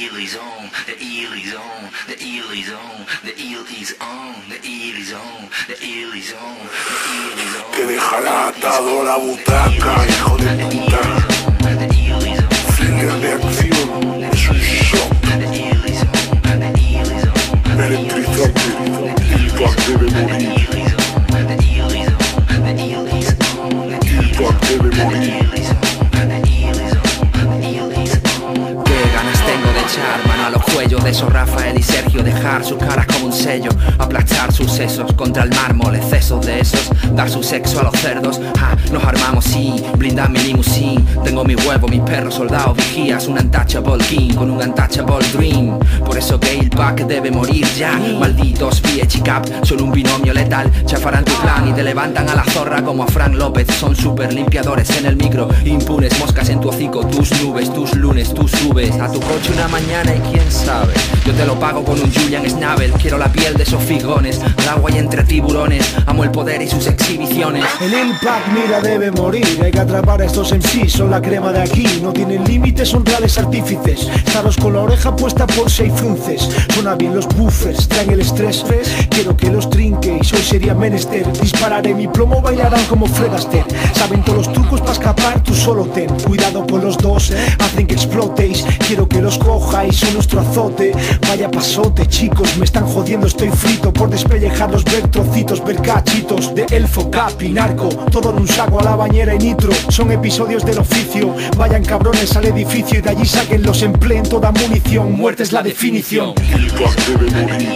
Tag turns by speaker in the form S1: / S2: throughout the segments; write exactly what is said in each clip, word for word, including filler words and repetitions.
S1: eel is on, the eel is on, the eel is on, the eel is on, the eel is on, the eel is on, the eel is on.
S2: Te dejará atado a la butaca, hijo de puta. Fin de acción, es un shock. Electrizante, Impact debe morir. Impact debe morir.
S3: Qué ganas tengo de echar mano a los cuellos de esos Rafael y Sergio, dejar sus caras como un sello, aplastar sus sesos contra el mármol, excesos de esos, dar su sexo a los cerdos. Ja, nos armamos, sí, blindan mi limusín. Tengo mi huevo, mis perros, soldados, vigías, un untouchable king con un untouchable dream. Por eso que Impact debe morir ya. Malditos P H Cap, son un binomio letal. Chafarán tu plan y te levantan a la zorra como a Frank López. Son super limpiadores en el micro, impunes, moscas en tu hocico, tus nubes, tus lunes, tú subes a tu coche una mañana y quién sabe. Yo te lo pago con un Julian Schnabel. Quiero la piel de esos figones, al agua y entre tiburones. Amo el poder y sus exhibiciones.
S4: El Impact mira debe morir. Hay que atrapar a estos M C, son la crema de aquí. No tienen límites, son reales artífices. Staros con la oreja puesta por seis frunces. Suena bien los buffers, traen el estrés. Quiero que los trinquéis, hoy sería menester. Dispararé mi plomo, bailarán como Fred Astaire. Saben todos los trucos para escapar, tú solo ten cuidado con los dos, hacen que explotéis. Quiero que los cojáis, son nuestro azote. Vaya pasote, chicos, me están jodiendo, estoy frito por despellejarlos, ver trocitos, ver cachitos de elfo, cap y narco. Todo en un saco, a la bañera y nitro. Son episodios del oficio. Vayan cabrones al edificio y de allí sáquenlos, empleen toda munición. Muerte es la definición.
S2: Impact debe morir.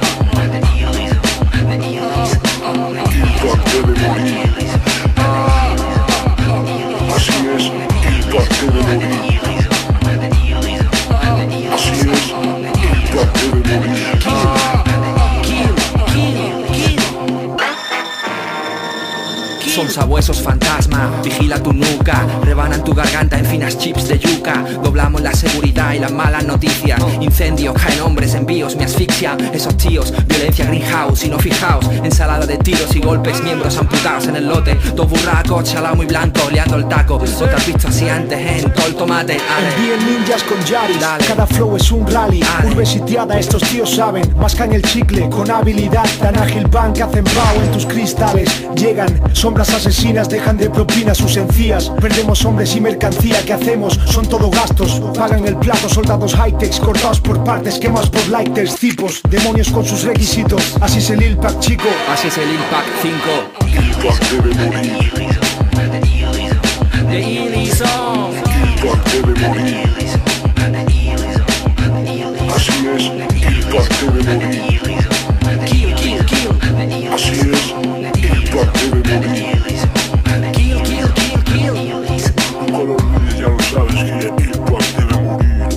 S2: Impact debe morir. Así es, Impact debe morir. Así es, Impact debe morir.
S3: Son sabuesos fantasma, vigila tu nuca. Rebanan tu garganta en finas chips de yuca. Doblamos la seguridad y las malas noticias. Incendios, caen hombres, envíos, me asfixia. Esos tíos, violencia greenhouse. Y no fijaos, ensalada de tiros y golpes. Miembros amputados en el lote. Dos burracos, chalao muy blanco, oleando el taco. No te has visto así antes en todo el tomate.
S4: Envíen ninjas con Yaris,
S3: Dale.
S4: cada flow es un rally.
S3: Dale.
S4: Urbe sitiada, estos tíos saben. Mascan el chicle con habilidad. Tan ágil van que hacen bao en tus cristales. Llegan, sombras asesinas, dejan de propina sus encías. Perdemos hombres y mercancía, ¿qué hacemos? Son todo gastos, pagan el plato. Soldados high-techs, cortados por partes, quemados por lighters. Tipos, demonios con sus requisitos. Así es el Impact, chico.
S3: Así es el Impact cinco.
S2: Impact debe morir.
S3: The eel is on.
S2: Impact debe morir. Así es, Impact debe morir.
S3: Kill, kill, kill.
S2: Así es, Impact debe morir.
S3: Kill, kill, kill, kill.
S2: Nunca lo olvides, ya lo sabes que Impact debe morir.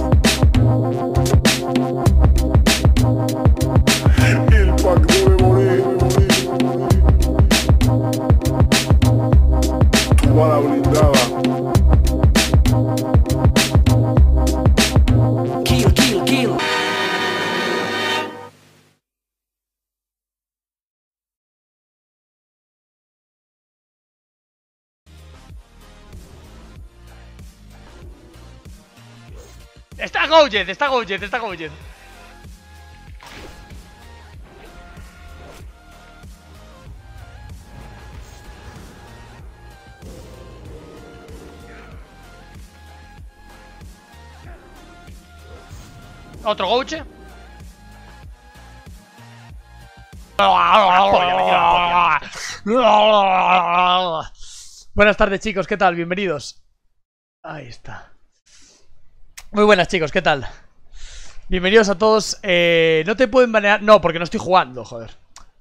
S2: Impact debe morir. Tu bala blindada.
S3: Kill, kill, kill.
S5: Está Goujet, está Goujet, está Goujet. Otro Gouche. Buenas tardes, chicos, ¿qué tal? Bienvenidos. Ahí está. Muy buenas, chicos, ¿qué tal? Bienvenidos a todos. eh, No te pueden banear. No, porque no estoy jugando, joder.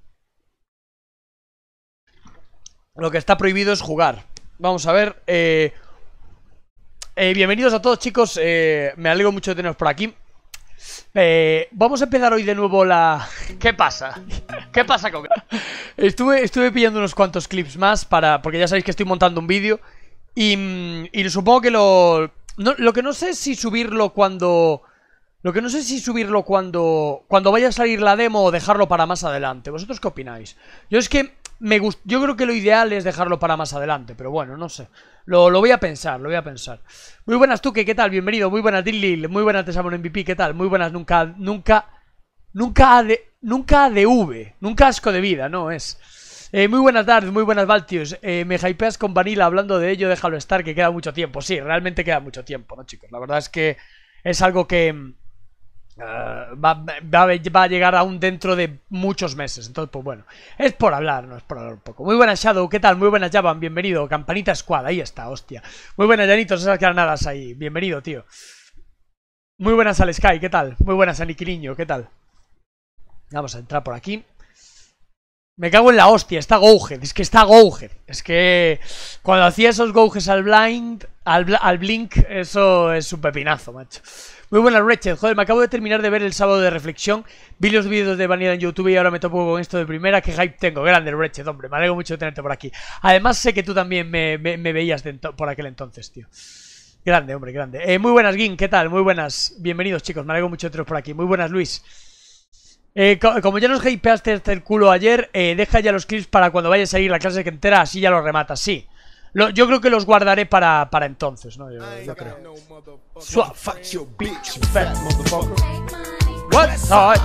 S5: Lo que está prohibido es jugar. Vamos a ver. eh, eh, Bienvenidos a todos, chicos. eh, Me alegro mucho de teneros por aquí. eh, Vamos a empezar hoy de nuevo la... ¿Qué pasa? ¿Qué pasa con...? Estuve, estuve pillando unos cuantos clips más para... Porque ya sabéis que estoy montando un vídeo. Y, y supongo que lo... No, lo que no sé es si subirlo cuando... Lo que no sé es si subirlo cuando... Cuando vaya a salir la demo o dejarlo para más adelante. ¿Vosotros qué opináis? Yo es que me gust... yo creo que lo ideal es dejarlo para más adelante, pero bueno, no sé. Lo, lo voy a pensar, lo voy a pensar. Muy buenas, Tuque, ¿qué tal? Bienvenido. Muy buenas, Dillil. Muy buenas, Tesamon M V P, ¿qué tal? Muy buenas, nunca, nunca, nunca de, nunca de V, nunca asco de vida, no es. Eh, muy buenas tardes, muy buenas, Valtius. Eh, me hypeas con Vanilla hablando de ello, déjalo estar, que queda mucho tiempo. Sí, realmente queda mucho tiempo, ¿no, chicos? La verdad es que es algo que... Uh, va, va, va a llegar aún dentro de muchos meses. Entonces, pues bueno, es por hablar, no es por hablar un poco. Muy buenas, Shadow, ¿qué tal? Muy buenas, Javan, bienvenido. Campanita Squad, ahí está, hostia. Muy buenas, Llanitos, esas granadas ahí. Bienvenido, tío. Muy buenas al Sky, ¿qué tal? Muy buenas a Niquiliño, ¿qué tal? Vamos a entrar por aquí. Me cago en la hostia, está Gouger, es que está Gouger. Es que cuando hacía esos Gougers al blind, al, al blink, eso es un pepinazo, macho. Muy buenas, Wretched. Joder, me acabo de terminar de ver el sábado de reflexión. Vi los vídeos de Vanilla en YouTube y ahora me topo con esto de primera. Qué hype tengo. Grande, Wretched, hombre. Me alegro mucho de tenerte por aquí. Además, sé que tú también me, me, me veías de por aquel entonces, tío. Grande, hombre, grande. Eh, muy buenas, Gin, ¿qué tal? Muy buenas. Bienvenidos, chicos. Me alegro mucho de teneros por aquí. Muy buenas, Luis. Eh, co como ya nos hypeaste hasta el culo ayer, eh, deja ya los clips para cuando vaya a salir la clase que entera, así ya los rematas. Sí. Lo, yo creo que los guardaré para, para entonces, ¿no? Yo, yo creo. Swap, fuck you, bitch, fat motherfucker. What's up?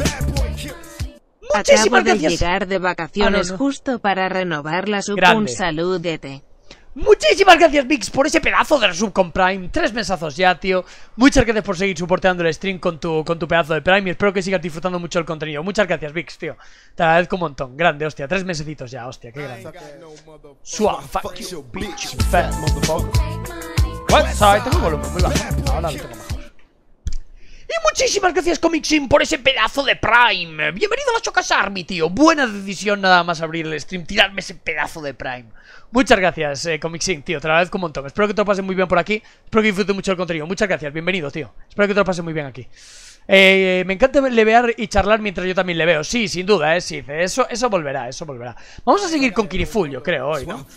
S6: Acabo de
S5: gracias.
S6: llegar de vacaciones
S5: Ah, no, no.
S6: justo para renovar la sub.
S5: Grande.
S6: Un saludete.
S5: Muchísimas gracias, Vix, por ese pedazo de sub con Prime. Tres mesazos ya, tío. Muchas gracias por seguir soportando el stream con tu, con tu pedazo de Prime. Y espero que sigas disfrutando mucho el contenido. Muchas gracias, Vix, tío. Te agradezco un montón. Grande, hostia. Tres mesecitos ya, hostia. Qué grande. Swap, fuck you, bitch, fat motherfucker. What? ¿Sabes? Tengo el volumen muy bajo. Ahora lo tengo mejor. Y muchísimas gracias, Comicsin, por ese pedazo de Prime. Bienvenido a la Chocas Army, tío. Buena decisión nada más abrir el stream, tirarme ese pedazo de Prime. Muchas gracias, eh, Comicsin, tío. Te lo agradezco un montón. Espero que te lo pases muy bien por aquí. Espero que disfrutes mucho el contenido. Muchas gracias. Bienvenido, tío. Espero que te lo pases muy bien aquí. Eh, me encanta levear y charlar mientras yo también le veo. Sí, sin duda, eh, sí. Eso, eso volverá, eso volverá. Vamos a seguir con Kiriful, yo creo, hoy, ¿no?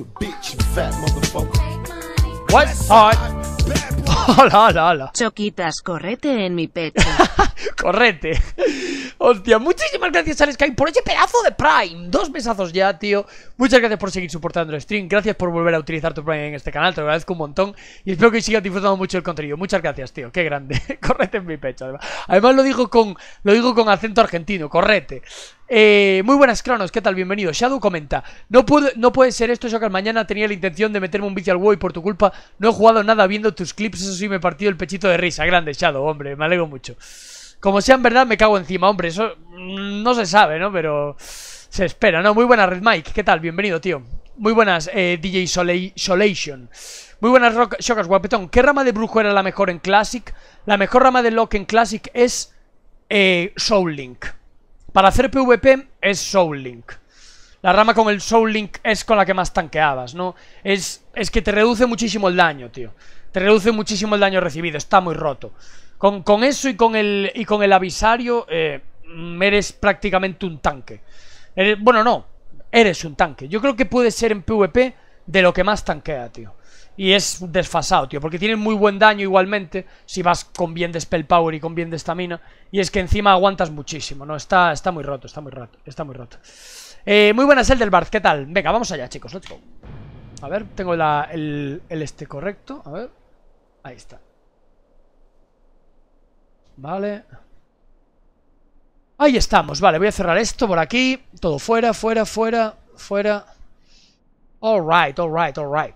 S5: What? Hola, hola, hola.
S6: Choquitas, correte en mi pecho.
S5: Correte. Hostia, muchísimas gracias al Sky por ese pedazo de Prime. Dos mesazos ya, tío. Muchas gracias por seguir soportando el stream. Gracias por volver a utilizar tu Prime en este canal. Te lo agradezco un montón. Y espero que sigas disfrutando mucho del contenido. Muchas gracias, tío. Qué grande. Correte en mi pecho, además. Además lo digo con, lo digo con acento argentino. Correte. Eh, muy buenas, Cronos, ¿qué tal? Bienvenido. Shadow comenta: No puede, no puede ser esto, Shocker. Mañana tenía la intención de meterme un vicio al WoW y por tu culpa no he jugado nada viendo tus clips. Eso sí, me he partido el pechito de risa. Grande, Shadow, hombre, me alegro mucho. Como sea en verdad, me cago encima, hombre. Eso mmm, no se sabe, ¿no? Pero se espera, ¿no? Muy buenas, Red Mike, ¿qué tal? Bienvenido, tío. Muy buenas, eh, D J Solei Solation. Muy buenas, Shockers, guapetón. ¿Qué rama de brujo era la mejor en Classic? La mejor rama de Lock en Classic es eh, Soul Link. Para hacer PvP es Soul Link. La rama con el Soul Link es con la que más tanqueabas, ¿no? Es, es que te reduce muchísimo el daño, tío. Te reduce muchísimo el daño recibido, está muy roto. Con, con eso y con el, y con el avisario eh, eres prácticamente un tanque. Eres, bueno, no, eres un tanque. Yo creo que puede ser en PvP de lo que más tanquea, tío. Y es desfasado, tío, porque tienes muy buen daño igualmente si vas con bien de Spell Power y con bien de estamina. Y es que encima aguantas muchísimo, ¿no? Está, está muy roto, está muy roto, está muy roto. Eh, muy buenas, Elderbarth, ¿qué tal? Venga, vamos allá, chicos, let's go. A ver, tengo la, el, el este correcto, a ver. Ahí está. Vale. Ahí estamos, vale, voy a cerrar esto por aquí. Todo fuera, fuera, fuera, fuera. Alright, alright, alright.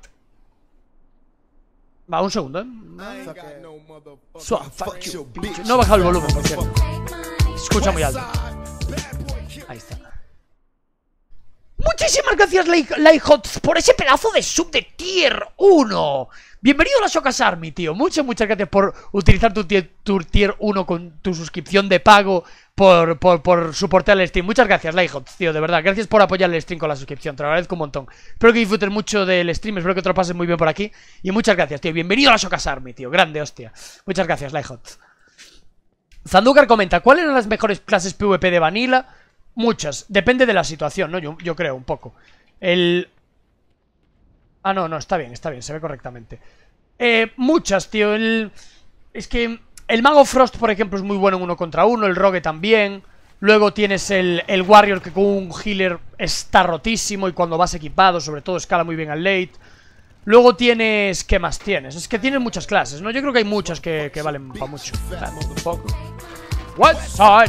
S5: Va, un segundo, ¿eh? So, fuck you, bitch. No he bajado el volumen, por cierto. Se escucha muy alto. Ahí está. Muchísimas gracias, Lighthots, por ese pedazo de sub de tier uno. Bienvenido a la Shockers Army, tío. Muchas, muchas gracias por utilizar tu tier, tu tier uno con tu suscripción de pago. Por, por, por soportar el stream. Muchas gracias, Lighthots, tío, de verdad. Gracias por apoyar el stream con la suscripción. Te lo agradezco un montón. Espero que disfrutes mucho del stream. Espero que te lo pases muy bien por aquí. Y muchas gracias, tío. Bienvenido a la Shockers Army, tío. Grande, hostia. Muchas gracias, Lighthots. Zandukar comenta: ¿cuáles eran las mejores clases PvP de Vanilla? Muchas. Depende de la situación, ¿no? Yo, yo creo, un poco. El... Ah, no, no, está bien, está bien. Se ve correctamente. Eh, muchas, tío. El... Es que... El Mago Frost, por ejemplo, es muy bueno en uno contra uno. El Rogue también. Luego tienes el, el Warrior, que con un healer está rotísimo y cuando vas equipado, sobre todo, escala muy bien al late. Luego tienes... ¿Qué más tienes? Es que tienes muchas clases, ¿no? Yo creo que hay muchas que, que valen para mucho. Un poco. What side?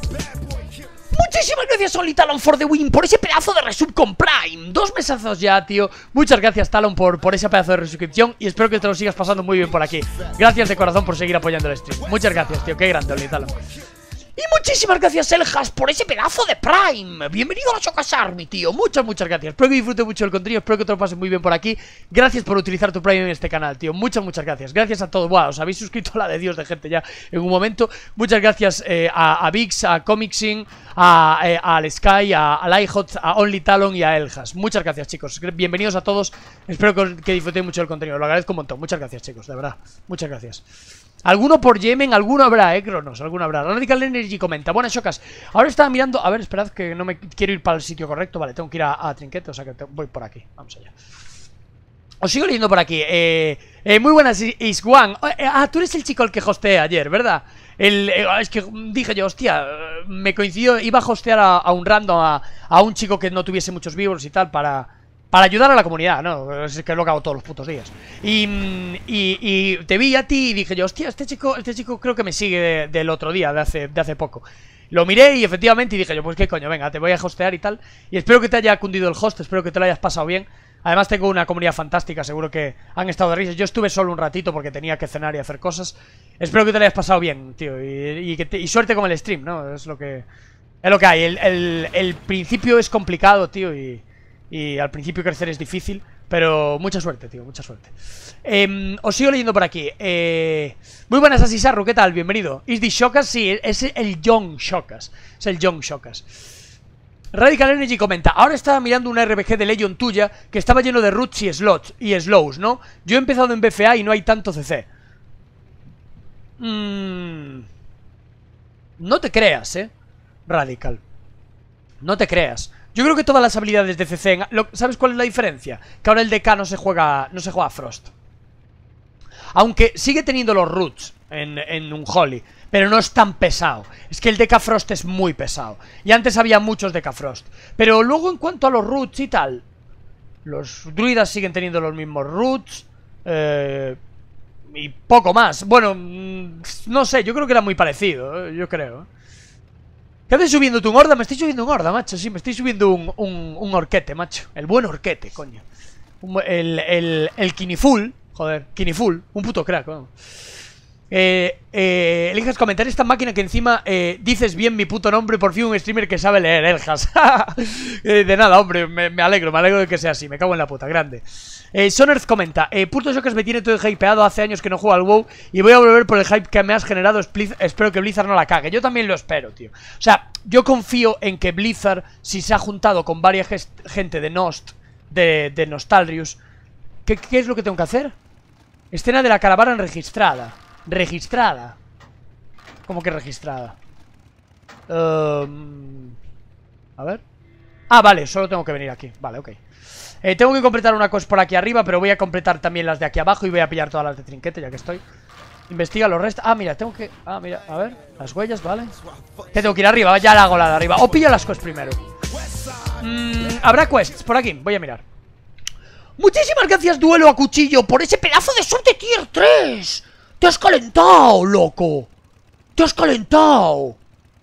S5: Muchísimas gracias, Only Talon, for the win, por ese pedazo de resub con Prime. Dos mesazos ya, tío. Muchas gracias, Talon, por, por ese pedazo de resuscripción. Y espero que te lo sigas pasando muy bien por aquí. Gracias de corazón por seguir apoyando el stream. Muchas gracias, tío, qué grande, Only Talon. Y muchísimas gracias, Eljas, por ese pedazo de Prime. Bienvenido a la Shocas Army, tío. Muchas, muchas gracias. Espero que disfrutes mucho del contenido. Espero que te lo pases muy bien por aquí. Gracias por utilizar tu Prime en este canal, tío. Muchas, muchas gracias. Gracias a todos. Wow, os habéis suscrito a la de Dios de gente ya en un momento. Muchas gracias eh, a, a Vix, a Comixing, a, eh, a Al Sky, a, a Lighthot, a Only Talon y a Eljas. Muchas gracias, chicos. Bienvenidos a todos. Espero que, que disfrutéis mucho del contenido. Lo agradezco un montón. Muchas gracias, chicos. De verdad. Muchas gracias. Alguno por Yemen, alguno habrá, eh, Cronos, alguno habrá. Radical Energy comenta, buenas Shocas. Ahora estaba mirando, a ver, esperad que no me quiero ir para el sitio correcto. Vale, tengo que ir a, a Trinquete, o sea que te, voy por aquí, vamos allá. Os sigo leyendo por aquí. eh, eh, Muy buenas, Iswan. eh, Ah, tú eres el chico al que hosteé ayer, ¿verdad? El, eh, es que dije yo, hostia, me coincidió, iba a hostear a, a un random, a, a un chico que no tuviese muchos viewers y tal, para... Para ayudar a la comunidad, ¿no? Es que es lo que hago todos los putos días. Y, y, y te vi a ti y dije yo, hostia, este chico, este chico creo que me sigue de, del otro día, de hace, de hace poco. Lo miré y efectivamente y dije yo, pues qué coño, venga, te voy a hostear y tal. Y espero que te haya cundido el host, espero que te lo hayas pasado bien. Además tengo una comunidad fantástica, seguro que han estado de risas. Yo estuve solo un ratito porque tenía que cenar y hacer cosas. Espero que te lo hayas pasado bien, tío. Y, y, que te, y suerte con el stream, ¿no? Es lo que, es lo que hay. El, el, el principio es complicado, tío, y... Y al principio crecer es difícil, pero mucha suerte, tío, mucha suerte. eh, Os sigo leyendo por aquí. eh, Muy buenas, Asisarru, ¿qué tal? Bienvenido. ¿Is this Shocas? Sí, es el Young Shocas. Es el Young Shocas. Radical Energy comenta, ahora estaba mirando una R P G de Legion tuya que estaba lleno de roots y slots y slows, ¿no? Yo he empezado en B F A y no hay tanto C C. mm, No te creas, eh Radical, no te creas. Yo creo que todas las habilidades de C C... Lo, ¿sabes cuál es la diferencia? Que ahora el D K no se juega... No se juega a Frost. Aunque sigue teniendo los roots en, en un Holy, pero no es tan pesado. Es que el D K Frost es muy pesado. Y antes había muchos D K Frost. Pero luego en cuanto a los roots y tal... Los druidas siguen teniendo los mismos roots. Eh, y poco más. Bueno, no sé, yo creo que era muy parecido. Yo creo. ¿Qué haces subiendo tu horda? Me estoy subiendo un horda, macho. Sí, me estoy subiendo un, un, un orquete, macho. El buen orquete, coño. Un, el, el, el Kiniful. Joder, Kiniful. Un puto crack, vamos. Eh, eh, Elijas comentar esta máquina que encima eh, dices bien mi puto nombre. Por fin un streamer que sabe leer, Eljas. eh, De nada, hombre, me, me alegro, me alegro de que sea así. Me cago en la puta, grande. eh, Sonerz comenta, eh, puto Shocas me tiene todo hypeado. Hace años que no juego al WoW y voy a volver por el hype que me has generado. Espero que Blizzard no la cague. Yo también lo espero, tío. O sea, yo confío en que Blizzard, si se ha juntado con varias gente de Nost, de, de Nostalrius, ¿qué, ¿qué es lo que tengo que hacer? Escena de la caravana registrada. Registrada. ¿Cómo que registrada? Um, a ver. Ah, vale, solo tengo que venir aquí. Vale, ok. eh, Tengo que completar una cosa por aquí arriba, pero voy a completar también las de aquí abajo. Y voy a pillar todas las de Trinquete, ya que estoy. Investiga los restos. Ah, mira, tengo que... Ah, mira, a ver. Las huellas, vale. Que tengo que ir arriba, ya la hago la de arriba. O pillo las quests primero. mm, Habrá quests por aquí, voy a mirar. Muchísimas gracias, Duelo a Cuchillo, por ese pedazo de sub de tier tres. ¡Te has calentado, loco! ¡Te has calentado!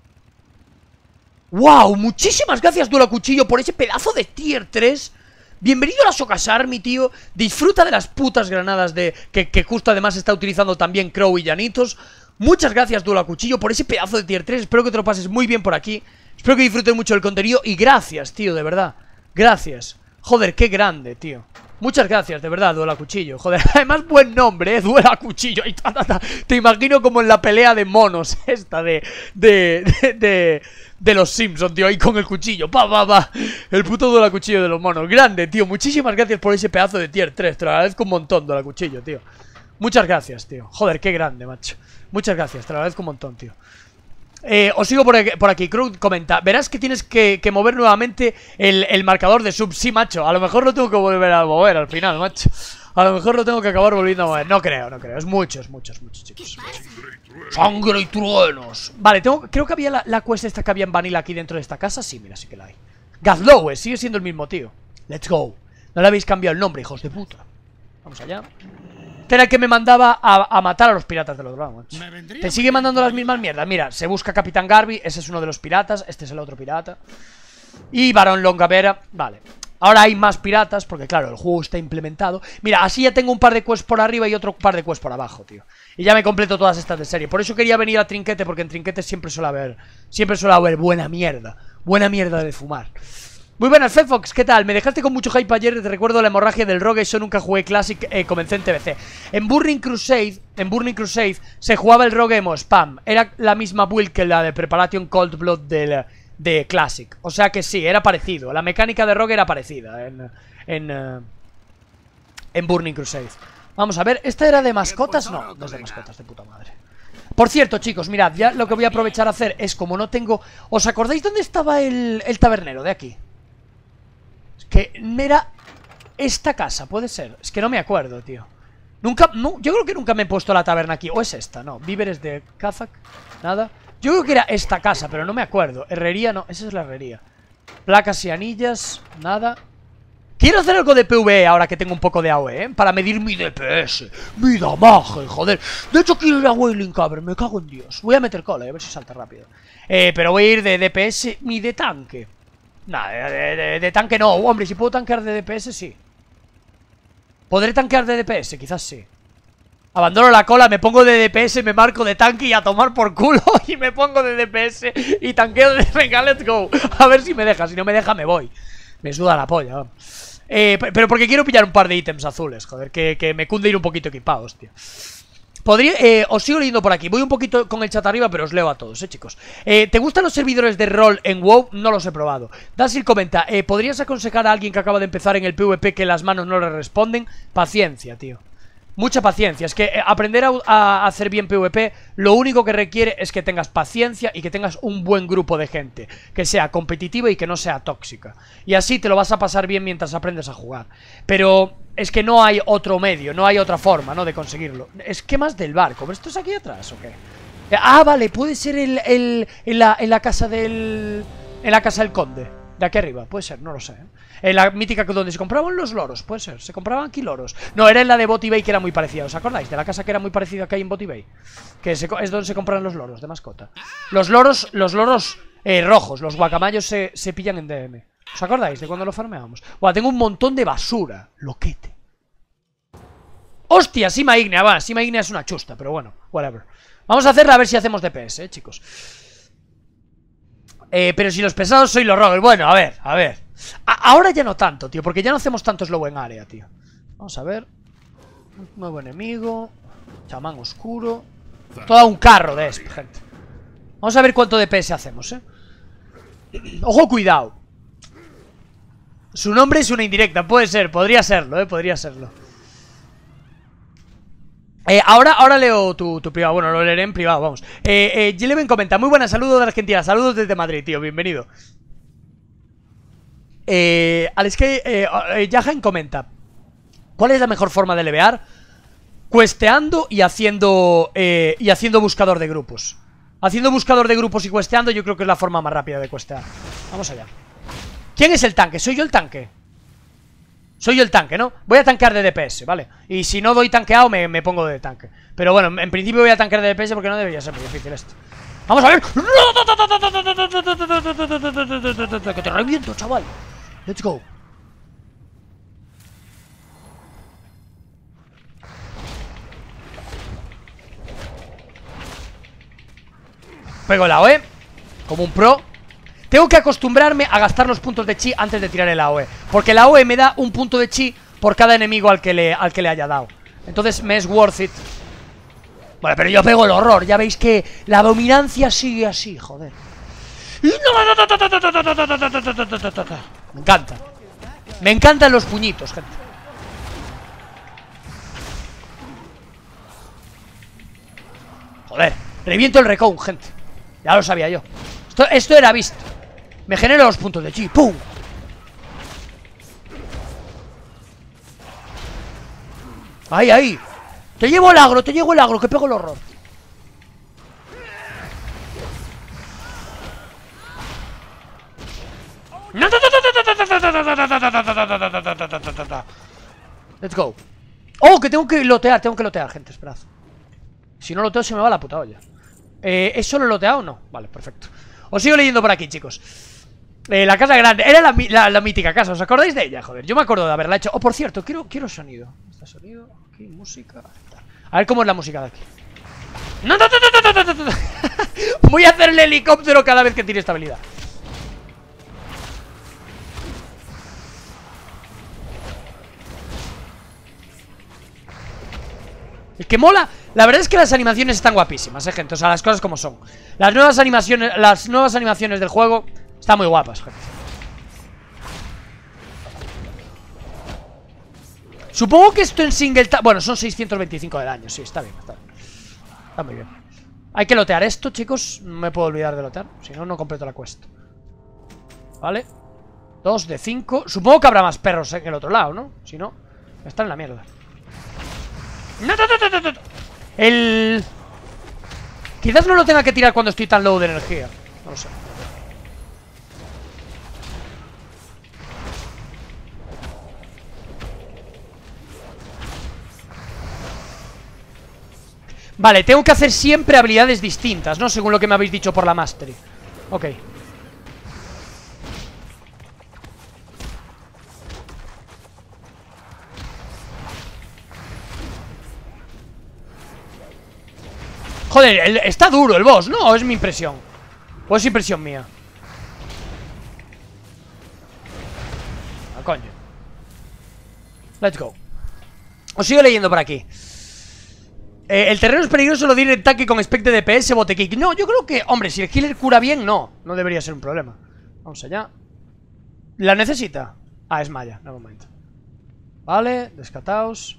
S5: ¡Wow! Muchísimas gracias, Duelo a Cuchillo, por ese pedazo de tier tres. Bienvenido a la Shocas Army, tío. Disfruta de las putas granadas de que, que justo además está utilizando también Crow y Llanitos. Muchas gracias, Duelo a Cuchillo, por ese pedazo de tier tres. Espero que te lo pases muy bien por aquí. Espero que disfrutes mucho del contenido. Y gracias, tío, de verdad. Gracias. Joder, qué grande, tío. Muchas gracias, de verdad, Duelo a Cuchillo. Joder, además buen nombre, ¿eh? Duelo a Cuchillo. Y ta, ta, ta. Te imagino como en la pelea de monos esta de... De... De... de, de los Simpsons, tío, ahí con el cuchillo. Pa, pa, pa. El puto Duelo a Cuchillo de los monos. Grande, tío. Muchísimas gracias por ese pedazo de tier tres. Te lo agradezco un montón, Duelo a Cuchillo, tío. Muchas gracias, tío. Joder, qué grande, macho. Muchas gracias, te lo agradezco un montón, tío. Eh, os sigo por aquí, por aquí. Crow comenta, verás que tienes que, que mover nuevamente el, el marcador de sub. Sí, macho, a lo mejor lo tengo que volver a mover al final, macho. A lo mejor lo tengo que acabar volviendo a mover. No creo, no creo. Es mucho, es mucho, es mucho, chicos. Sangre y truenos. Vale, tengo, creo que había la, la quest esta que había en Vanilla aquí dentro de esta casa. Sí, mira, sí que la hay. Gazlowe, sigue siendo el mismo tío. Let's go. No le habéis cambiado el nombre, hijos de puta. Vamos allá. Este era el que me mandaba a, a matar a los piratas del otro lado, macho. Te sigue mandando las mismas mierdas. Mira, se busca Capitán Garby. Ese es uno de los piratas. Este es el otro pirata. Y Barón Longavera. Vale. Ahora hay más piratas, porque claro, el juego está implementado. Mira, así ya tengo un par de quests por arriba y otro par de quests por abajo, tío. Y ya me completo todas estas de serie. Por eso quería venir a Trinquete, porque en Trinquete siempre suele haber Siempre suele haber buena mierda. Buena mierda de fumar. Muy buenas, Fefox, ¿qué tal? Me dejaste con mucho hype ayer, te recuerdo la hemorragia del Rogue. Yo nunca jugué Classic, eh, comencé en T B C. En Burning Crusade, en Burning Crusade se jugaba el Rogue Emo Spam. Era la misma build que la de Preparation Cold Blood del... de Classic, o sea que sí, era parecido. La mecánica de Rogue era parecida en, en, uh, en Burning Crusade. Vamos a ver, ¿esta era de mascotas? No, no es de mascotas, de puta madre. Por cierto, chicos, mirad, ya lo que voy a aprovechar a hacer es, como no tengo... ¿Os acordáis dónde estaba el, el tabernero de aquí? Es que era esta casa, puede ser. Es que no me acuerdo, tío. Nunca, no, yo creo que nunca me he puesto la taberna aquí. O es esta, no, víveres de Kazak, nada. Yo creo que era esta casa, pero no me acuerdo. Herrería, no, esa es la herrería. Placas y anillas, nada. Quiero hacer algo de PvE ahora que tengo un poco de A O E, ¿eh? Para medir mi D P S, mi damaje, joder. De hecho quiero ir a Wailing Cavern, me cago en Dios. Voy a meter cola, a ver si salta rápido. Eh, pero voy a ir de D P S ni de tanque. Nah, de, de, de, de tanque no, hombre, si puedo tanquear de D P S, sí. ¿Podré tanquear de D P S? Quizás sí. Abandono la cola, me pongo de D P S, me marco de tanque y a tomar por culo. Y me pongo de D P S y tanqueo de... Venga, let's go. A ver si me deja, si no me deja me voy. Me suda la polla, vamos. Eh, pero porque quiero pillar un par de ítems azules, joder, que, que me cunde ir un poquito equipado, hostia. Podría, eh, os sigo leyendo por aquí. Voy un poquito con el chat arriba, pero os leo a todos, eh, chicos. eh, ¿Te gustan los servidores de rol en WoW? No los he probado. Dasil comenta, eh, ¿podrías aconsejar a alguien que acaba de empezar en el PvP que las manos no le responden? Paciencia, tío. Mucha paciencia, es que aprender a, a hacer bien PvP lo único que requiere es que tengas paciencia y que tengas un buen grupo de gente, que sea competitiva y que no sea tóxica. Y así te lo vas a pasar bien mientras aprendes a jugar. Pero es que no hay otro medio, no hay otra forma, ¿no?, de conseguirlo. Esquemas del barco, ¿pero esto es aquí atrás o qué? Ah, vale, puede ser el, el, en, la, en la casa del... En la casa del conde, de aquí arriba, puede ser, no lo sé, ¿eh? En la mítica donde se compraban los loros, puede ser, se compraban aquí loros. No, era en la de Boty Bay, que era muy parecida, ¿os acordáis? De la casa que era muy parecida que hay en Boty Bay, que se, es donde se compran los loros de mascota. Los loros, los loros eh, rojos, los guacamayos se, se pillan en D M. ¿Os acordáis de cuando lo farmeamos? Buah, tengo un montón de basura, loquete. ¡Hostia! Sima Ignea, va, Sima Ignea es una chusta, pero bueno, whatever. Vamos a hacerla a ver si hacemos D P S, eh, chicos. Eh, pero si los pesados soy los rogues. Bueno, a ver, a ver. A ahora ya no tanto, tío, porque ya no hacemos tanto slow en área, tío. Vamos a ver. Nuevo enemigo. Chamán oscuro. Todo un carro de esp, gente. Vamos a ver cuánto D P S hacemos, eh. Ojo, cuidado. Su nombre es una indirecta, puede ser, podría serlo, eh, podría serlo. Eh, ahora, ahora leo tu, tu privado, bueno, lo leeré en privado, vamos. Eh, eh, Gileven comenta, muy buenas, saludos de Argentina, saludos desde Madrid, tío, bienvenido. Eh, Alex que eh, eh, Jahan comenta, ¿cuál es la mejor forma de levear? Cuesteando y haciendo eh, y haciendo buscador de grupos. Haciendo buscador de grupos y cuesteando yo creo que es la forma más rápida de cuestear. Vamos allá. ¿Quién es el tanque? ¿Soy yo el tanque? Soy yo el tanque, ¿no? Voy a tanquear de D P S, ¿vale? Y si no doy tanqueado me, me pongo de tanque. Pero bueno, en principio voy a tanquear de D P S porque no debería ser muy difícil esto. ¡Vamos a ver! ¡Que te reviento, chaval! ¡Let's go! Pego el A O E como un pro. Tengo que acostumbrarme a gastar los puntos de chi antes de tirar el A O E, porque el A O E me da un punto de chi por cada enemigo al que le, al que le haya dado. Entonces me es worth it. Vale, pero yo pego el horror. Ya veis que la dominancia sigue así, joder. Me encanta. Me encantan los puñitos, gente. Joder, reviento el recon, gente. Ya lo sabía yo. Esto, esto era visto. Me genera los puntos de chi. ¡Pum! Ahí, ahí. Te llevo el agro, te llevo el agro, que pego el horror. Let's go. Oh, que tengo que lotear, tengo que lotear, gente, esperad. Si no loteo se me va la puta olla. eh, ¿Es solo loteado o no? Vale, perfecto. Os sigo leyendo por aquí, chicos. eh, La casa grande, era la, la, la mítica casa. ¿Os acordáis de ella? Joder, yo me acuerdo de haberla hecho. Oh, por cierto, quiero, quiero sonido. Este sonido, aquí, música. A ver cómo es la música de aquí. No, no, no, no, no, no, no, no. Voy a hacer el helicóptero cada vez que tire esta habilidad. El que mola, la verdad es que las animaciones están guapísimas, eh, gente. O sea, las cosas como son. Las nuevas animaciones, las nuevas animaciones del juego están muy guapas, gente. Supongo que esto en single... Bueno, son seiscientos veinticinco de daño. Sí, está bien, está bien. Está muy bien. Hay que lotear esto, chicos. No me puedo olvidar de lotear. Si no, no completo la quest. Vale. Dos de cinco. Supongo que habrá más perros en el otro lado, ¿no? Si no, están en la mierda. No, no, no, no, no. El... Quizás no lo tenga que tirar cuando estoy tan low de energía. No lo sé. Vale, tengo que hacer siempre habilidades distintas, ¿no? Según lo que me habéis dicho por la Mastery. Ok. Joder, el, está duro el boss, ¿no? Es mi impresión. O es impresión mía. Ah, coño. Let's go. Os sigo leyendo por aquí. eh, El terreno es peligroso, lo diré en tanque con expecte de D P S, bote kick. No, yo creo que, hombre, si el healer cura bien, no. No debería ser un problema. Vamos allá. ¿La necesita? Ah, es Maya, no momento. Vale, descataos.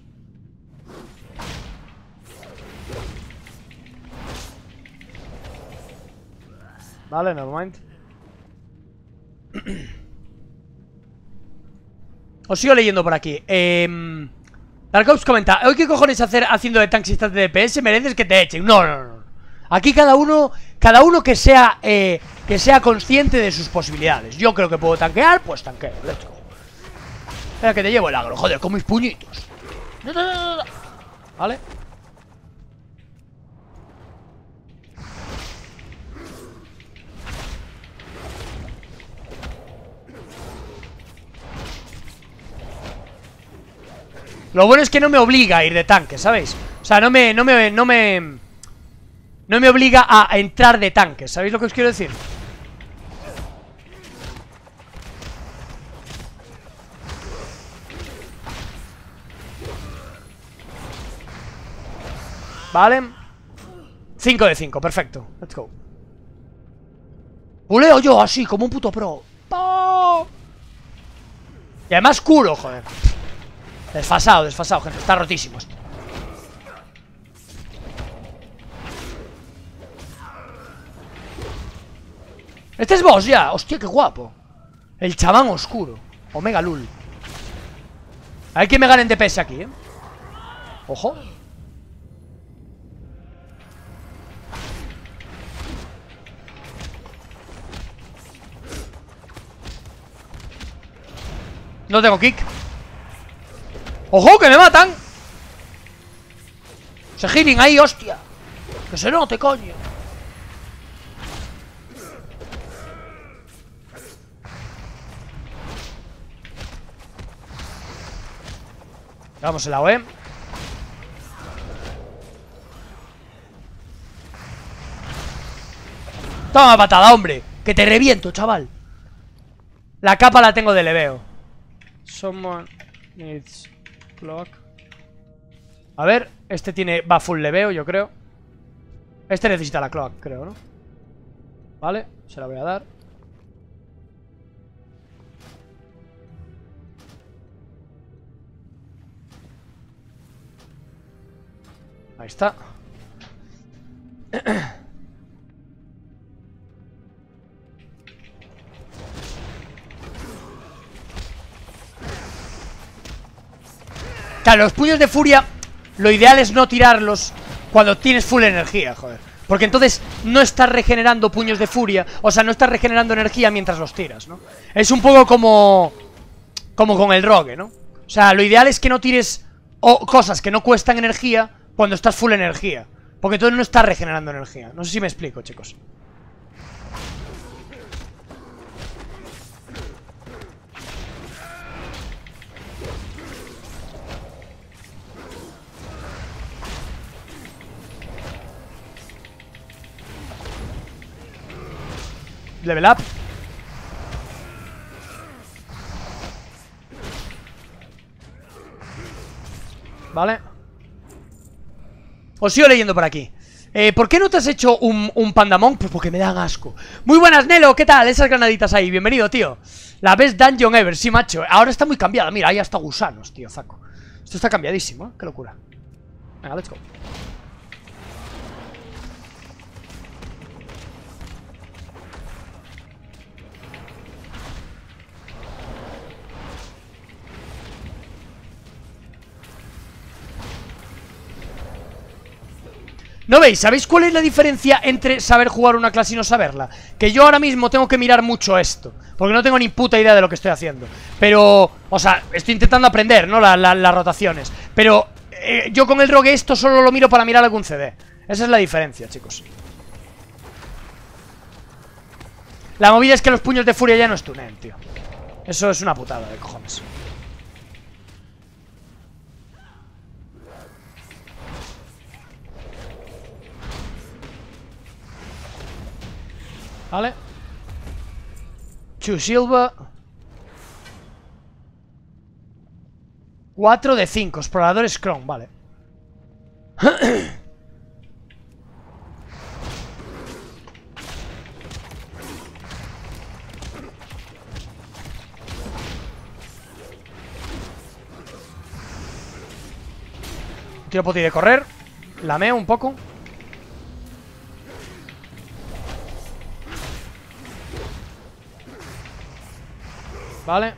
S5: Vale, nevermind. Os sigo leyendo por aquí. eh, Dark Ops comenta: ¿hoy qué cojones hacer haciendo de tanks y de D P S? Mereces que te echen. No, no, no. Aquí cada uno Cada uno que sea eh, Que sea consciente de sus posibilidades. Yo creo que puedo tanquear, pues tanqueo. Let's go. Espera que te llevo el agro, joder, con mis puñitos. No, no, no, no. Vale. Lo bueno es que no me obliga a ir de tanque, ¿sabéis? O sea, no me, no me, no me No me obliga a entrar de tanque. ¿Sabéis lo que os quiero decir? Vale. cinco de cinco, perfecto. Let's go. Puleo yo así, como un puto pro. ¡Oh! Y además curo, joder. Desfasado, desfasado, gente. Está rotísimo esto. Este es boss ya. Hostia, qué guapo. El chamán oscuro. Omega Lul. Hay que me ganen D P S aquí, eh. Ojo. No tengo kick. ¡Ojo, que me matan! Se healing ahí, hostia. Que se note, coño. Vamos el lado, eh. Toma patada, hombre. Que te reviento, chaval. La capa la tengo de leveo. Someone needs clock. A ver, este tiene, va full leveo, yo creo. Este necesita la clock, creo, ¿no? Vale, se la voy a dar. Ahí está. Claro, los puños de furia lo ideal es no tirarlos cuando tienes full energía, joder. Porque entonces no estás regenerando puños de furia. O sea, no estás regenerando energía mientras los tiras, ¿no? Es un poco como... como con el rogue, ¿no? O sea, lo ideal es que no tires o cosas que no cuestan energía cuando estás full energía. Porque entonces no estás regenerando energía. No sé si me explico, chicos. Level up. Vale. Os sigo leyendo por aquí. eh, ¿Por qué no te has hecho un, un pandamón? Pues porque me dan asco. Muy buenas, Nelo, ¿qué tal? Esas granaditas ahí, bienvenido, tío. La best dungeon ever, sí, macho. Ahora está muy cambiada, mira, hay hasta gusanos, tío, zaco. Esto está cambiadísimo, ¿eh? Qué locura. Venga, let's go. ¿No veis? ¿Sabéis cuál es la diferencia entre saber jugar una clase y no saberla? Que yo ahora mismo tengo que mirar mucho esto, porque no tengo ni puta idea de lo que estoy haciendo. Pero, o sea, estoy intentando aprender, ¿no? La, la, las rotaciones. Pero eh, yo con el rogue esto solo lo miro para mirar algún C D. Esa es la diferencia, chicos. La movida es que los puños de furia ya no stunen, tío. Eso es una putada de cojones. Vale. Chusilva. cuatro de cinco. Explorador Scrum, vale. Tiro poti de correr. Lameo un poco. Vale.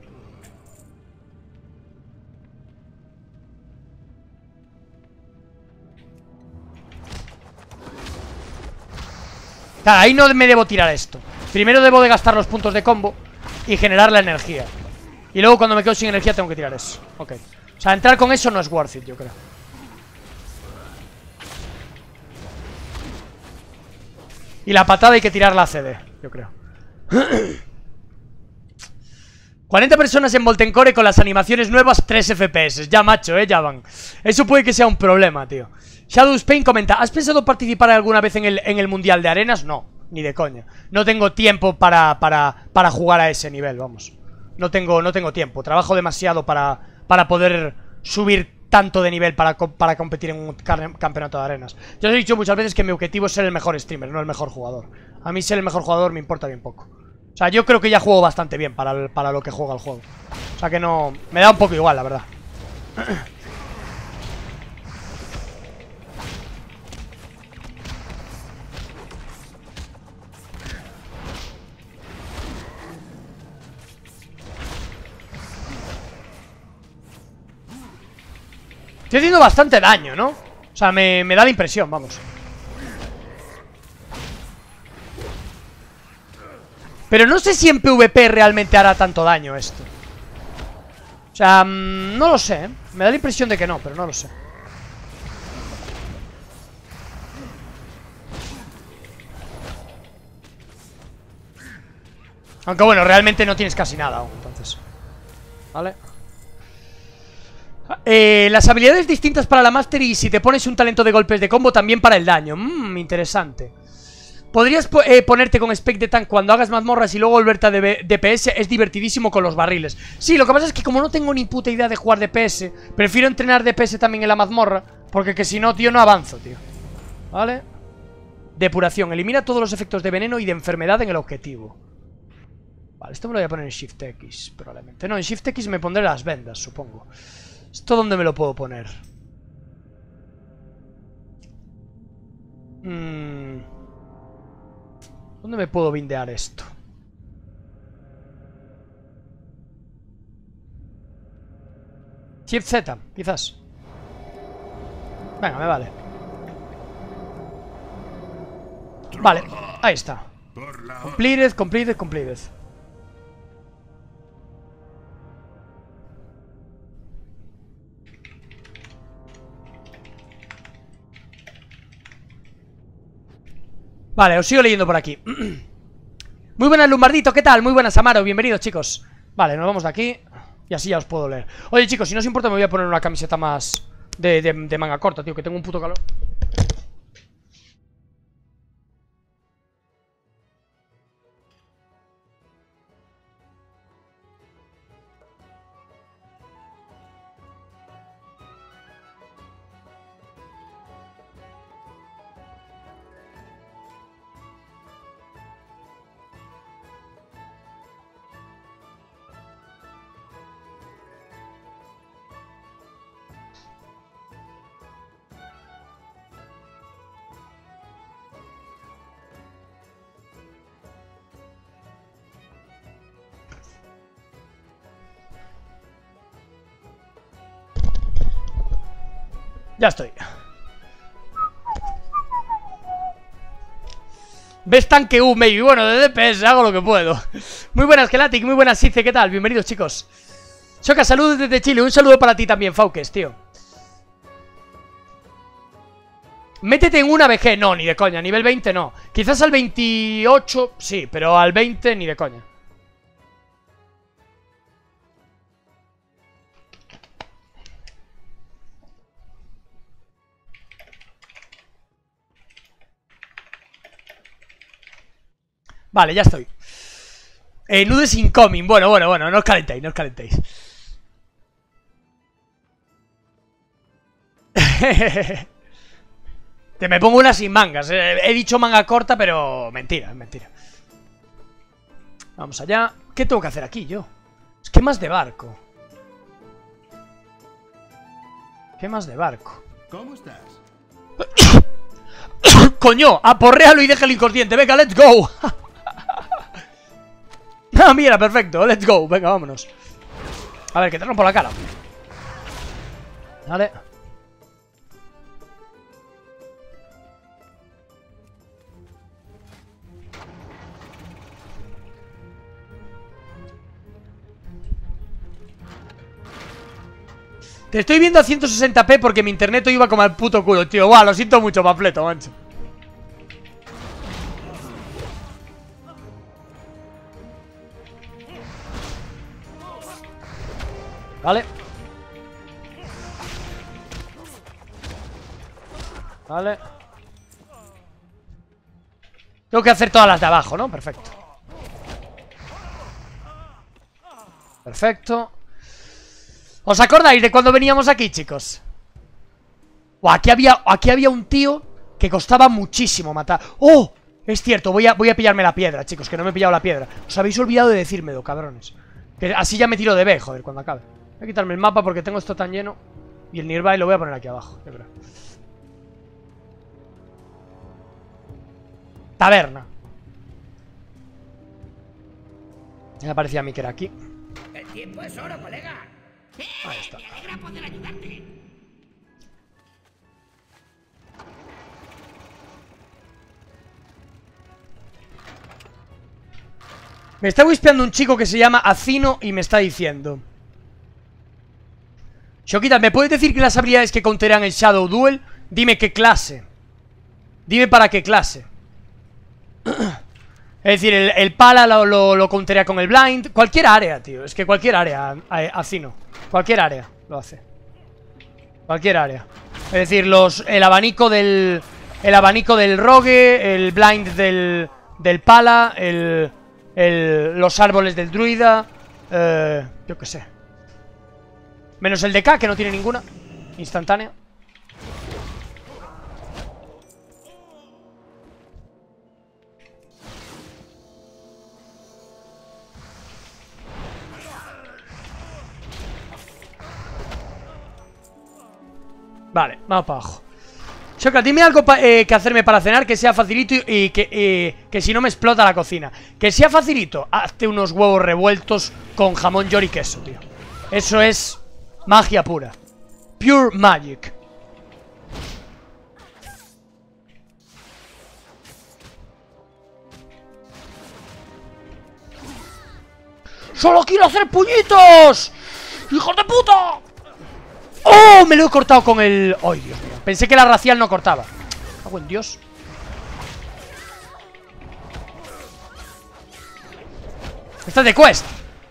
S5: Claro, ahí no me debo tirar esto. Primero debo de gastar los puntos de combo y generar la energía. Y luego cuando me quedo sin energía tengo que tirar eso. Ok. O sea, entrar con eso no es worth it, yo creo. Y la patada hay que tirarla a C D, yo creo. cuarenta personas en Molten Core con las animaciones nuevas, tres F P S. Ya, macho, eh, ya van. Eso puede que sea un problema, tío. Shadows Pain comenta: ¿has pensado participar alguna vez en el, en el Mundial de Arenas? No, ni de coña. No tengo tiempo para, para, para jugar a ese nivel, vamos. No tengo, no tengo tiempo. Trabajo demasiado para, para poder subir tanto de nivel para, para competir en un campeonato de arenas. Yo os he dicho muchas veces que mi objetivo es ser el mejor streamer, no el mejor jugador. A mí ser el mejor jugador me importa bien poco. O sea, yo creo que ya juego bastante bien para, el, para lo que juega el juego. O sea que no... me da un poco igual, la verdad. Estoy haciendo bastante daño, ¿no? O sea, me, me da la impresión, vamos. Pero no sé si en PvP realmente hará tanto daño esto. O sea, mmm, no lo sé, ¿eh? Me da la impresión de que no, pero no lo sé. Aunque bueno, realmente no tienes casi nada aún, entonces. Vale. Eh, las habilidades distintas para la Mastery y si te pones un talento de golpes de combo también para el daño. Mmm, interesante. Podrías po eh, ponerte con Spec de Tank cuando hagas mazmorras y luego volverte a D P S. Es divertidísimo con los barriles. Sí, lo que pasa es que como no tengo ni puta idea de jugar D P S, prefiero entrenar D P S también en la mazmorra, porque que si no, tío, no avanzo, tío. Vale. Depuración. Elimina todos los efectos de veneno y de enfermedad en el objetivo. Vale, esto me lo voy a poner en Shift X, probablemente. No, en Shift X me pondré las vendas, supongo. ¿Esto dónde me lo puedo poner? Mmm... ¿Dónde me puedo bindear esto? Shift Z, quizás. Venga, me vale. Vale, ahí está. Completed, completed, completed. Vale, os sigo leyendo por aquí. Muy buenas, Lumbardito, ¿qué tal? Muy buenas, Amaro, bienvenidos, chicos. Vale, nos vamos de aquí y así ya os puedo leer. Oye, chicos, si no os importa me voy a poner una camiseta más de, de, de manga corta, tío, que tengo un puto calor. Ya estoy. ¿Ves tanque U, maybe? Bueno, de D P S hago lo que puedo. Muy buenas, Gelatic, muy buenas, Sice, ¿qué tal? Bienvenidos, chicos. Choca, saludos desde Chile. Un saludo para ti también, Fauques, tío. Métete en una B G. No, ni de coña, nivel veinte no. Quizás al veintiocho, sí, pero al veinte ni de coña. Vale, ya estoy. Eh, nudes incoming. Bueno, bueno, bueno, no os calentéis, no os calentéis. Te me pongo una sin mangas. eh, He dicho manga corta, pero mentira, es mentira. Vamos allá. ¿Qué tengo que hacer aquí yo? Esquemas de barco. Esquemas de barco.
S7: ¿Cómo estás?
S5: ¡Coño! Aporréalo y déjalo inconsciente. Venga, let's go. Ah, mira, perfecto, let's go. Venga, vámonos. A ver, que te rompo la cara. Vale. Te estoy viendo a ciento sesenta p porque mi internet iba como al puto culo, tío. Buah, lo siento mucho, Pafleto, mancho. Vale. Vale. Tengo que hacer todas las de abajo, ¿no? Perfecto. Perfecto. ¿Os acordáis de cuando veníamos aquí, chicos? Oh, aquí había, aquí había un tío que costaba muchísimo matar. ¡Oh! Es cierto, voy a, voy a pillarme la piedra, chicos, que no me he pillado la piedra. Os habéis olvidado de decírmelo, cabrones. Que así ya me tiro de B, joder, cuando acabe. Voy a quitarme el mapa porque tengo esto tan lleno. Y el nearby lo voy a poner aquí abajo, yo creo. Taberna. Ya me parecía a mí que era aquí.
S8: El tiempo es oro, colega.
S5: Ahí está.
S8: Me alegra poder ayudarte.
S5: Me está wispeando un chico que se llama Acino y me está diciendo: Shokita, ¿me puedes decir que las habilidades que contenerán el Shadow Duel? Dime qué clase. Dime para qué clase. Es decir, el, el pala lo, lo, lo counterea con el blind. Cualquier área, tío. Es que cualquier área, Acino. Cualquier área lo hace. Cualquier área. Es decir, los el abanico del el abanico del rogue, el blind del, del pala, el, el los árboles del druida, eh, yo qué sé. Menos el D K, que no tiene ninguna. Instantánea. Vale, vamos para abajo. Choca, dime algo eh, que hacerme para cenar que sea facilito y, y que, eh, que si no me explota la cocina. Que sea facilito, hazte unos huevos revueltos con jamón york y queso, tío. Eso es magia pura. Pure magic. ¡Solo quiero hacer puñitos! ¡Hijos de puta! ¡Oh! Me lo he cortado con el... ¡Ay, Dios mío! Pensé que la racial no cortaba. ¡Ah, buen Dios! Esta es de quest.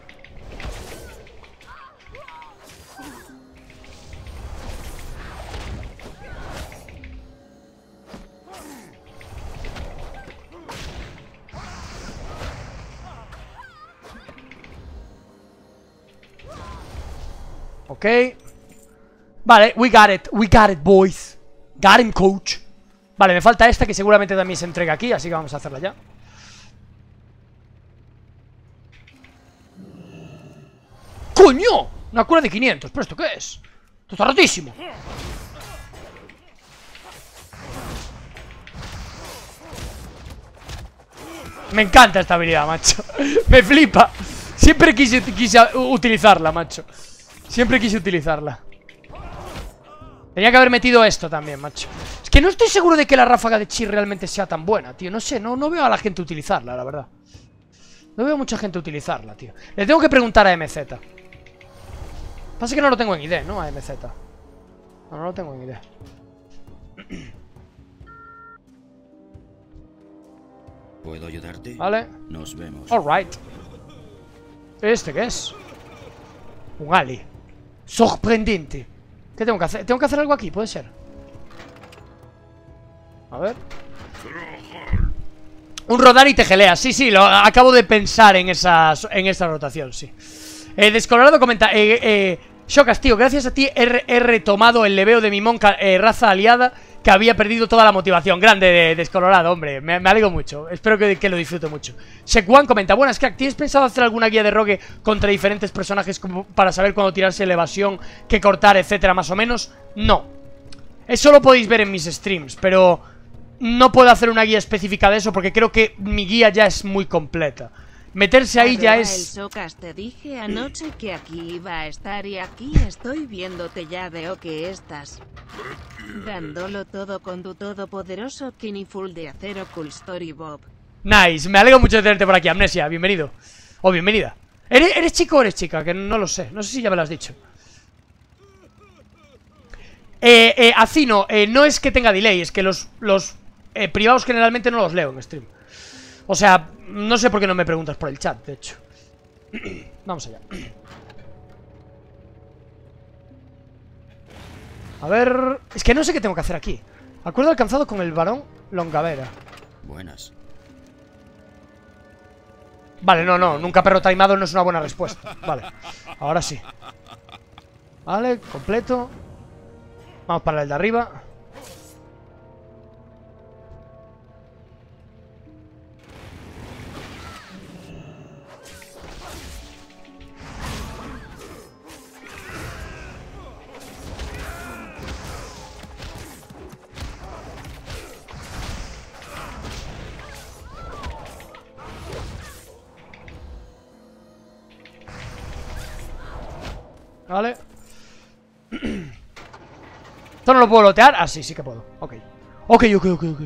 S5: Ok. Vale, we got it, we got it, boys. Got him, coach. Vale, me falta esta que seguramente también se entrega aquí, así que vamos a hacerla ya. ¡Coño! Una cura de quinientos, ¿pero esto qué es? Esto está rotísimo. Me encanta esta habilidad, macho. Me flipa. Siempre quise, quise utilizarla, macho. Siempre quise utilizarla. Tenía que haber metido esto también, macho. Es que no estoy seguro de que la ráfaga de chi realmente sea tan buena, tío. No sé, no, no veo a la gente utilizarla, la verdad. No veo a mucha gente utilizarla, tío. Le tengo que preguntar a M Z. Pasa que no lo tengo en I D, ¿no? A M Z. No, no lo tengo en I D.
S7: ¿Puedo ayudarte?
S5: Vale.
S7: Nos vemos.
S5: Alright. ¿Este qué es? Un Ali. Sorprendente. ¿Qué tengo que hacer? ¿Tengo que hacer algo aquí? ¿Puede ser? A ver. Un rodar y te geleas. Sí, sí, lo acabo de pensar en esa, en esa rotación, sí. Eh, Descolorado comenta eh, eh, Shocas, tío, gracias a ti he, he retomado el leveo de mi monca eh, raza aliada que había perdido toda la motivación. Grande, de Descolorado, hombre, me, me alegro mucho. Espero que, que lo disfrute mucho. Shekwan comenta, buenas, crack, ¿tienes pensado hacer alguna guía de rogue contra diferentes personajes como para saber cuándo tirarse la evasión, qué cortar, etcétera, más o menos? No. Eso lo podéis ver en mis streams, pero no puedo hacer una guía específica de eso porque creo que mi guía ya es muy completa. Meterse ahí ya es...
S6: El Socas, te dije anoche que aquí iba a estar y aquí estoy viéndote, ya veo que estás dándolo todo con tu todopoderoso Kenny Full de acero Cool Story Bob.
S5: Nice, me alegro mucho de tenerte por aquí, Amnesia, bienvenido. O bienvenida. ¿Eres, ¿Eres chico o eres chica? Que no lo sé, no sé si ya me lo has dicho. Eh, eh, Acino, eh, no es que tenga delay, es que los, los eh, privados generalmente no los leo en stream. O sea, no sé por qué no me preguntas por el chat, de hecho. Vamos allá. A ver... Es que no sé qué tengo que hacer aquí. Acuerdo alcanzado con el varón Longavera.
S7: Buenas.
S5: Vale, no, no, nunca perro taimado no es una buena respuesta. Vale, ahora sí. Vale, completo. Vamos para el de arriba. Vale. ¿Esto no lo puedo lotear? Ah, sí, sí que puedo. Ok. Ok, ok, ok, ok.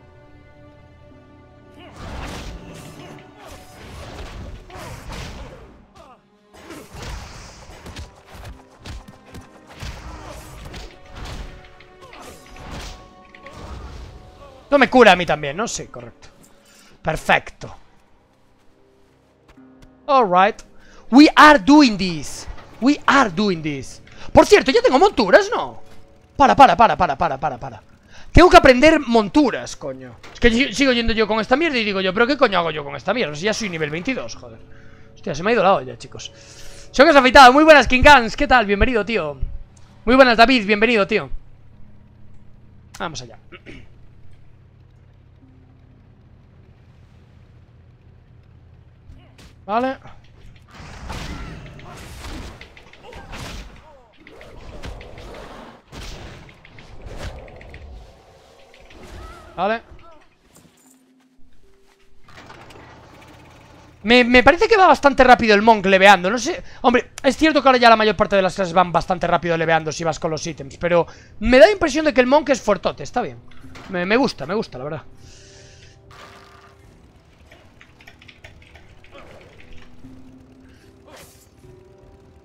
S5: No me cura a mí también, ¿no? Sí, correcto. Perfecto. Alright. We are doing this. We are doing this. Por cierto, ya tengo monturas, ¿no? Para, para, para, para, para, para, para. Tengo que aprender monturas, coño. Es que sigo yendo yo con esta mierda y digo yo, ¿pero qué coño hago yo con esta mierda? Si ya soy nivel veintidós, joder. Hostia, se me ha ido la olla, chicos. Shocas afeitado, muy buenas, King Guns. ¿Qué tal? Bienvenido, tío. Muy buenas, David, bienvenido, tío. Vamos allá. Vale. Vale. Me, me parece que va bastante rápido el Monk leveando. No sé, hombre, es cierto que ahora ya la mayor parte de las clases van bastante rápido leveando si vas con los ítems, pero me da la impresión de que el Monk es fuertote. Está bien, me, me gusta, me gusta, la verdad.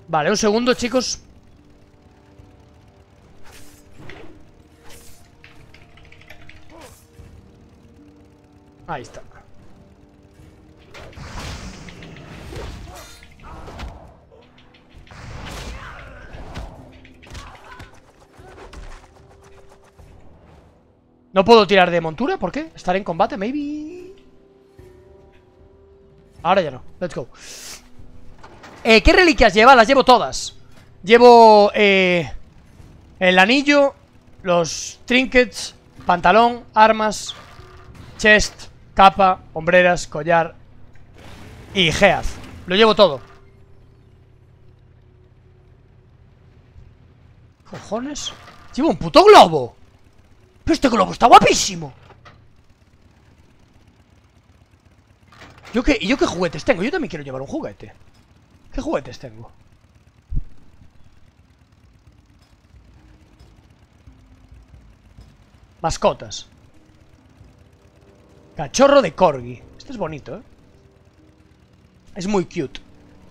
S5: Vale, un segundo, chicos. Ahí está. No puedo tirar de montura, ¿por qué? Estaré en combate, maybe. Ahora ya no, let's go. eh, ¿Qué reliquias lleva? Las llevo todas. Llevo eh, el anillo, los trinkets, pantalón, armas, chest, capa, hombreras, collar y geaz. Lo llevo todo. ¿Cojones? Llevo un puto globo. Pero este globo está guapísimo. ¿Yo qué, ¿Yo qué juguetes tengo? Yo también quiero llevar un juguete. ¿Qué juguetes tengo? Mascotas. Cachorro de corgi. Este es bonito, ¿eh? Es muy cute.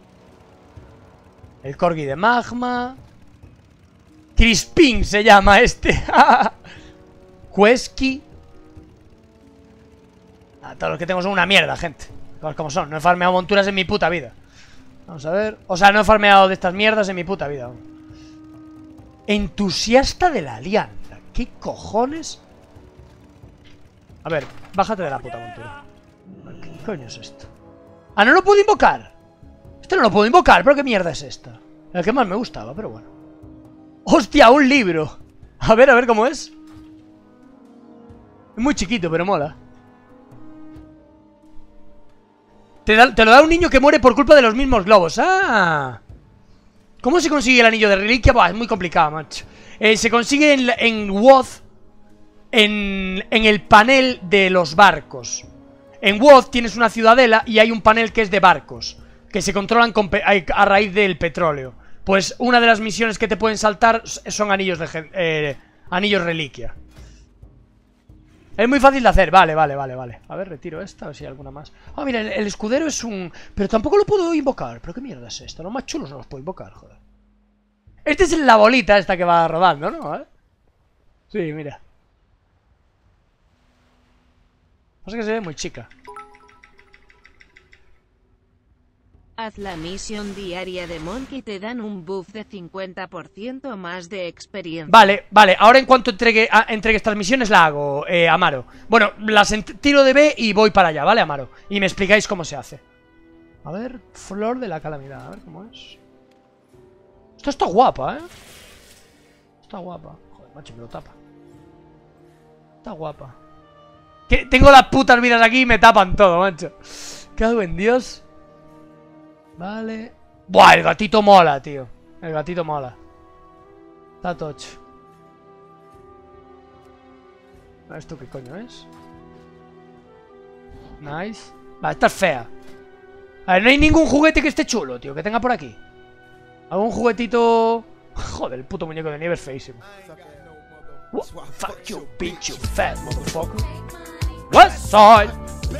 S5: El corgi de magma. Crispin se llama este. Quesky. Ah, todos los que tengo son una mierda, gente. Cosas como son. No he farmeado monturas en mi puta vida. Vamos a ver. O sea, no he farmeado de estas mierdas en mi puta vida. Entusiasta de la alianza. ¿Qué cojones? A ver, bájate de la puta montura. ¿Qué coño es esto? Ah, no lo puedo invocar. Este no lo puedo invocar, pero ¿qué mierda es esta? El que más me gustaba, pero bueno. ¡Hostia, un libro! A ver, a ver cómo es. Es muy chiquito, pero mola. Te, da, te lo da un niño que muere por culpa de los mismos globos. ¡Ah! ¿Cómo se consigue el anillo de reliquia? Buah, es muy complicado, macho. Eh, se consigue en, en W O D, en, en el panel de los barcos. En W O D tienes una ciudadela y hay un panel que es de barcos, que se controlan con a raíz del petróleo. Pues una de las misiones que te pueden saltar son anillos de eh, anillos reliquia. Es muy fácil de hacer, vale, vale, vale, vale. A ver, retiro esta, a ver si hay alguna más. Ah, mira, el, el escudero es un... Pero tampoco lo puedo invocar. ¿Pero qué mierda es esto? Los más chulos no los puedo invocar, joder. Este es la bolita esta que va rodando, ¿no? ¿Eh? Sí, mira. Pasa que se ve muy chica.
S6: Haz la misión diaria de Monkey, te dan un buff de cincuenta por ciento más de experiencia.
S5: Vale, vale, ahora en cuanto entregue, a, entregue estas misiones la hago, eh, Amaro. Bueno, las tiro de B y voy para allá, ¿vale, Amaro? Y me explicáis cómo se hace. A ver, flor de la calamidad, a ver cómo es. Esta está guapa, ¿eh? Está guapa. Joder, macho, me lo tapa. Está guapa. Que tengo las putas vidas aquí y me tapan todo, macho. Cago en Dios. Vale. Buah, el gatito mola, tío. El gatito mola. Está tocho. ¿Esto qué coño es? Nice. Vale, esta es fea. A ver, no hay ningún juguete que esté chulo, tío, que tenga por aquí. ¿Algún juguetito? Joder, el puto muñeco de nieve es feísimo. What? Fuck you, bitch, you fat motherfucker. What's side?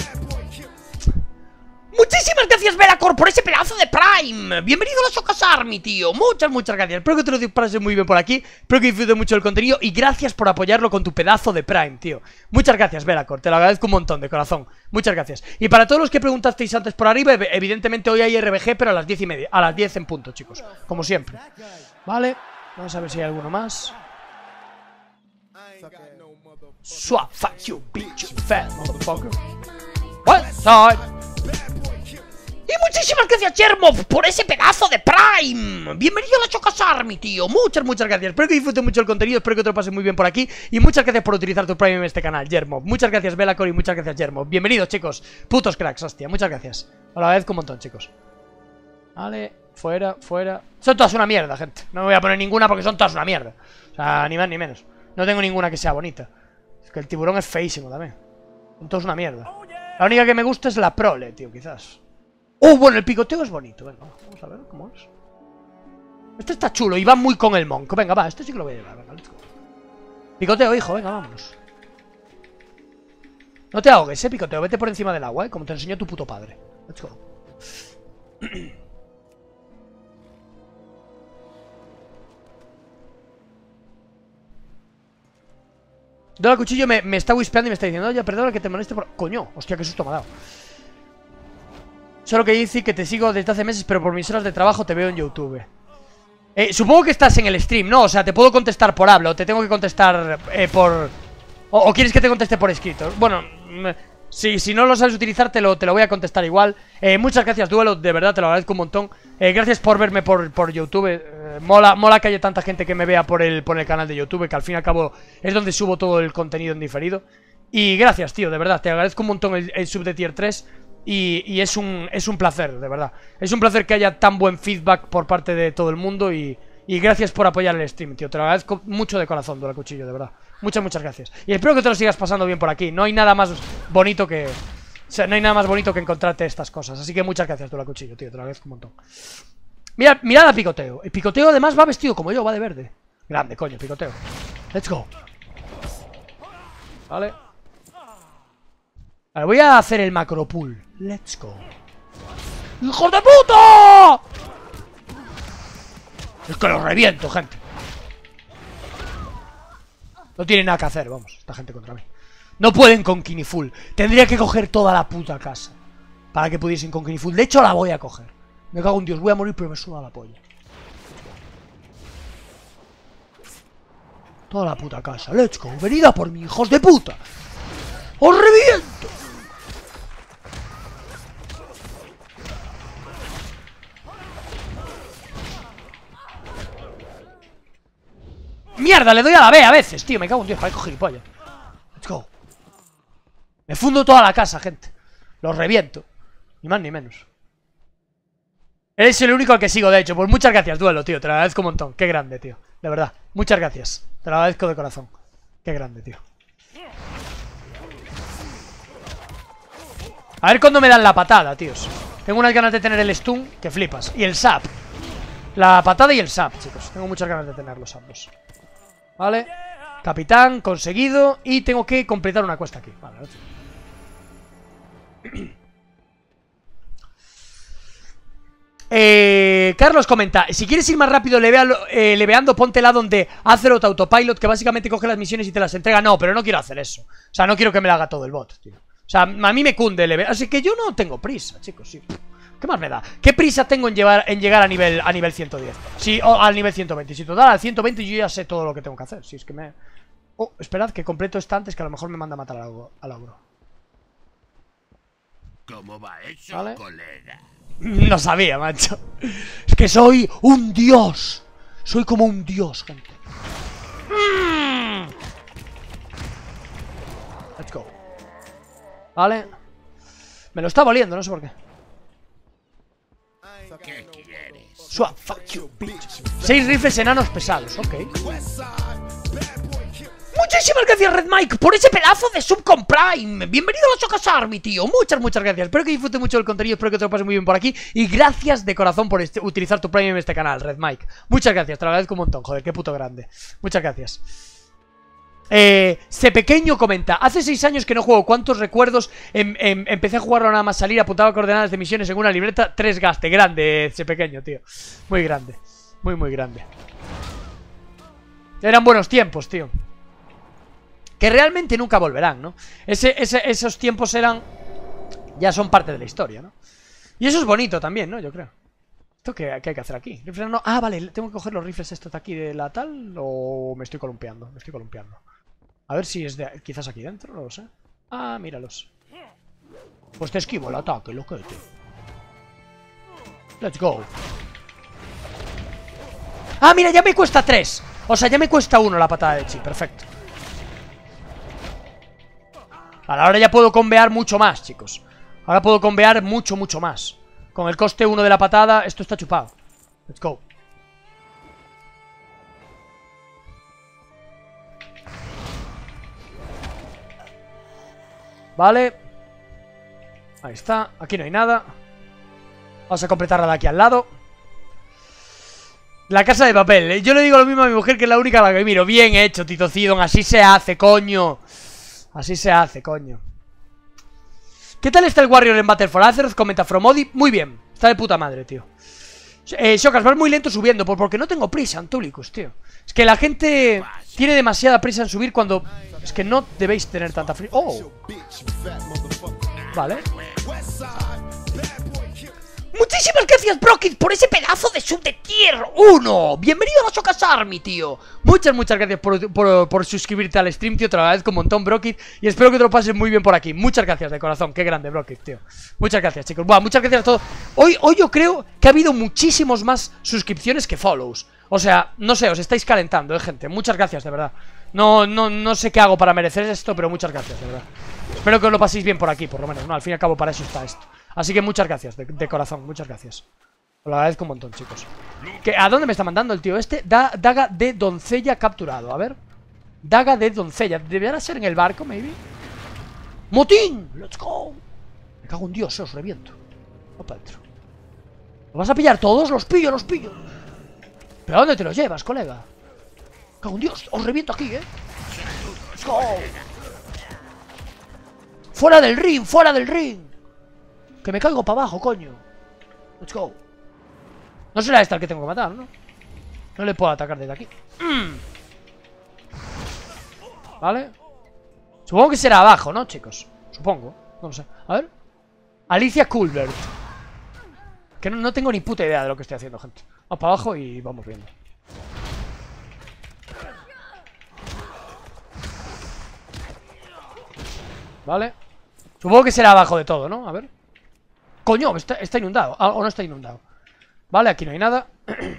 S5: Muchísimas gracias, Velacor, por ese pedazo de Prime. Bienvenido a los Shocas Army, tío. Muchas, muchas gracias. Espero que te lo pases muy bien por aquí. Espero que disfrutes mucho del contenido. Y gracias por apoyarlo con tu pedazo de Prime, tío. Muchas gracias, Velacor. Te lo agradezco un montón, de corazón. Muchas gracias. Y para todos los que preguntasteis antes por arriba, evidentemente hoy hay R B G, pero a las diez y media. A las diez en punto, chicos. Como siempre. Vale. Vamos a ver si hay alguno más. Swap, fuck you, bitch, you fat motherfucker. What's up? Y muchísimas gracias, Jermov, por ese pedazo de Prime. Bienvenido a la Shocas Army, tío. Muchas, muchas gracias. Espero que disfrutes mucho el contenido. Espero que te lo pases muy bien por aquí. Y muchas gracias por utilizar tu Prime en este canal, Jermov. Muchas gracias, Velacor, y muchas gracias, Jermov. Bienvenidos, chicos. Putos cracks, hostia. Muchas gracias. Os lo agradezco un montón, chicos. Vale, fuera, fuera. Son todas una mierda, gente. No me voy a poner ninguna porque son todas una mierda. O sea, ni más ni menos. No tengo ninguna que sea bonita. Es que el tiburón es feísimo también. Son todas una mierda. La única que me gusta es la prole, tío, quizás. Oh, bueno, el picoteo es bonito. Venga, vamos a ver cómo es. Este está chulo y va muy con el monk. Venga, va, este sí que lo voy a llevar. Venga, let's go. Picoteo, hijo, venga, vámonos. No te ahogues, eh, picoteo. Vete por encima del agua, eh, como te enseñó tu puto padre. Let's go. Dola Cuchillo me, me está whispeando y me está diciendo: oye, perdona que te moleste por... Coño, hostia, qué susto me ha dado. Solo que dice que te sigo desde hace meses, pero por mis horas de trabajo te veo en YouTube. eh, Supongo que estás en el stream, ¿no? O sea, te puedo contestar por habla o te tengo que contestar eh, por... O, o quieres que te conteste por escrito. Bueno, si, si no lo sabes utilizar te lo, te lo voy a contestar igual. eh, Muchas gracias, Duelo, de verdad, te lo agradezco un montón. eh, Gracias por verme por, por YouTube. eh, Mola, mola que haya tanta gente que me vea por el, por el canal de YouTube, que al fin y al cabo es donde subo todo el contenido en diferido. Y gracias, tío, de verdad, te agradezco un montón el, el sub de tier tres. Y, y es un es un placer, de verdad. Es un placer que haya tan buen feedback por parte de todo el mundo. Y, y gracias por apoyar el stream, tío. Te lo agradezco mucho de corazón, Dola Cuchillo, de verdad. Muchas, muchas gracias. Y espero que te lo sigas pasando bien por aquí. No hay nada más bonito que... O sea, no hay nada más bonito que encontrarte estas cosas. Así que muchas gracias, Dola Cuchillo, tío. Te lo agradezco un montón. Mira, mirad a Picoteo. El Picoteo además va vestido como yo, va de verde. Grande, coño, Picoteo. Let's go. Vale. Vale, voy a hacer el macro pull. Let's go. ¡Hijos de puta! Es que los reviento, gente. No tiene nada que hacer, vamos, esta gente contra mí. No pueden con Kiniful. Tendría que coger toda la puta casa para que pudiesen con Kiniful. De hecho, la voy a coger. Me cago en Dios, voy a morir, pero me suda la polla. Toda la puta casa, let's go. Venid a por mí, hijos de puta. ¡Os reviento! ¡Mierda! Le doy a la B a veces, tío. Me cago en Dios, parezco gilipollas. Let's go. Me fundo toda la casa, gente. Los reviento. Ni más ni menos. Eres el único al que sigo, de hecho. Pues muchas gracias, Duelo, tío. Te lo agradezco un montón. Qué grande, tío. De verdad. Muchas gracias. Te lo agradezco de corazón. Qué grande, tío. A ver cuándo me dan la patada, tíos. Tengo unas ganas de tener el stun que flipas. Y el sap. La patada y el sap, chicos. Tengo muchas ganas de tenerlos ambos. Vale. Capitán, conseguido. Y tengo que completar una cuesta aquí. Vale, otro. Eh, Carlos comenta: si quieres ir más rápido levealo, eh, leveando, ponte la donde Azeroth Autopilot, que básicamente coge las misiones y te las entrega. No, pero no quiero hacer eso. O sea, no quiero que me la haga todo el bot, tío. O sea, a mí me cunde levear. Así que yo no tengo prisa, chicos, sí. ¿Qué más me da? ¿Qué prisa tengo en, llevar, en llegar a nivel, a nivel ciento diez? Sí, o al nivel ciento veinte. Si total, al ciento veinte yo ya sé todo lo que tengo que hacer. Si es que me... Oh, esperad, que completo esta antes, que a lo mejor me manda a matar al ogro. Al ogro.
S8: ¿Cómo va eso,
S5: ¿vale?
S8: colega?
S5: No sabía, macho. Es que soy un dios. Soy como un dios, gente. Let's go. Vale. Me lo estaba oliendo, no sé por qué.
S8: ¿Qué quieres?
S5: Swap, fuck you, bitch. Seis rifles enanos pesados, ok. Muchísimas gracias, Red Mike, por ese pedazo de sub con Prime. Bienvenido a los Chocas Army, tío. Muchas, muchas gracias. Espero que disfrutes mucho del contenido, espero que te lo pases muy bien por aquí. Y gracias de corazón por este, utilizar tu Prime en este canal, Red Mike. Muchas gracias, te lo agradezco un montón, joder, qué puto grande. Muchas gracias. Eh, Se Pequeño comenta: hace seis años que no juego. ¿Cuántos recuerdos? Em, em, empecé a jugarlo nada más salir. Apuntaba coordenadas de misiones en una libreta. Tres gaste. Grande, Se Pequeño, tío. Muy grande. Muy, muy grande. Eran buenos tiempos, tío. Que realmente nunca volverán, ¿no? Ese, ese, esos tiempos eran... Ya son parte de la historia, ¿no? Y eso es bonito también, ¿no? Yo creo. ¿Esto qué, qué hay que hacer aquí? ¿Rifles no? Ah, vale. ¿Tengo que coger los rifles estos de aquí de la tal? ¿O me estoy columpiando? Me estoy columpiando. A ver si es de... Quizás aquí dentro, no lo sé. Ah, míralos. Pues te esquivo el ataque, loquete. Let's go. Ah, mira, ya me cuesta tres. O sea, ya me cuesta uno la patada de chi. Perfecto. Vale, ahora ya puedo convear mucho más, chicos. Ahora puedo convear mucho, mucho más. Con el coste uno de la patada, esto está chupado. Let's go. Vale. Ahí está, aquí no hay nada. Vamos a completarla de aquí al lado. La casa de papel. Yo le digo lo mismo a mi mujer, que es la única a la que miro. Bien hecho, Tito Cidon, así se hace, coño. Así se hace, coño. ¿Qué tal está el Warrior en Battle for Azeroth? Comenta Fromodi. Muy bien, está de puta madre, tío. Eh, Shokas, vas muy lento subiendo, por porque no tengo prisa, Antulicus, tío. Es que la gente tiene demasiada prisa en subir cuando... Es que no debéis tener tanta prisa. ¡Oh! Vale. Muchísimas gracias, Brockit, por ese pedazo de sub de tier uno. Bienvenido a la Shokas Army, tío. Muchas, muchas gracias por, por, por suscribirte al stream, tío. Te lo agradezco un montón, Brockit. Y espero que te lo pases muy bien por aquí. Muchas gracias de corazón. Qué grande, Brockit, tío. Muchas gracias, chicos. Buah, muchas gracias a todos. Hoy, hoy yo creo que ha habido muchísimos más suscripciones que follows. O sea, no sé, os estáis calentando, eh, gente. Muchas gracias, de verdad. No, no, no sé qué hago para merecer esto, pero muchas gracias, de verdad. Espero que os lo paséis bien por aquí, por lo menos, ¿no? Al fin y al cabo, para eso está esto. Así que muchas gracias, de, de corazón, muchas gracias. Os lo agradezco un montón, chicos. ¿Qué, ¿A dónde me está mandando el tío este? Da, daga de doncella capturado, a ver. Daga de doncella, debería ser en el barco, maybe. ¡Motín! ¡Let's go! Me cago en Dios, os reviento. Va para adentro. ¿Los vas a pillar todos? Los pillo, los pillo. ¿Pero a dónde te los llevas, colega? Me cago en Dios, os reviento aquí, eh. ¡Let's go! ¡Fuera del ring! ¡Fuera del ring! Que me caigo para abajo, coño. Let's go. No será esta el que tengo que matar, ¿no? No le puedo atacar desde aquí. mm. Vale. Supongo que será abajo, ¿no, chicos? Supongo, no lo sé. A ver. Alicia Culbert. Que no, no tengo ni puta idea de lo que estoy haciendo, gente. Vamos para abajo y vamos viendo. Vale. Supongo que será abajo de todo, ¿no? A ver. Coño, está, está inundado. Ah, o no está inundado. Vale, aquí no hay nada.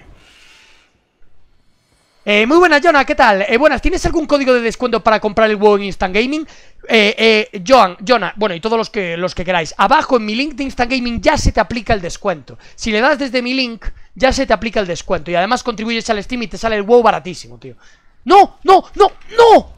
S5: eh, Muy buenas, Jonah, ¿qué tal? Eh, buenas, ¿tienes algún código de descuento para comprar el huevo en Instant Gaming? Eh, eh, Joan, Jonah, bueno, y todos los que, los que queráis. Abajo en mi link de Instant Gaming ya se te aplica el descuento. Si le das desde mi link, ya se te aplica el descuento. Y además contribuyes al stream y te sale el huevo baratísimo, tío. ¡No! ¡No! ¡No! ¡No!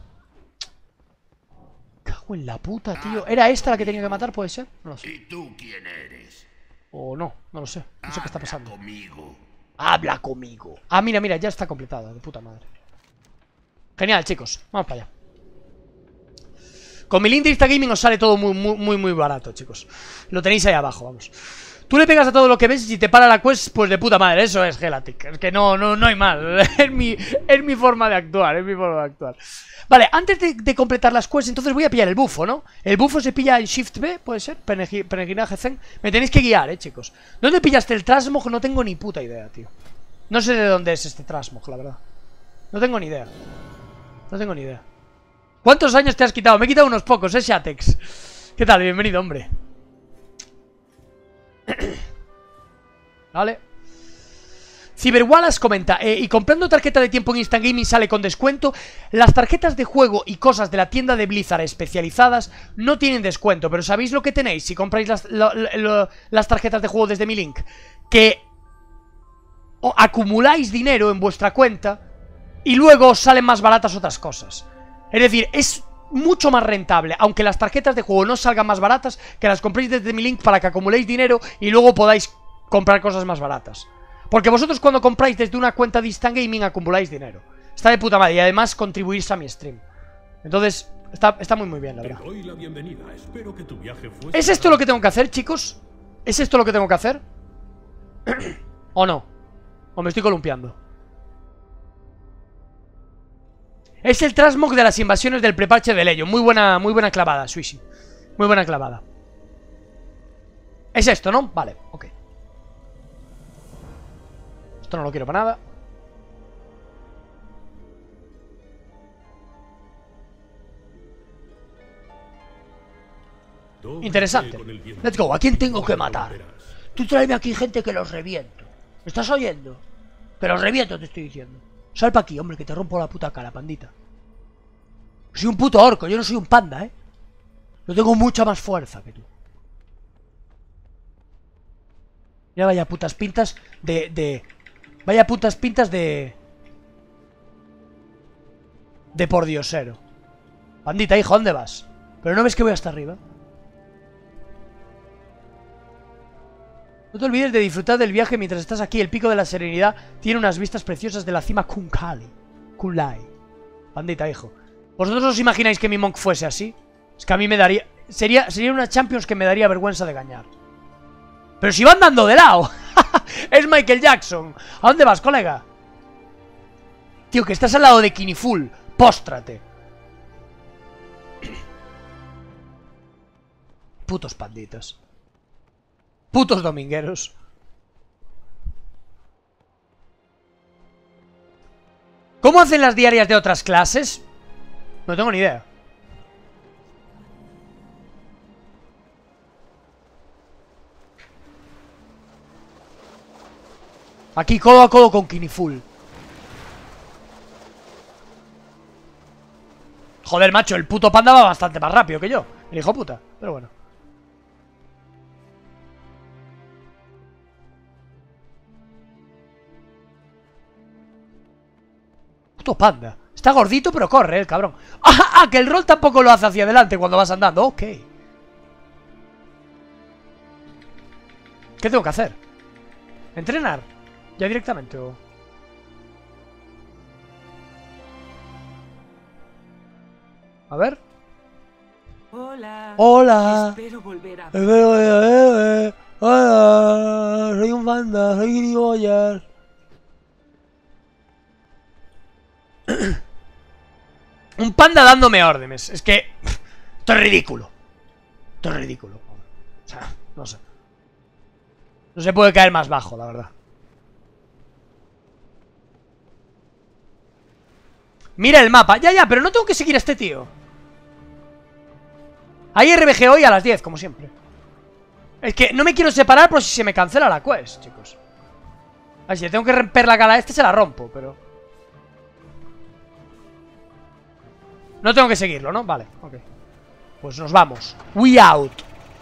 S5: Cago en la puta, tío. ¿Era esta la que tenía que matar? ¿Puede ser? No lo sé.
S8: ¿Y tú quién eres?
S5: O no, no lo sé. No sé qué está pasando.
S8: Conmigo.
S5: Habla conmigo. Ah, mira, mira, ya está completado. De puta madre. Genial, chicos. Vamos para allá. Con mi link de Instagaming os sale todo muy, muy, muy, muy barato, chicos. Lo tenéis ahí abajo, vamos. Tú le pegas a todo lo que ves y si te para la quest, pues de puta madre. Eso es Gelatic. Es que no, no, no hay más. Es mi, es mi forma de actuar. Es mi forma de actuar. Vale, antes de, de completar las quests, entonces voy a pillar el bufo, ¿no? El bufo se pilla en Shift B, puede ser, peregrinaje Zen. Me tenéis que guiar, eh, chicos. ¿Dónde pillaste el Trasmog? No tengo ni puta idea, tío. No sé de dónde es este Trasmog, la verdad. No tengo ni idea. No tengo ni idea. ¿Cuántos años te has quitado? Me he quitado unos pocos, eh, Shatex. ¿Qué tal? Bienvenido, hombre. Vale. Cyberwallace comenta, eh, y comprando tarjeta de tiempo en Instant Gaming sale con descuento. Las tarjetas de juego y cosas de la tienda de Blizzard especializadas no tienen descuento, pero ¿sabéis lo que tenéis si compráis las, lo, lo, las tarjetas de juego desde mi link? Que o acumuláis dinero en vuestra cuenta y luego os salen más baratas otras cosas. Es decir, es mucho más rentable, aunque las tarjetas de juego no salgan más baratas, que las compréis desde mi link para que acumuléis dinero y luego podáis comprar cosas más baratas. Porque vosotros cuando compráis desde una cuenta de Instant Gaming acumuláis dinero. Está de puta madre y además contribuís a mi stream. Entonces, está, está muy muy bien, la verdad.
S2: Te doy la bienvenida. Espero que tu viaje fuese...
S5: ¿Es esto lo que tengo que hacer, chicos? ¿Es esto lo que tengo que hacer? ¿O no? ¿O me estoy columpiando? Es el Trasmog de las invasiones del preparche de Leyo. Muy buena, muy buena clavada, Swishy. Muy buena clavada. Es esto, ¿no? Vale, ok. Esto no lo quiero para nada. Interesante. Let's go. ¿A quién tengo que matar? Tú tráeme aquí gente que los reviento. ¿Me estás oyendo? Que los reviento, te estoy diciendo. Sal para aquí, hombre, que te rompo la puta cara, pandita. Soy un puto orco, yo no soy un panda, ¿eh? Yo tengo mucha más fuerza que tú. Ya vaya putas pintas de... de... Vaya putas pintas de... De pordiosero. Pandita, hijo, ¿dónde vas? Pero no ves que voy hasta arriba. No te olvides de disfrutar del viaje mientras estás aquí. El Pico de la Serenidad tiene unas vistas preciosas de la cima Kunkali. Kulai. Pandita, hijo. ¿Vosotros os imagináis que mi monk fuese así? Es que a mí me daría... Sería, sería una Champions que me daría vergüenza de ganar. Pero si van dando de lado. Es Michael Jackson. ¿A dónde vas, colega? Tío, que estás al lado de Kiniful. Póstrate. Putos panditas. Putos domingueros. ¿Cómo hacen las diarias de otras clases? No tengo ni idea. Aquí codo a codo con Kiniful. Joder, macho, el puto panda va bastante más rápido que yo. El hijo puta, pero bueno. Puto panda. Está gordito pero corre, el cabrón. ¡Ah, ah! Que el rol tampoco lo hace hacia adelante cuando vas andando. Ok. ¿Qué tengo que hacer? ¿Entrenar? ¿Ya directamente o...? A ver.
S9: Hola.
S5: Hola.
S9: Espero volver a
S5: Eh, eh, eh, Hola. Soy un panda, soy gilipollas. Un panda dándome órdenes. Es que... Esto es ridículo. Esto es ridículo. O sea, no sé. No se puede caer más bajo, la verdad. Mira el mapa. Ya, ya, pero no tengo que seguir a este tío. Hay R B G hoy a las diez, como siempre. Es que no me quiero separar por si se me cancela la quest, chicos. A ver, si le tengo que romper la cara a este, se la rompo, pero... No tengo que seguirlo, ¿no? Vale, ok. Pues nos vamos. We out.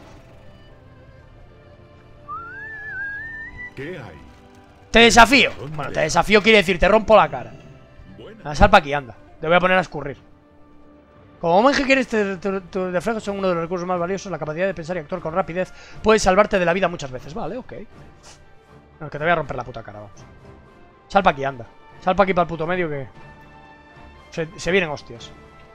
S2: ¿Qué hay?
S5: Te desafío. Bueno, te desafío quiere decir, te rompo la cara. Ah, sal pa' aquí, anda. Te voy a poner a escurrir. Como monje que eres, tus reflejos son uno de los recursos más valiosos. La capacidad de pensar y actuar con rapidez puede salvarte de la vida muchas veces. Vale, ok. No, que te voy a romper la puta cara, vamos. Sal pa' aquí, anda. Sal pa' aquí para el puto medio que... Se, se vienen hostias.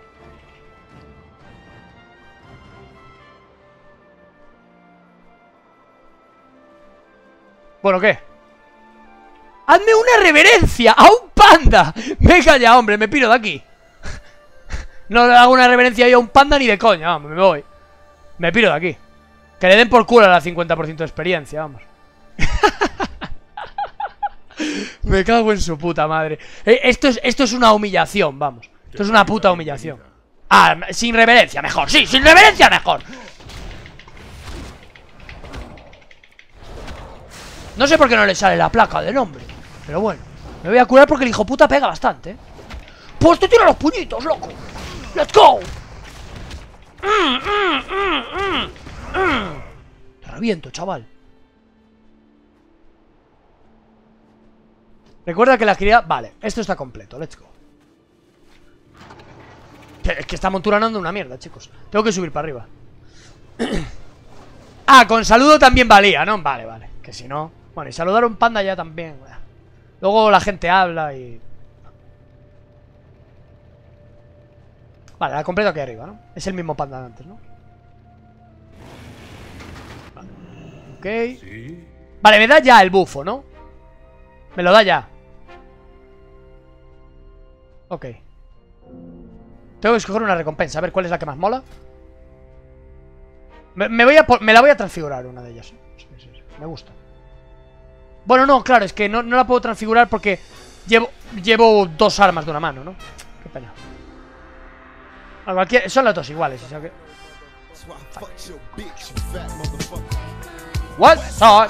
S5: Bueno, ¿qué? ¡Hazme una reverencia a un panda! Venga ya, hombre, me piro de aquí. No le hago una reverencia yo a un panda ni de coña, vamos, me voy. Me piro de aquí. Que le den por culo a la cincuenta por ciento de experiencia, vamos. Me cago en su puta madre. Eh, esto, es, esto es una humillación, vamos. Esto es una puta humillación. Ah, sin reverencia, mejor. Sí, sin reverencia, mejor. No sé por qué no le sale la placa de nombre, pero bueno, me voy a curar porque el hijo puta pega bastante, ¿eh? Pues te tiro los puñitos, loco. ¡Let's go! Mm, mm, mm, mm, mm. Te reviento, chaval. Recuerda que la agilidad... Vale, esto está completo, let's go. Es que esta montura no anda una mierda, chicos. Tengo que subir para arriba. Ah, con saludo también valía, ¿no? Vale, vale, que si no... Bueno, y saludar a un panda ya también. Luego la gente habla y... Vale, la completo aquí arriba, ¿no? Es el mismo panda de antes, ¿no? Vale. Ok.
S2: ¿Sí?
S5: Vale, me da ya el bufo, ¿no? Me lo da ya. Ok. Tengo que escoger una recompensa. A ver cuál es la que más mola. Me, me, voy a, me la voy a transfigurar una de ellas. Sí, sí, sí. Me gusta. Bueno, no, claro, es que no, no la puedo transfigurar porque llevo, llevo dos armas de una mano, ¿no? Qué pena. A cualquier, son las dos iguales, o sea que... What? No.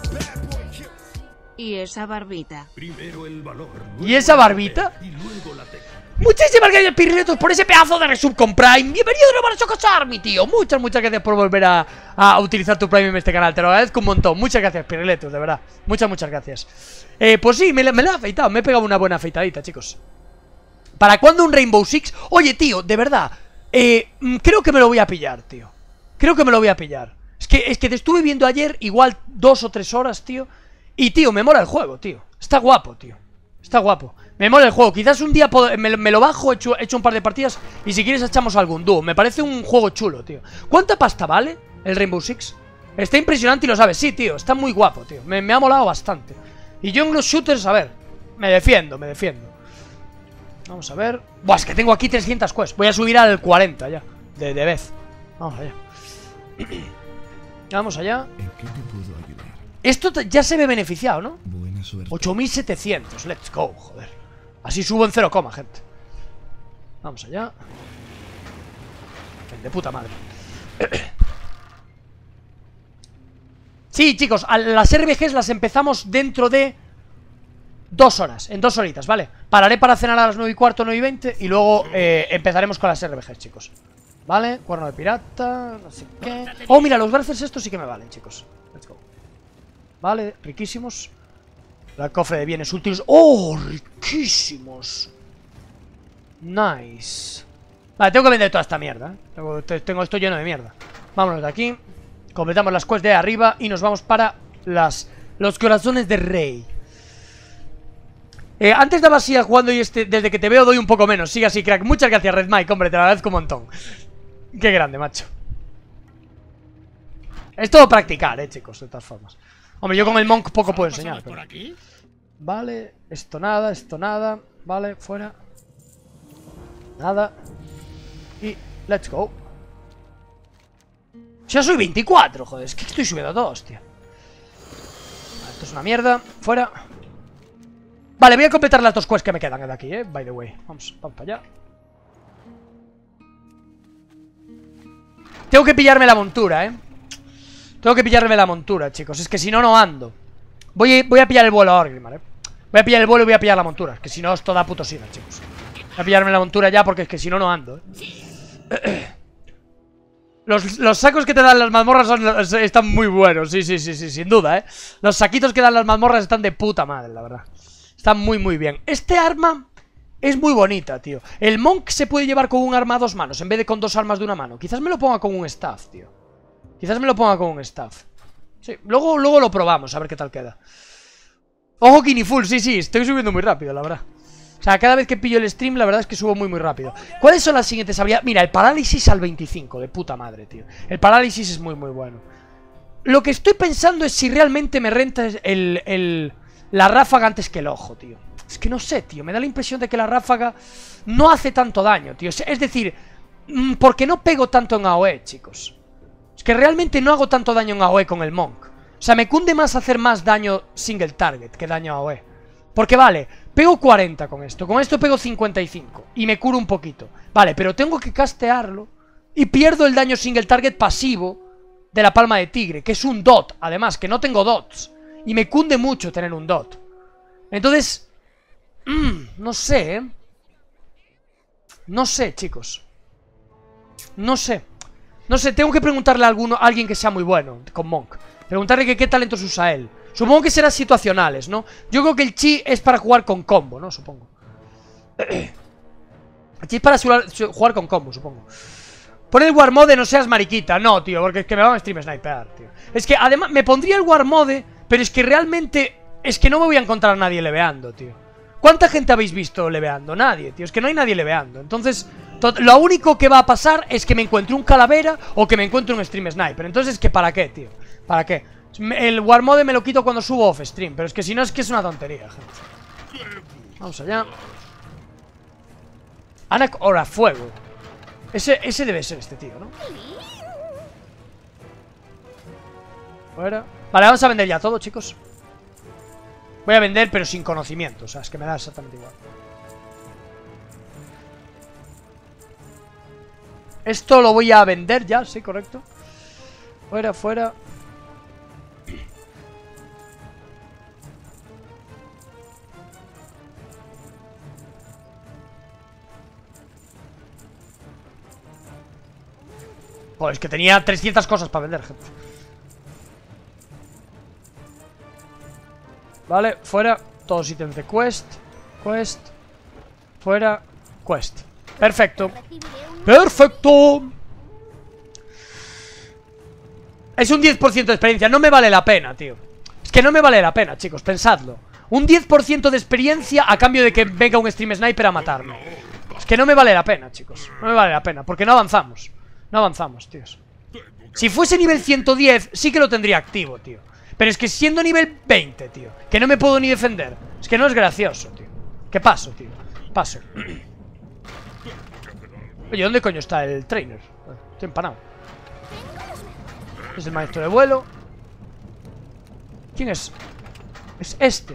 S6: Y esa barbita.
S2: Primero el valor.
S5: ¿Y esa barbita?
S2: Y luego la técnica.
S5: Muchísimas gracias, Pirriletos, por ese pedazo de resub con Prime. Bienvenido de nuevo a Chocosar, mi tío. Muchas, muchas gracias por volver a, a utilizar tu Prime en este canal. Te lo agradezco un montón. Muchas gracias, Pirriletos, de verdad. Muchas, muchas gracias. Eh, pues sí, me, me lo he afeitado. Me he pegado una buena afeitadita, chicos. ¿Para cuándo un Rainbow Six? Oye, tío, de verdad. Eh, creo que me lo voy a pillar, tío. Creo que me lo voy a pillar. Es que, es que te estuve viendo ayer igual dos o tres horas, tío. Y, tío, me mola el juego, tío. Está guapo, tío. Está guapo. Me mola el juego. Quizás un día me, me lo bajo, he hecho, he hecho un par de partidas y si quieres echamos algún dúo. Me parece un juego chulo, tío. ¿Cuánta pasta vale el Rainbow Six? Está impresionante y lo sabes. Sí, tío, está muy guapo, tío. Me, me ha molado bastante. Y yo en los shooters, a ver, me defiendo, me defiendo. Vamos a ver. Buah, es que tengo aquí trescientas quests. Voy a subir al cuarenta ya, de, de vez. Vamos allá. Vamos allá.
S10: ¿En qué te puedo ayudar?
S5: Esto ya se ve beneficiado, ¿no?
S10: Buena suerte.
S5: ocho mil setecientos, let's go, joder. Así subo en cero, gente. Vamos allá. De puta madre. Sí, chicos, a las R B Gs las empezamos dentro de dos horas, en dos horitas, ¿vale? Pararé para cenar a las nueve y cuarto, nueve y veinte. Y luego eh, empezaremos con las R B Gs, chicos. Vale, cuerno de pirata, no sé qué. Oh, mira, los berserkers estos sí que me valen, chicos. Let's go. Vale, riquísimos. El cofre de bienes útiles. ¡Oh, riquísimos! Nice. Vale, tengo que vender toda esta mierda, ¿eh? Tengo, tengo esto lleno de mierda. Vámonos de aquí. Completamos las quests de arriba y nos vamos para las los corazones de rey. eh, Antes daba así jugando y este, desde que te veo doy un poco menos. Sigue así, crack. Muchas gracias, Red Mike, hombre, te lo agradezco un montón. Qué grande, macho. Es todo practicar, eh, chicos, de todas formas. Hombre, yo con el Monk poco puedo enseñar, pero... Vale, esto nada, esto nada. Vale, fuera. Nada. Y let's go. Ya soy veinticuatro, joder, es que estoy subiendo todo, hostia. Vale, esto es una mierda, fuera. Vale, voy a completar las dos quests que me quedan de aquí, eh, by the way. Vamos, vamos para allá. Tengo que pillarme la montura, eh. Tengo que pillarme la montura, chicos, es que si no, no ando. Voy a, voy a pillar el vuelo ahora, Grimar, eh. Voy a pillar el vuelo y voy a pillar la montura, es que si no, es toda putosina, chicos. Voy a pillarme la montura ya porque es que si no, no ando, eh. Los, los sacos que te dan las mazmorras son, están muy buenos, sí, sí, sí, sí, sin duda, eh. Los saquitos que dan las mazmorras están de puta madre, la verdad. Están muy, muy bien. Este arma es muy bonita, tío. El Monk se puede llevar con un arma a dos manos en vez de con dos armas de una mano. Quizás me lo ponga con un staff, tío. Quizás me lo ponga con un staff. Sí, luego, luego lo probamos, a ver qué tal queda. Ojo, Kini Full, sí, sí, estoy subiendo muy rápido, la verdad. O sea, cada vez que pillo el stream, la verdad es que subo muy, muy rápido. ¿Cuáles son las siguientes habilidades? Mira, el parálisis al veinticinco, de puta madre, tío. El parálisis es muy, muy bueno. Lo que estoy pensando es si realmente me renta el, el, la ráfaga antes que el ojo, tío. Es que no sé, tío, me da la impresión de que la ráfaga no hace tanto daño, tío. Es decir, porque no pego tanto en A O E, chicos. Es que realmente no hago tanto daño en A O E con el Monk. O sea, me cunde más hacer más daño single target que daño A O E. Porque vale, pego cuarenta con esto, con esto pego cincuenta y cinco y me curo un poquito. Vale, pero tengo que castearlo y pierdo el daño single target pasivo de la palma de tigre, que es un dot, además, que no tengo dots. Y me cunde mucho tener un dot. Entonces, mmm, no sé, ¿eh? No sé, chicos. No sé. No sé, tengo que preguntarle a, alguno, a alguien que sea muy bueno con Monk. Preguntarle que qué talentos usa él. Supongo que será situacionales, ¿no? Yo creo que el chi es para jugar con combo, ¿no? Supongo. El chi es para jugar con combo, supongo. Pon el War Mode, no seas mariquita. No, tío, porque es que me van a stream sniper, tío. Es que además me pondría el War Mode, pero es que realmente es que no me voy a encontrar a nadie leveando, tío. ¿Cuánta gente habéis visto leveando? Nadie, tío. Es que no hay nadie leveando. Entonces, lo único que va a pasar es que me encuentre un calavera o que me encuentre un stream sniper. Entonces, ¿que para qué, tío? ¿Para qué? El War Mode me lo quito cuando subo off stream, pero es que si no es que es una tontería, gente. Vamos allá. Anak Ora Fuego. Ese, ese debe ser este tío, ¿no? Fuera. Vale, vamos a vender ya todo, chicos. Voy a vender, pero sin conocimiento. O sea, es que me da exactamente igual. Esto lo voy a vender ya, sí, correcto. Fuera, fuera. Joder, es que tenía trescientas cosas para vender, gente. Vale, fuera. Todos ítems de quest. Quest. Fuera. Quest. Perfecto. ¡Perfecto! Es un diez por ciento de experiencia. No me vale la pena, tío. Es que no me vale la pena, chicos. Pensadlo. Un diez por ciento de experiencia a cambio de que venga un stream sniper a matarme. Es que no me vale la pena, chicos. No me vale la pena. Porque no avanzamos. No avanzamos, tíos. Si fuese nivel ciento diez, sí que lo tendría activo, tío. Pero es que siendo nivel veinte, tío, que no me puedo ni defender. Es que no es gracioso, tío. ¿Qué paso, tío? Paso. Oye, ¿dónde coño está el trainer? Estoy empanado. Es el maestro de vuelo. ¿Quién es? Es este.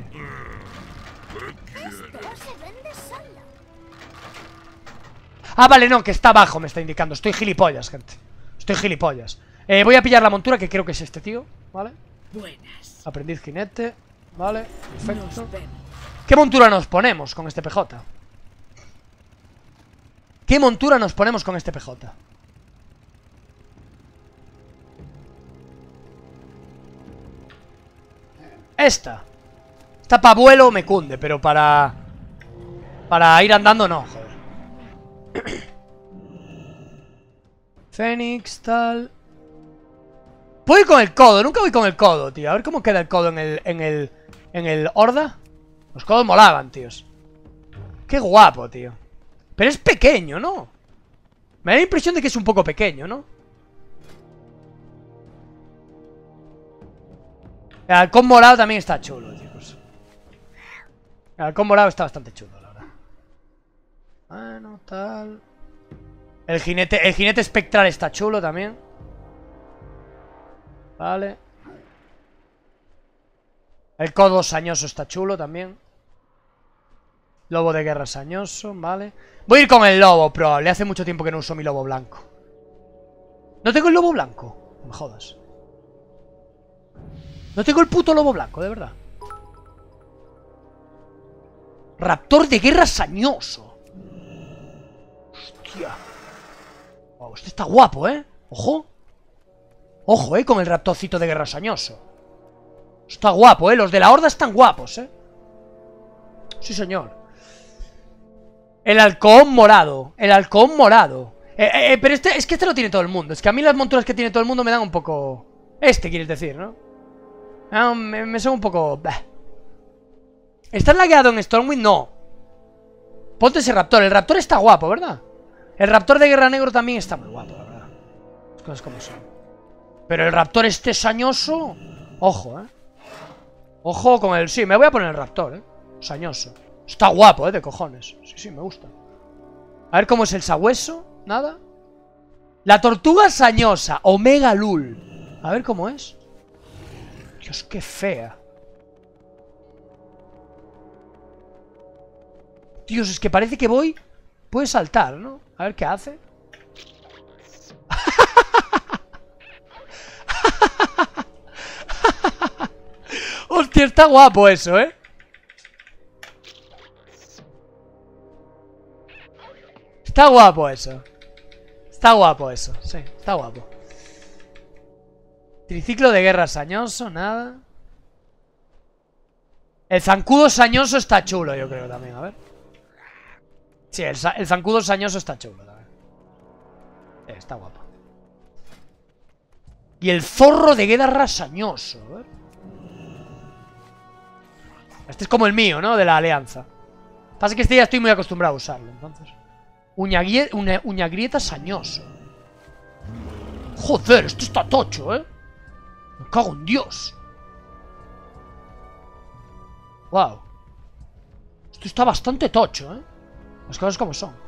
S5: Ah, vale, no, que está abajo, me está indicando. Estoy gilipollas, gente. Estoy gilipollas. Eh, voy a pillar la montura, que creo que es este tío. ¿Vale?
S9: Buenas.
S5: Aprendiz jinete. Vale, perfecto. ¿Qué montura nos ponemos con este P J? ¿Qué montura nos ponemos con este P J? Esta. Esta para vuelo me cunde, pero para... Para ir andando no, joder. Fénix, tal... Puedo ir con el codo, nunca voy con el codo, tío. A ver cómo queda el codo en el... En el... En el Horda. Los codos molaban, tíos. Qué guapo, tío. Pero es pequeño, ¿no? Me da la impresión de que es un poco pequeño, ¿no? El halcón morado también está chulo, chicos. El halcón morado está bastante chulo, la verdad. Bueno, tal. El jinete, el jinete espectral está chulo también. Vale. El codo sañoso está chulo también. Lobo de guerra sañoso, vale. Voy a ir con el lobo, probable. Hace mucho tiempo que no uso mi lobo blanco. ¿No tengo el lobo blanco? No me jodas. No tengo el puto lobo blanco, de verdad. Raptor de guerra sañoso. Hostia. Wow, este está guapo, ¿eh? Ojo. Ojo, ¿eh? Con el raptorcito de guerra sañoso. Está guapo, ¿eh? Los de la horda están guapos, ¿eh? Sí, señor. El halcón morado. El halcón morado. Eh, eh, pero este, es que este lo tiene todo el mundo. Es que a mí las monturas que tiene todo el mundo me dan un poco... Este, quieres decir, ¿no? Ah, me, me son un poco... Bah. ¿Estás lagueado en Stormwind? No. Ponte ese raptor. El raptor está guapo, ¿verdad? El raptor de guerra negro también está muy guapo, la verdad. Las cosas como son. Pero el raptor este sañoso... Ojo, ¿eh? Ojo con el... Sí, me voy a poner el raptor, ¿eh? Sañoso. Está guapo, ¿eh? De cojones. Sí, sí, me gusta. A ver cómo es el sabueso. Nada. La tortuga sañosa. Omega Lul. A ver cómo es. Dios, qué fea. Dios, es que parece que voy... Puede saltar, ¿no? A ver qué hace. Hostia, está guapo eso, ¿eh? Está guapo eso. Está guapo eso, sí, está guapo. Triciclo de guerra sañoso, nada. El zancudo sañoso está chulo, yo creo también, a ver. Sí, el, el zancudo sañoso está chulo también. Eh, está guapo. Y el zorro de guerra sañoso, a ver. Este es como el mío, ¿no? De la alianza. Pasa que este ya estoy muy acostumbrado a usarlo, entonces. Uña, una, uña grieta sañoso. Joder, esto está tocho, ¿eh? Me cago en Dios. Wow. Esto está bastante tocho, ¿eh? Las cosas como son.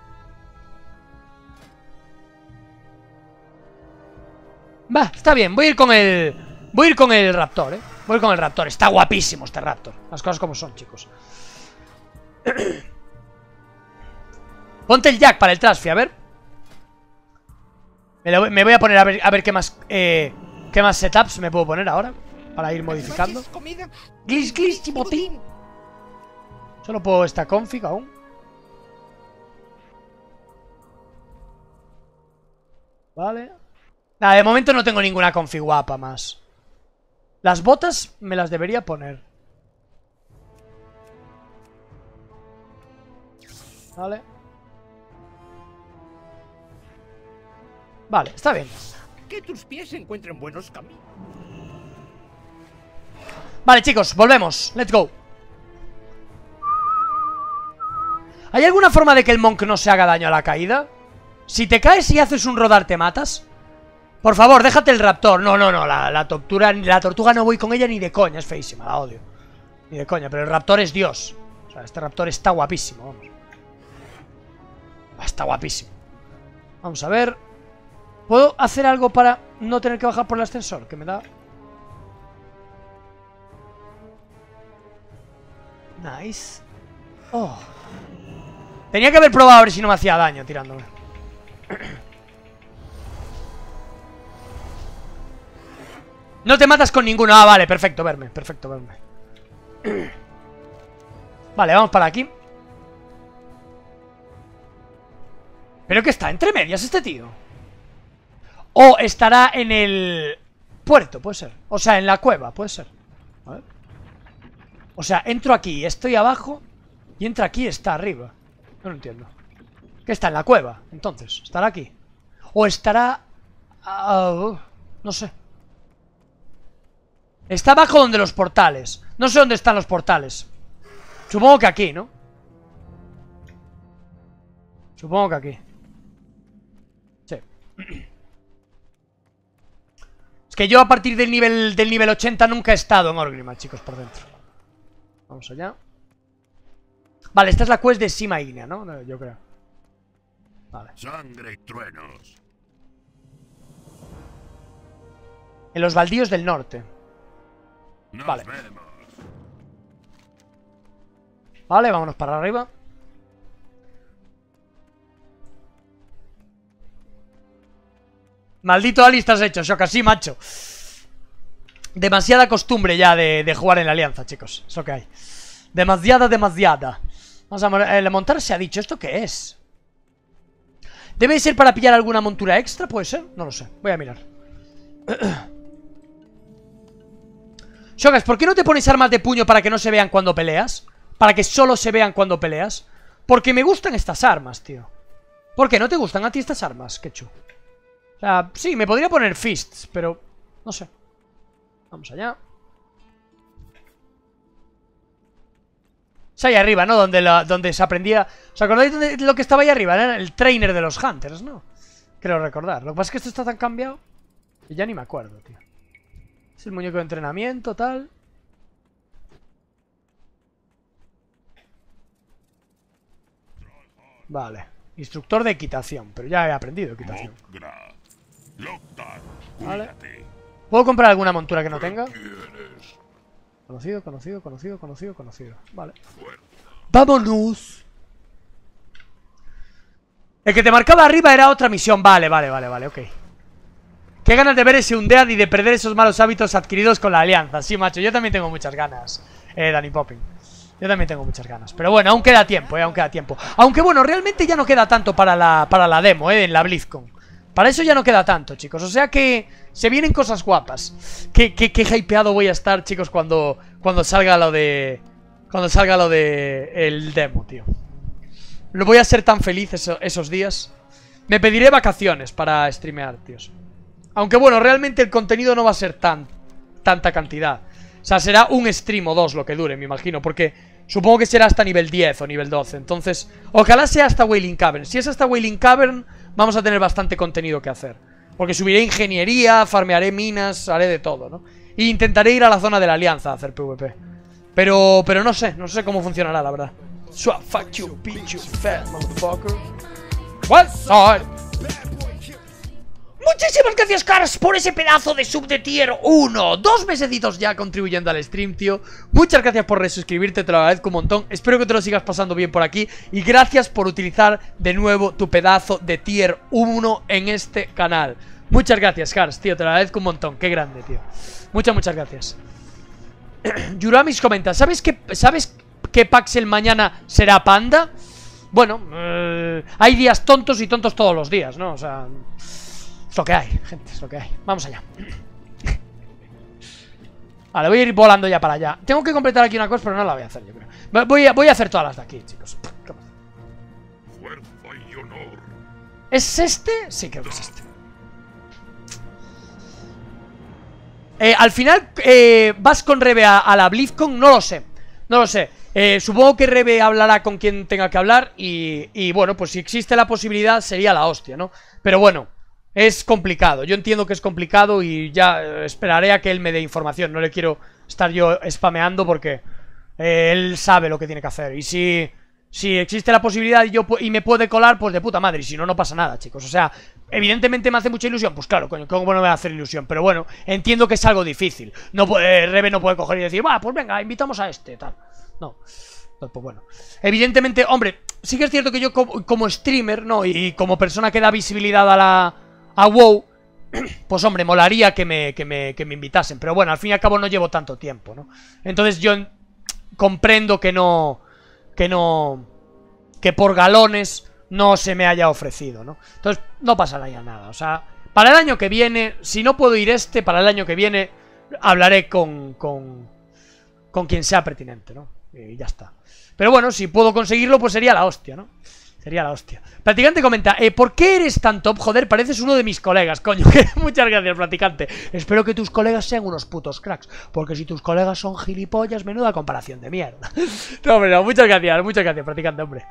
S5: Va, está bien, voy a ir con el... Voy a ir con el raptor, ¿eh? Voy a ir con el raptor, está guapísimo este raptor. Las cosas como son, chicos. Ponte el jack para el transfi, a ver. Me, lo, me voy a poner a ver, a ver qué más eh, qué más setups me puedo poner ahora para ir modificando. Glitch, glitch, chipotín. Solo puedo esta config aún. Vale. Nada, de momento no tengo ninguna config guapa más. Las botas me las debería poner. Vale. Vale, está bien.
S8: Que tus pies se encuentren buenos caminos.
S5: Vale, chicos, volvemos. Let's go. ¿Hay alguna forma de que el monk no se haga daño a la caída? Si te caes y haces un rodar, ¿te matas? Por favor, déjate el raptor. No, no, no, la, la tortuga la tortuga no voy con ella ni de coña. Es feísima, la odio. Ni de coña, pero el raptor es Dios. O sea, este raptor está guapísimo, vamos. Está guapísimo. Vamos a ver. ¿Puedo hacer algo para no tener que bajar por el ascensor? Que me da... Nice. Oh. Tenía que haber probado a ver si no me hacía daño tirándome. No te matas con ninguno. Ah, vale, perfecto, verme. Perfecto, verme. Vale, vamos para aquí. ¿Pero qué está? ¿Entre medias este tío? O estará en el puerto, puede ser. O sea, en la cueva, puede ser. A ver. O sea, entro aquí, estoy abajo. Y entra aquí, está arriba. No lo entiendo. ¿Qué está? En la cueva, entonces. ¿Estará aquí? O estará... Uh, no sé. Está abajo donde los portales. No sé dónde están los portales. Supongo que aquí, ¿no? Supongo que aquí. Sí. Es que yo a partir del nivel del nivel ochenta nunca he estado en Orgrimmar, chicos, por dentro. Vamos allá. Vale, esta es la quest de Sima Ignea, ¿no? Yo creo. Vale.
S2: Sangre y truenos.
S5: En los baldíos del norte.
S2: Nos
S5: Vale.
S2: vemos.
S5: Vale, vámonos para arriba. Maldito Ali estás hecho, Shoka, sí, macho. Demasiada costumbre ya de, de jugar en la alianza, chicos. Es lo que hay. Demasiada, demasiada. Vamos a eh, montar, se ha dicho. ¿Esto qué es? ¿Debe ser para pillar alguna montura extra? ¿Puede ser? No lo sé, voy a mirar. Shokas, ¿por qué no te pones armas de puño para que no se vean cuando peleas? Para que solo se vean cuando peleas. Porque me gustan estas armas, tío. ¿Por qué no te gustan a ti estas armas, Quechu? O sea, sí, me podría poner fists, pero no sé. Vamos allá. Es ahí arriba, ¿no? Donde, la, donde se aprendía... ¿Os acordáis de lo que estaba ahí arriba? Era el trainer de los hunters, ¿no? Creo recordar. Lo que pasa es que esto está tan cambiado que ya ni me acuerdo, tío. Es el muñeco de entrenamiento, tal. Vale. Instructor de equitación. Pero ya he aprendido equitación. Vale. ¿Puedo comprar alguna montura que no tenga? Conocido, conocido, conocido, conocido, conocido. Vale. ¡Vámonos! El que te marcaba arriba era otra misión. Vale, vale, vale, vale, ok. Qué ganas de ver ese Undead y de perder esos malos hábitos adquiridos con la alianza. Sí, macho, yo también tengo muchas ganas. Eh, Danny Popping. Yo también tengo muchas ganas. Pero bueno, aún queda tiempo, eh, aún queda tiempo. Aunque bueno, realmente ya no queda tanto para la, para la demo, eh, en la BlizzCon. Para eso ya no queda tanto, chicos. O sea que se vienen cosas guapas. Qué, qué, qué hypeado voy a estar, chicos, cuando, cuando salga lo de... Cuando salga lo de... El demo, tío. Lo voy a ser tan feliz eso, esos días. Me pediré vacaciones para streamear, tíos. Aunque bueno, realmente el contenido no va a ser tan... Tanta cantidad. O sea, será un stream o dos lo que dure, me imagino. Porque supongo que será hasta nivel diez o nivel doce. Entonces, ojalá sea hasta Wailing Cavern. Si es hasta Wailing Cavern, vamos a tener bastante contenido que hacer. Porque subiré ingeniería, farmearé minas, haré de todo, ¿no? E intentaré ir a la zona de la alianza a hacer PvP. Pero, pero no sé, no sé cómo funcionará, la verdad. Swap, fuck you, bitch, you fat motherfucker. What? Oh, muchísimas gracias, Cars, por ese pedazo de sub de tier uno. Dos mesecitos ya contribuyendo al stream, tío. Muchas gracias por resuscribirte, te lo agradezco un montón. Espero que te lo sigas pasando bien por aquí. Y gracias por utilizar de nuevo tu pedazo de tier uno en este canal. Muchas gracias, Cars, tío, te lo agradezco un montón. Qué grande, tío. Muchas, muchas gracias. Yuramis comenta, ¿sabes que, ¿sabes que Paxel mañana será panda? Bueno, eh, hay días tontos y tontos todos los días, ¿no? O sea... Es lo que hay, gente, es lo que hay. Vamos allá. Vale, voy a ir volando ya para allá. Tengo que completar aquí una cosa, pero no la voy a hacer, yo creo. Voy a, voy a hacer todas las de aquí, chicos.
S2: Fuerza y honor.
S5: ¿Es este? Sí, creo que es este. Eh, al final, eh, ¿vas con Rebe a, a la BlizzCon? No lo sé. No lo sé. Eh, supongo que Rebe hablará con quien tenga que hablar. Y, y bueno, pues si existe la posibilidad, sería la hostia, ¿no? Pero bueno. es complicado. Yo entiendo que es complicado y ya eh, esperaré a que él me dé información. No le quiero estar yo spameando porque eh, él sabe lo que tiene que hacer. Y si, si existe la posibilidad y, yo, y me puede colar, pues de puta madre. Y si no, no pasa nada, chicos. O sea, evidentemente me hace mucha ilusión. Pues claro, coño, ¿cómo no me va a hacer ilusión? Pero bueno, entiendo que es algo difícil. No puede, Rebe no puede coger y decir, va, pues venga, invitamos a este, tal. No. Pues bueno, evidentemente, hombre, sí que es cierto que yo como, como streamer, ¿no? Y como persona que da visibilidad a la... a WoW, pues hombre, molaría que me, que me, que me invitasen. Pero bueno, al fin y al cabo no llevo tanto tiempo, ¿no? Entonces yo comprendo que no... que no... que por galones no se me haya ofrecido, ¿no? Entonces no pasará ya nada, o sea, para el año que viene, si no puedo ir este, para el año que viene hablaré con... con, con quien sea pertinente, ¿no? Y ya está. Pero bueno, si puedo conseguirlo, pues sería la hostia, ¿no? Sería la hostia. Practicante comenta, eh, ¿por qué eres tan top? Joder, pareces uno de mis colegas, coño. Muchas gracias, practicante. Espero que tus colegas sean unos putos cracks. Porque si tus colegas son gilipollas, menuda comparación de mierda. No, hombre, no, muchas gracias, muchas gracias, practicante, hombre.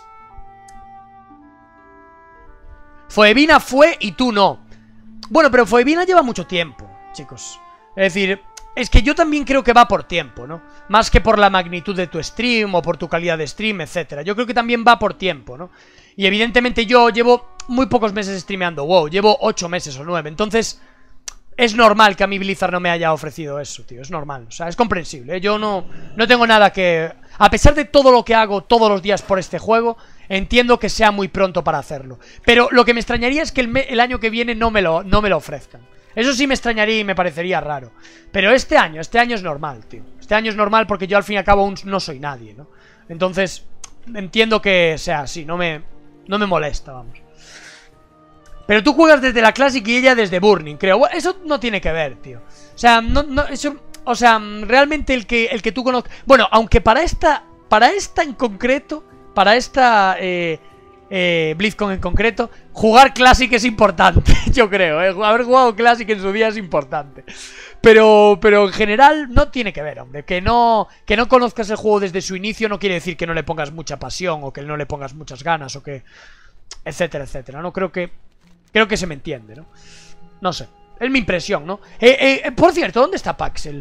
S5: Foevina fue y tú no. Bueno, pero Foevina lleva mucho tiempo, chicos. Es decir... es que yo también creo que va por tiempo, ¿no? Más que por la magnitud de tu stream o por tu calidad de stream, etcétera. Yo creo que también va por tiempo, ¿no? Y evidentemente yo llevo muy pocos meses streameando WoW. Llevo ocho meses o nueve. Entonces, es normal que a mí Blizzard no me haya ofrecido eso, tío. Es normal, o sea, es comprensible, ¿eh? Yo no, no tengo nada que... A pesar de todo lo que hago todos los días por este juego, entiendo que sea muy pronto para hacerlo. Pero lo que me extrañaría es que el, me el año que viene no me lo, no me lo ofrezcan. Eso sí me extrañaría y me parecería raro. Pero este año, este año es normal, tío. Este año es normal porque yo al fin y al cabo aún no soy nadie, ¿no? Entonces, entiendo que sea así, no me, no me molesta, vamos. Pero tú juegas desde la Classic y ella desde Burning, creo. Bueno, eso no tiene que ver, tío. O sea, no, no, eso... O sea, realmente el que, el que tú conozcas... Bueno, aunque para esta... Para esta en concreto... Para esta... Eh... Eh, BlizzCon en concreto, jugar Classic es importante, yo creo, ¿eh? Haber jugado Classic en su día es importante. Pero, pero en general no tiene que ver, hombre. Que no, que no conozcas el juego desde su inicio no quiere decir que no le pongas mucha pasión o que no le pongas muchas ganas o que... etcétera, etcétera, ¿no? Creo que... Creo que se me entiende, ¿no? No sé, es mi impresión, ¿no? Eh, eh, por cierto, ¿dónde está Paxel?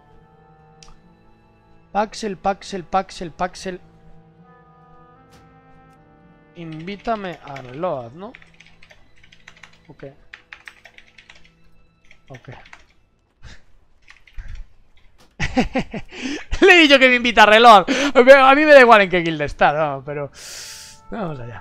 S5: Paxel, Paxel, Paxel, Paxel... Invítame a Reload, ¿no? Ok. Ok. Le he dicho que me invita a Reload. A mí me da igual en qué guild está, no, pero... Vamos allá.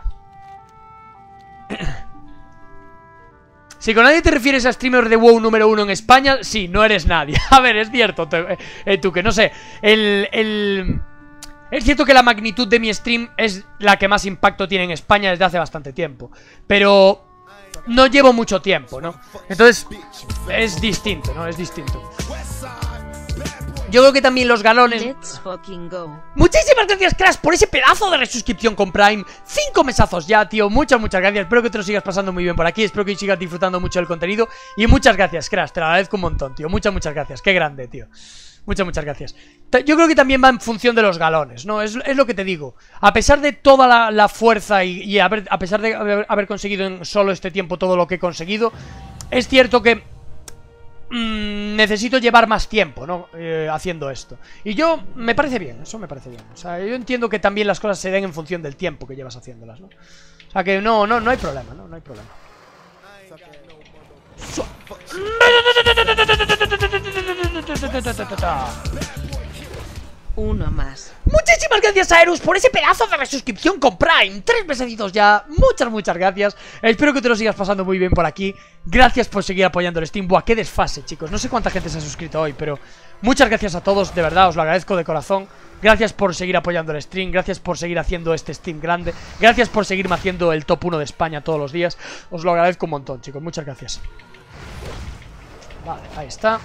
S5: Si con nadie te refieres a streamer de WoW número uno en España, sí, no eres nadie. A ver, es cierto, te, eh, tú que no sé. El... el... Es cierto que la magnitud de mi stream es la que más impacto tiene en España desde hace bastante tiempo. Pero no llevo mucho tiempo, ¿no? Entonces es distinto, ¿no? Es distinto. Yo creo que también los galones...
S6: Let's fucking go.
S5: Muchísimas gracias, Crash, por ese pedazo de resuscripción con Prime. Cinco mesazos ya, tío. Muchas, muchas gracias. Espero que te lo sigas pasando muy bien por aquí. Espero que sigas disfrutando mucho del contenido. Y muchas gracias, Crash. Te lo agradezco un montón, tío. Muchas, muchas gracias. Qué grande, tío. Muchas, muchas gracias. Yo creo que también va en función de los galones, ¿no? Es, es lo que te digo. A pesar de toda la, la fuerza y, y haber, a pesar de haber, haber conseguido en solo este tiempo todo lo que he conseguido, es cierto que mmm, necesito llevar más tiempo, ¿no? Eh, haciendo esto. Y yo, me parece bien, eso me parece bien. O sea, yo entiendo que también las cosas se den en función del tiempo que llevas haciéndolas, ¿no? O sea, que no, no, no hay problema, ¿no? No hay problema.
S6: Uno más.
S5: Muchísimas gracias a Erus por ese pedazo de resuscripción con Prime. Tres mesecitos ya. Muchas, muchas gracias. Espero que te lo sigas pasando muy bien por aquí. Gracias por seguir apoyando el Steam. Buah, qué desfase, chicos. No sé cuánta gente se ha suscrito hoy, pero muchas gracias a todos. De verdad, os lo agradezco de corazón. Gracias por seguir apoyando el stream. Gracias por seguir haciendo este Steam grande. Gracias por seguirme haciendo el top uno de España todos los días. Os lo agradezco un montón, chicos. Muchas gracias. Vale, ahí está.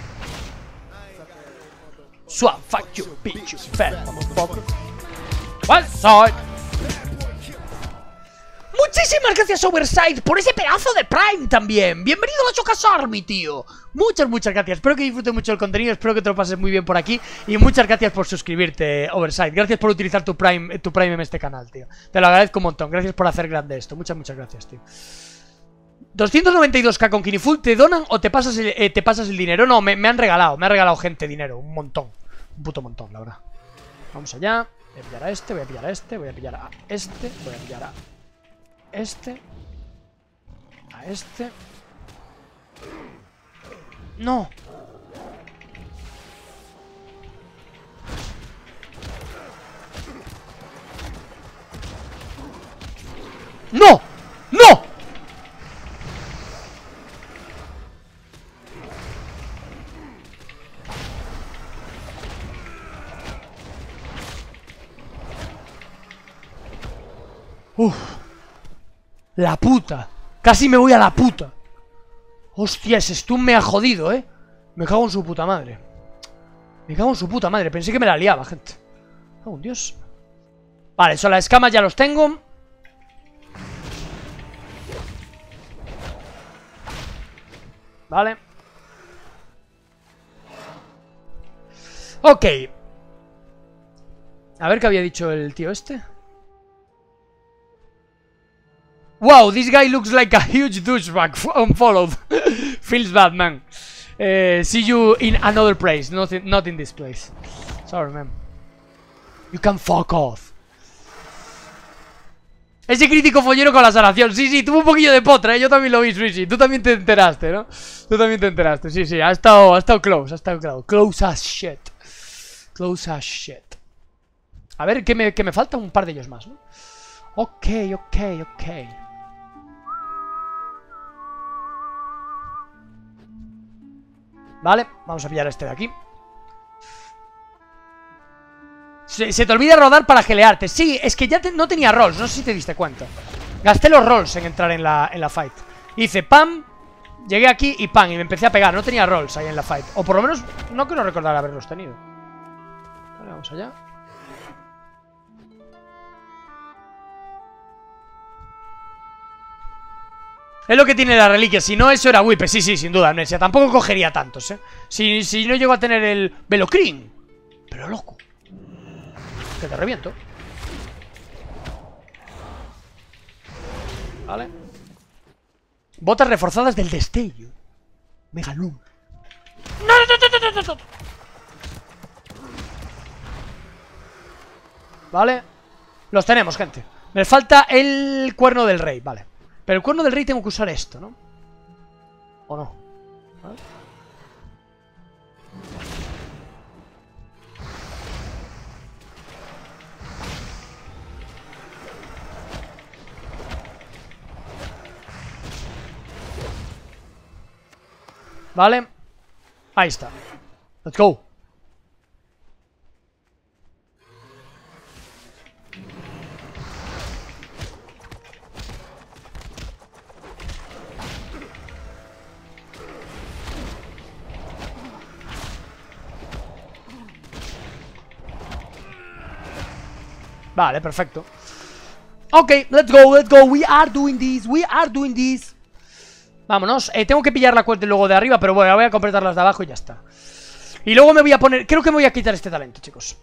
S5: Swap, fuck you, bitch, you fat motherfucker. One side. Muchísimas gracias, Oversight, por ese pedazo de Prime también. Bienvenido a la Chocas Army, tío. Muchas, muchas gracias. Espero que disfrutes mucho el contenido. Espero que te lo pases muy bien por aquí. Y muchas gracias por suscribirte, Oversight. Gracias por utilizar tu Prime, tu Prime en este canal, tío. Te lo agradezco un montón. Gracias por hacer grande esto. Muchas, muchas gracias, tío. doscientos noventa y dos k con Kiniful, ¿te donan o te pasas el, eh, te pasas el dinero? No, me, me han regalado, me ha regalado gente dinero, un montón. Un puto montón, la verdad. Vamos allá. Voy a pillar a este, voy a pillar a este, voy a pillar a este, voy a pillar a este, a este. ¡No! ¡No! ¡No! Uf. La puta. Casi me voy a la puta. Hostia, ese stun me ha jodido, eh. Me cago en su puta madre. Me cago en su puta madre. Pensé que me la liaba, gente. Oh, Dios. Vale, son las escamas, ya los tengo. Vale. Ok. A ver qué había dicho el tío este. Wow, this guy looks like a huge douchebag. Unfollowed. Feels bad, man. Uh, see you in another place. Not in, not in this place. Sorry, man. You can fuck off. Ese crítico follero con la sanación. Sí, sí, tuvo un poquillo de potra, ¿eh? Yo también lo vi, Suishi. Tú también te enteraste, ¿no? Tú también te enteraste. Sí, sí, ha estado, ha estado close. Ha estado close. Close as shit. Close as shit. A ver, que me, que me falta un par de ellos más, ¿no? Ok, ok, ok. Vale, vamos a pillar a este de aquí. Se, se te olvida rodar para gelearte. Sí, es que ya te, no tenía rolls, no sé si te diste cuenta. Gasté los rolls en entrar en la, en la fight. Hice pam, llegué aquí y pam, y me empecé a pegar. No tenía rolls ahí en la fight. O por lo menos no quiero recordar haberlos tenido. Vale, vamos allá. Es lo que tiene la reliquia, si no eso era Whip. Sí, sí, sin duda, Amnesia. Tampoco cogería tantos, eh Si, si no llego a tener el Velocrin. Pero loco, que te reviento. Vale. Botas reforzadas del destello. Megalum. No, no, no, no, no, no, no. Vale. Los tenemos, gente. Me falta el cuerno del rey, vale. Pero el cuerno del rey tengo que usar esto, ¿no? ¿O no? ¿Vale? Vale. Ahí está. Let's go. Vale, perfecto. Ok, let's go, let's go. We are doing this, we are doing this. Vámonos, eh, tengo que pillar la cuenta luego de arriba, pero bueno, voy a completar las de abajo y ya está. Y luego me voy a poner, creo que me voy a quitar este talento, chicos.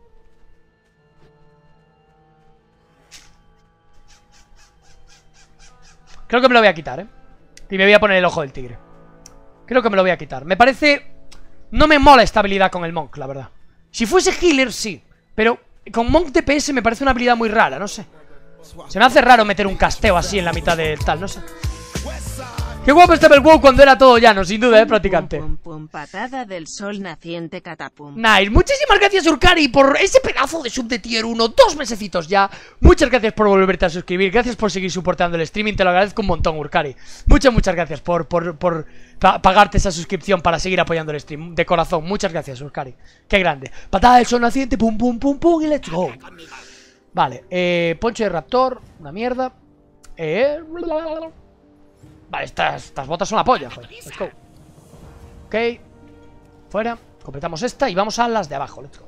S5: Creo que me lo voy a quitar, eh y me voy a poner el ojo del tigre. Creo que me lo voy a quitar. Me parece... No me mola esta habilidad con el Monk, la verdad. Si fuese healer, sí. Pero con Monk D P S me parece una habilidad muy rara, no sé. Se me hace raro meter un casteo así en la mitad de tal, no sé. Qué guapo estaba el WoW cuando era todo llano, sin duda, eh, practicante.
S6: Pum, pum, pum, patada del sol naciente catapum.
S5: Nice, muchísimas gracias Urkari por ese pedazo de sub de tier uno, dos mesecitos ya. Muchas gracias por volverte a suscribir, gracias por seguir soportando el streaming, te lo agradezco un montón Urkari. Muchas, muchas gracias por, por, por pa pagarte esa suscripción para seguir apoyando el stream, de corazón, muchas gracias Urkari. Qué grande, patada del sol naciente, pum pum pum pum y let's go. Vale, eh, poncho de raptor, una mierda. Eh... Vale, estas, estas botas son la polla, joder. Let's go. Ok. Fuera. Completamos esta y vamos a las de abajo. Let's go.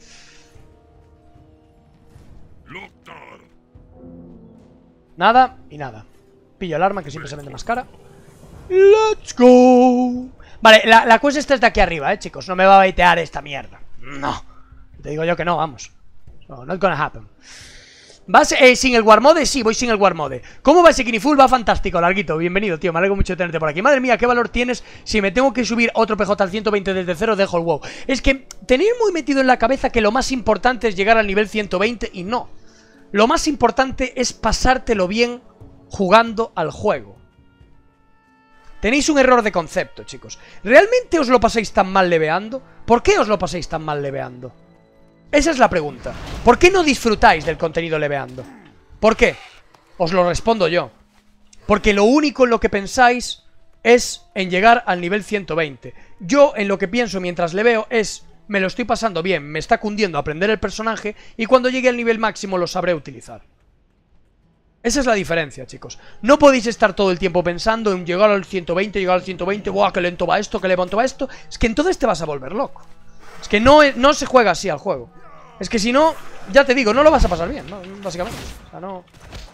S5: Nada y nada. Pillo el arma que siempre se vende más cara. Let's go. Vale, la, la quest esta es de aquí arriba, eh, chicos. No me va a baitear esta mierda. No. Te digo yo que no, vamos. So, not gonna happen. ¿Vas eh, sin el War Mode? Sí, voy sin el War Mode. ¿Cómo va ese Kinifull? Va fantástico, larguito. Bienvenido, tío. Me alegro mucho de tenerte por aquí. Madre mía, ¿qué valor tienes? Si me tengo que subir otro P J al ciento veinte desde cero, dejo el WoW. Es que tenéis muy metido en la cabeza que lo más importante es llegar al nivel ciento veinte y no. Lo más importante es pasártelo bien jugando al juego. Tenéis un error de concepto, chicos. ¿Realmente os lo pasáis tan mal leveando? ¿Por qué os lo pasáis tan mal leveando? Esa es la pregunta. ¿Por qué no disfrutáis del contenido leveando? ¿Por qué? Os lo respondo yo. Porque lo único en lo que pensáis es en llegar al nivel ciento veinte. Yo en lo que pienso mientras leveo es: me lo estoy pasando bien, me está cundiendo aprender el personaje, y cuando llegue al nivel máximo lo sabré utilizar. Esa es la diferencia, chicos. No podéis estar todo el tiempo pensando en llegar al ciento veinte, llegar al ciento veinte, ¡buah, qué lento va esto, qué lento va esto! Es que entonces te vas a volver loco. Es que no, no se juega así al juego. Es que si no, ya te digo, no lo vas a pasar bien, ¿no? Básicamente. O sea, no...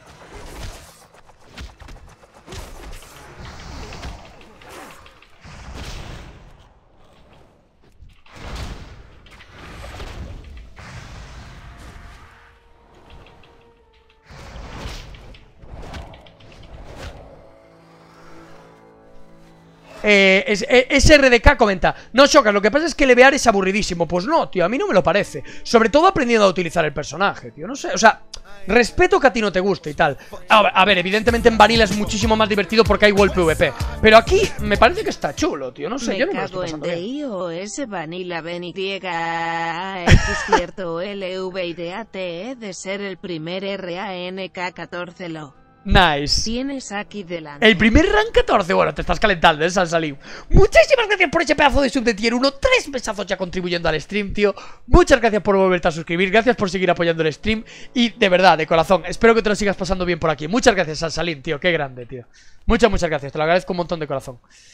S5: Eh, es, es, S R D K comenta: no, Shocker, lo que pasa es que levear es aburridísimo. Pues no, tío, a mí no me lo parece. Sobre todo aprendiendo a utilizar el personaje, tío, no sé, o sea, respeto que a ti no te guste y tal. A ver, a ver, evidentemente en Vanilla es muchísimo más divertido porque hay World PvP, pero aquí me parece que está chulo, tío, no sé,
S6: me
S5: yo no me lo
S6: cago
S5: estoy
S6: en
S5: pasando bien.
S6: D I O S Vanilla Ben Y A X cierto L V I D A T E de ser el primer R A N K catorce lo
S5: Nice.
S6: tienes aquí delante.
S5: El primer rank catorce, bueno, te estás calentando, ¿eh, Salsalim? Muchísimas gracias por ese pedazo de sub de tier uno. Tres besazos ya contribuyendo al stream, tío. Muchas gracias por volverte a suscribir. Gracias por seguir apoyando el stream. Y de verdad, de corazón, espero que te lo sigas pasando bien por aquí. Muchas gracias, Salsalim, tío, qué grande, tío. Muchas, muchas gracias, te lo agradezco un montón de corazón.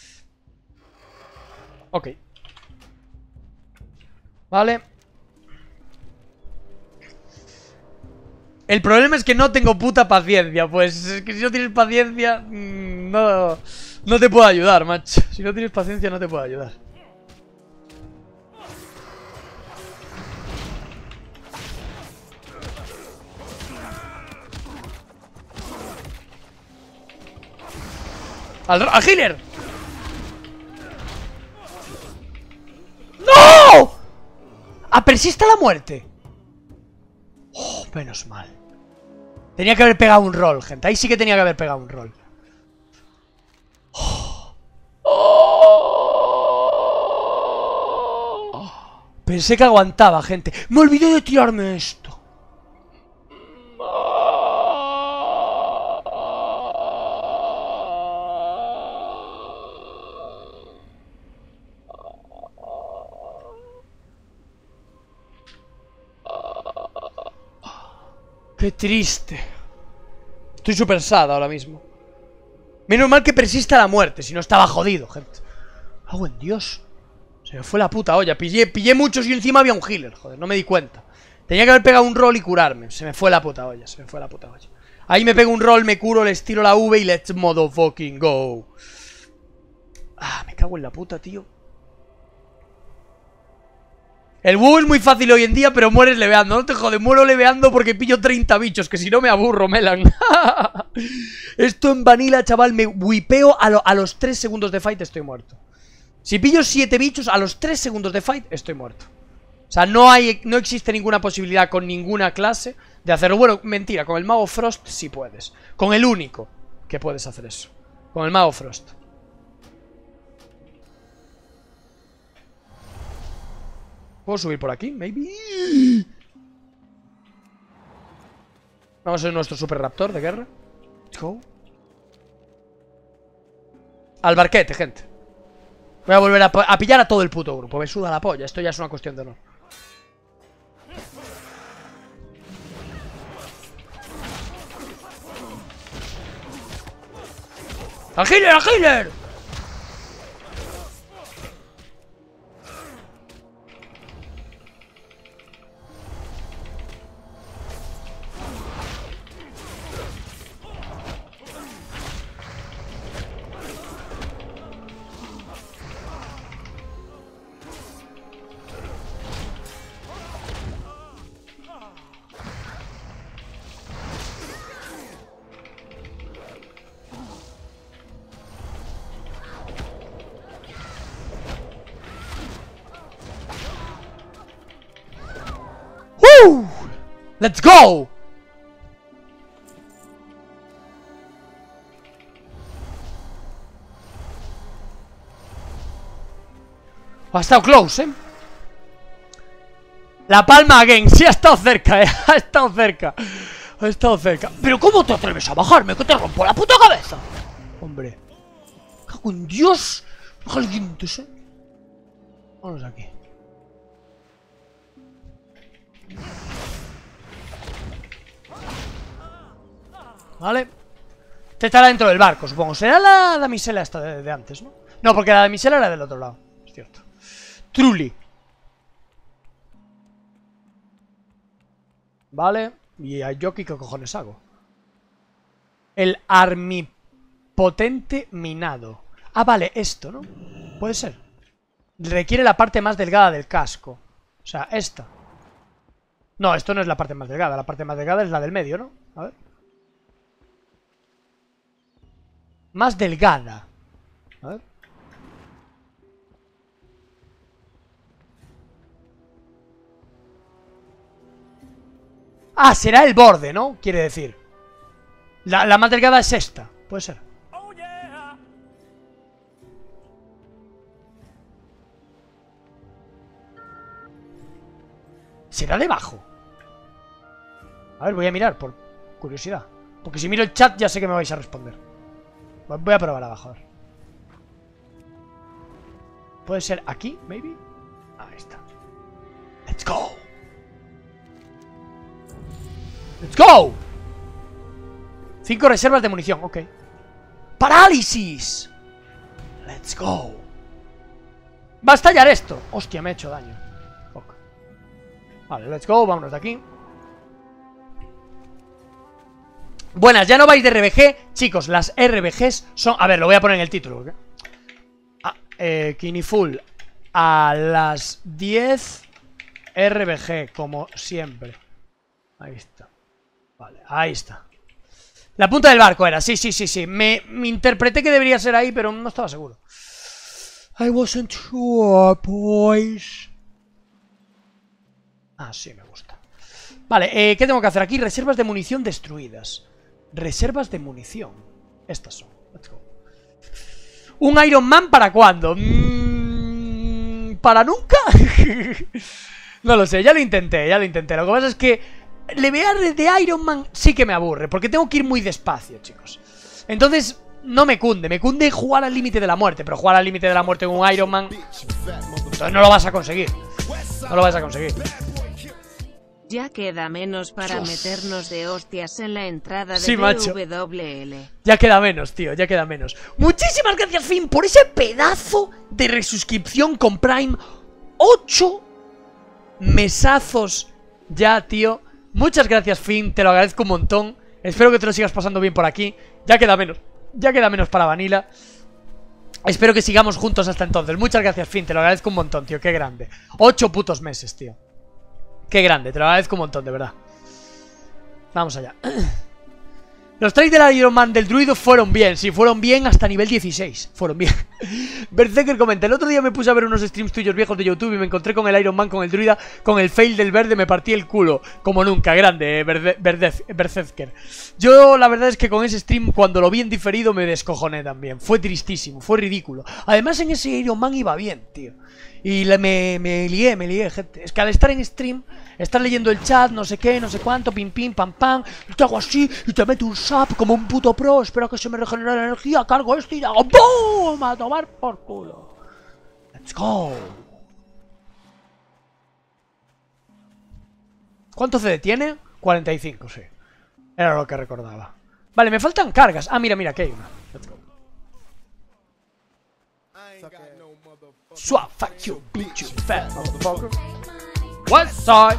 S5: Ok. Vale. El problema es que no tengo puta paciencia. Pues es que si no tienes paciencia, mmm, no, no te puedo ayudar, macho. Si no tienes paciencia no te puedo ayudar. ¡Al, al healer! ¡No! ¡A persista la muerte! Oh, menos mal. Tenía que haber pegado un roll, gente. Ahí sí que tenía que haber pegado un roll. Oh. Oh. Pensé que aguantaba, gente. Me olvidé de tirarme esto. Qué triste. Estoy súper sad ahora mismo. Menos mal que persista la muerte, si no estaba jodido, gente. ¡Ah, buen Dios! Se me fue la puta olla. Pillé, pillé muchos y encima había un healer, joder, no me di cuenta. Tenía que haber pegado un roll y curarme. Se me fue la puta olla, se me fue la puta olla. Ahí me pego un roll, me curo, les tiro la V y let's motherfucking go. Ah, me cago en la puta, tío. El WoW es muy fácil hoy en día, pero mueres leveando. No te jodes, muero leveando porque pillo treinta bichos, que si no me aburro, Melan. Esto en Vanilla, chaval, me whipeo a, lo, a los tres segundos de fight, estoy muerto. Si pillo siete bichos, a los tres segundos de fight, estoy muerto. O sea, no hay, no existe ninguna posibilidad con ninguna clase de hacerlo. Bueno, mentira, con el Mago Frost sí puedes. Con el único que puedes hacer eso. Con el Mago Frost. ¿Puedo subir por aquí? Maybe. Vamos a ser nuestro super raptor de guerra. Let's go. Al barquete, gente. Voy a volver a, a pillar a todo el puto grupo. Me suda la polla. Esto ya es una cuestión de honor. ¡Al healer, al healer! ¡Let's go! Ha estado close, ¿eh? La palma again. Sí ha estado cerca, ¿eh? Ha estado cerca. Ha estado cerca. ¿Pero cómo te atreves a bajarme? Que te rompo la puta cabeza. Hombre. Cago en Dios. Baja los dientes, ¿eh? Vamos aquí. Vale. Este estará dentro del barco, supongo. Será la damisela esta de, de antes, ¿no? No, porque la damisela era del otro lado. Es cierto. Truly. Vale. ¿Y a Yoki qué cojones hago? El armipotente minado. Ah, vale, esto, ¿no? Puede ser. Requiere la parte más delgada del casco. O sea, esta. No, esto no es la parte más delgada. La parte más delgada es la del medio, ¿no? A ver. Más delgada. A ver. Ah, será el borde, ¿no? Quiere decir. La, la más delgada es esta. Puede ser. ¿Será debajo? A ver, voy a mirar por curiosidad. Porque si miro el chat ya sé que me vais a responder. Voy a probar abajo, a ver. ¿Puede ser aquí, maybe? Ahí está. Let's go. Let's go. Cinco reservas de munición, ok. ¡Parálisis! Let's go. Va a estallar esto. Hostia, me he hecho daño. Fuck. Vale, let's go, vámonos de aquí. Buenas, ya no vais de R B G. Chicos, las R B Gs son... A ver, lo voy a poner en el título, ¿ok? Ah, eh, Kiniful a las diez R B G, como siempre. Ahí está. Vale, ahí está. La punta del barco era, sí, sí, sí, sí. Me, me interpreté que debería ser ahí, pero no estaba seguro. I wasn't sure, boys. Ah, sí, me gusta. Vale, eh, ¿qué tengo que hacer aquí? Reservas de munición destruidas. Reservas de munición. Estas son. Let's go. ¿Un Iron Man para cuándo? Mm, ¿Para nunca? No lo sé, ya lo intenté, ya lo intenté. Lo que pasa es que levear de Iron Man sí que me aburre, porque tengo que ir muy despacio, chicos. Entonces, no me cunde. Me cunde jugar al límite de la muerte. Pero jugar al límite de la muerte con un Iron Man, entonces no lo vas a conseguir. No lo vas a conseguir.
S6: Ya queda menos para
S5: Dios.
S6: meternos de hostias en la entrada de
S5: Sí, macho.
S6: W L.
S5: Ya queda menos, tío, ya queda menos. Muchísimas gracias, Finn, por ese pedazo de resuscripción con Prime. Ocho mesazos ya, tío. Muchas gracias, Finn, te lo agradezco un montón. Espero que te lo sigas pasando bien por aquí. Ya queda menos, ya queda menos para Vanilla. Espero que sigamos juntos hasta entonces. Muchas gracias, Finn, te lo agradezco un montón, tío, qué grande. Ocho putos meses, tío. Qué grande, te lo agradezco un montón, de verdad. Vamos allá. Los trades del Iron Man del druido fueron bien. Sí, fueron bien hasta nivel dieciséis. Fueron bien. Berserker comenta: el otro día me puse a ver unos streams tuyos viejos de YouTube y me encontré con el Iron Man, con el druida, con el fail del verde, me partí el culo. Como nunca, grande, eh, Berde Berde Berserker. Yo la verdad es que con ese stream, cuando lo vi en diferido, me descojoné también. Fue tristísimo, fue ridículo. Además en ese Iron Man iba bien, tío. Y le, me, me lié, me lié, gente. Es que al estar en stream, estar leyendo el chat, no sé qué, no sé cuánto, pim pim, pam pam, y te hago así, y te meto un sap como un puto pro, espero que se me regenere la energía, cargo esto y hago ¡boom! A tomar por culo. Let's go. ¿Cuánto C D tiene? cuarenta y cinco, sí. Era lo que recordaba. Vale, me faltan cargas. Ah, mira, mira, que hay una. Let's go. Swap, fuck you, bitch, you fat motherfucker. What side?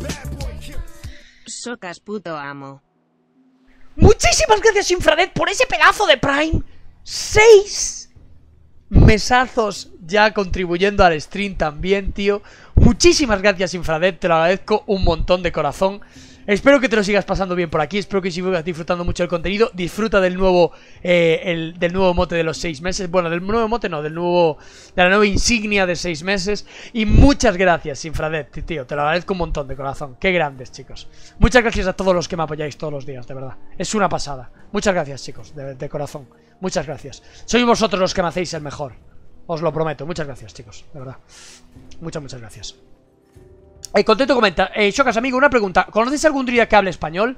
S6: Socas puto amo.
S5: Muchísimas gracias, Infrared, por ese pedazo de Prime. Seis mesazos ya contribuyendo al stream también, tío. Muchísimas gracias, Infrared, te lo agradezco un montón de corazón. Espero que te lo sigas pasando bien por aquí. Espero que sigas disfrutando mucho del contenido. Disfruta del nuevo eh, el, del nuevo mote de los seis meses. Bueno, del nuevo mote no, del nuevo de la nueva insignia de seis meses. Y muchas gracias, Infrared, tío. Te lo agradezco un montón de corazón. Qué grandes, chicos. Muchas gracias a todos los que me apoyáis todos los días, de verdad. Es una pasada. Muchas gracias, chicos, de, de corazón. Muchas gracias. Sois vosotros los que me hacéis el mejor. Os lo prometo. Muchas gracias, chicos, de verdad. Muchas, muchas gracias. Eh, contento comenta, eh, Chocas, amigo, una pregunta. ¿Conoces algún druida que hable español?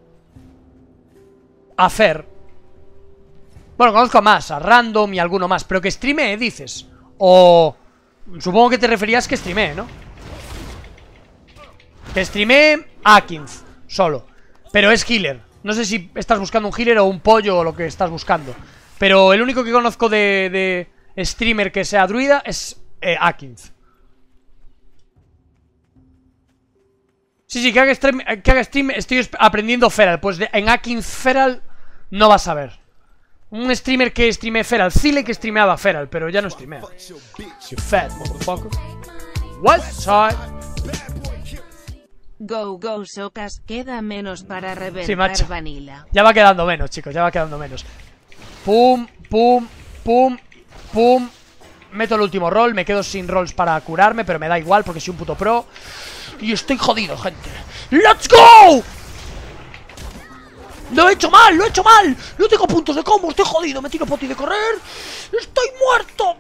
S5: A Fer. Bueno, conozco a más, a Random y a alguno más. Pero que streamee, dices. O... supongo que te referías que streamee, ¿no? Que streamee Akins, solo. Pero es healer. No sé si estás buscando un healer o un pollo o lo que estás buscando. Pero el único que conozco de, de streamer que sea druida es eh, Akins. Sí, sí, que haga stream, que haga stream estoy aprendiendo Feral. Pues de, en Akins Feral no vas a ver. Un streamer que streamee Feral. Zile que streameaba Feral, pero ya no streamea. You fat motherfucker. What side?
S6: Go, go, Socas, queda menos para reventar
S5: Sí, macho.
S6: Vanilla.
S5: Ya va quedando menos, chicos, ya va quedando menos. Pum, pum, pum, pum. Meto el último roll, me quedo sin rolls para curarme, pero me da igual porque soy un puto pro. Y estoy jodido, gente. ¡Let's go! Lo he hecho mal, lo he hecho mal. No tengo puntos de combo, estoy jodido. Me tiro poti de correr. Estoy muerto.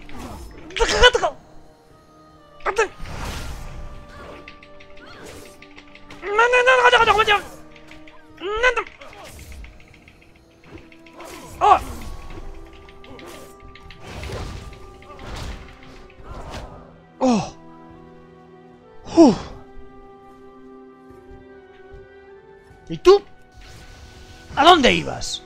S5: ¡Oh! ¡Oh! ¡Uf! ¿Y tú? ¿A dónde ibas?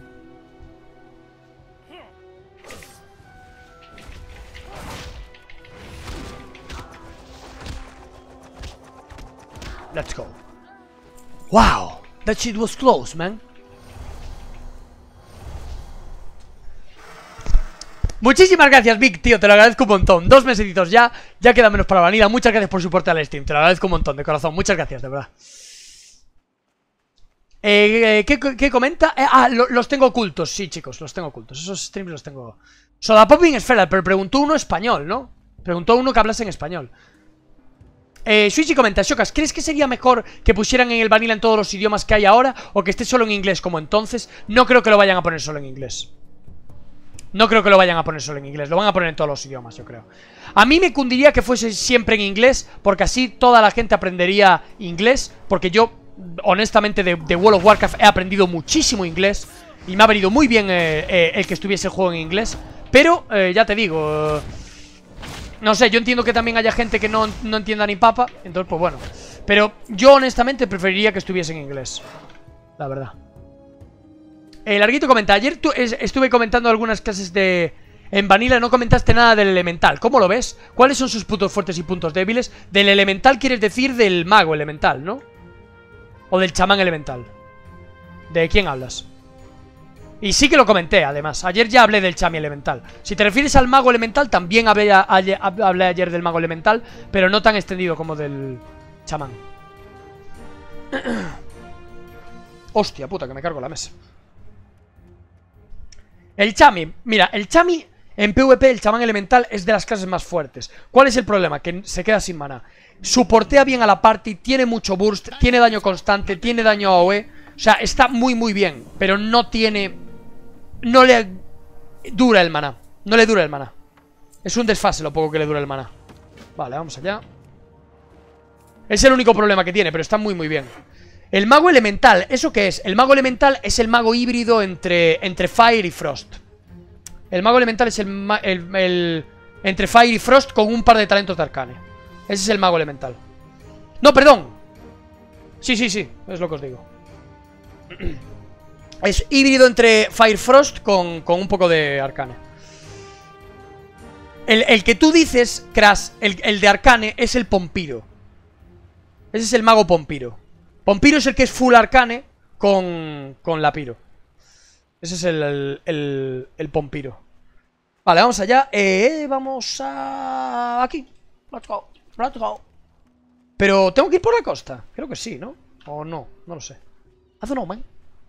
S5: Let's go. Wow, that shit was close, man. Muchísimas gracias, Vic, tío, te lo agradezco un montón. Dos mesecitos ya, ya queda menos para Vanilla. Muchas gracias por soporte al stream, te lo agradezco un montón, de corazón. Muchas gracias, de verdad. Eh, eh, ¿qué, ¿Qué comenta? Eh, ah, lo, los tengo ocultos, sí, chicos, los tengo ocultos. Esos streams los tengo. Soda Popping es Feral, pero preguntó uno español, ¿no? Preguntó uno que hablase en español. Eh, Switchy comenta, Shokas, ¿crees que sería mejor que pusieran en el Vanilla en todos los idiomas que hay ahora o que esté solo en inglés como entonces? No creo que lo vayan a poner solo en inglés. No creo que lo vayan a poner solo en inglés. Lo van a poner en todos los idiomas, yo creo. A mí me cundiría que fuese siempre en inglés, porque así toda la gente aprendería inglés. Porque yo, honestamente, de, de World of Warcraft he aprendido muchísimo inglés y me ha venido muy bien eh, eh, el que estuviese el juego en inglés. Pero, eh, ya te digo, eh, no sé, yo entiendo que también haya gente que no, no entienda ni papa. Entonces, pues bueno. Pero yo honestamente preferiría que estuviese en inglés, la verdad. El Larguito comenta, ayer tú, es, estuve comentando algunas clases de... En Vanilla no comentaste nada del elemental, ¿cómo lo ves? ¿Cuáles son sus puntos fuertes y puntos débiles? Del elemental quieres decir del mago elemental, ¿no? O del chamán elemental. ¿De quién hablas? Y sí que lo comenté, además, ayer ya hablé del chami elemental. Si te refieres al mago elemental, también hablé, a, a, hablé ayer del mago elemental, pero no tan extendido como del chamán. Hostia puta, que me cargo la mesa. El chami, mira, el chami en PvP, el chamán elemental es de las clases más fuertes. ¿Cuál es el problema? Que se queda sin maná. Soportea bien a la party, tiene mucho burst, tiene daño constante, tiene daño A O E. O sea, está muy muy bien, pero no tiene... No le dura el maná. No le dura el maná. Es un desfase lo poco que le dura el maná. Vale, vamos allá. Es el único problema que tiene, pero está muy muy bien. El mago elemental, ¿eso qué es? El mago elemental es el mago híbrido entre, entre Fire y Frost. El mago elemental es el, el, el entre Fire y Frost con un par de talentos de Arcane. Ese es el mago elemental. No, perdón. Sí, sí, sí, es lo que os digo. Es híbrido entre Fire Frost con, con un poco de Arcane. El, el que tú dices, Crash, el, el de Arcane es el Pompiro. Ese es el mago Pompiro. Pompiro es el que es full Arcane con, con la Piro. Ese es el, el, el, el Pompiro. Vale, vamos allá. Eh, vamos a... Aquí. Let's go. let's go. Pero tengo que ir por la costa. Creo que sí, ¿no? O no, no lo sé. I don't know, man.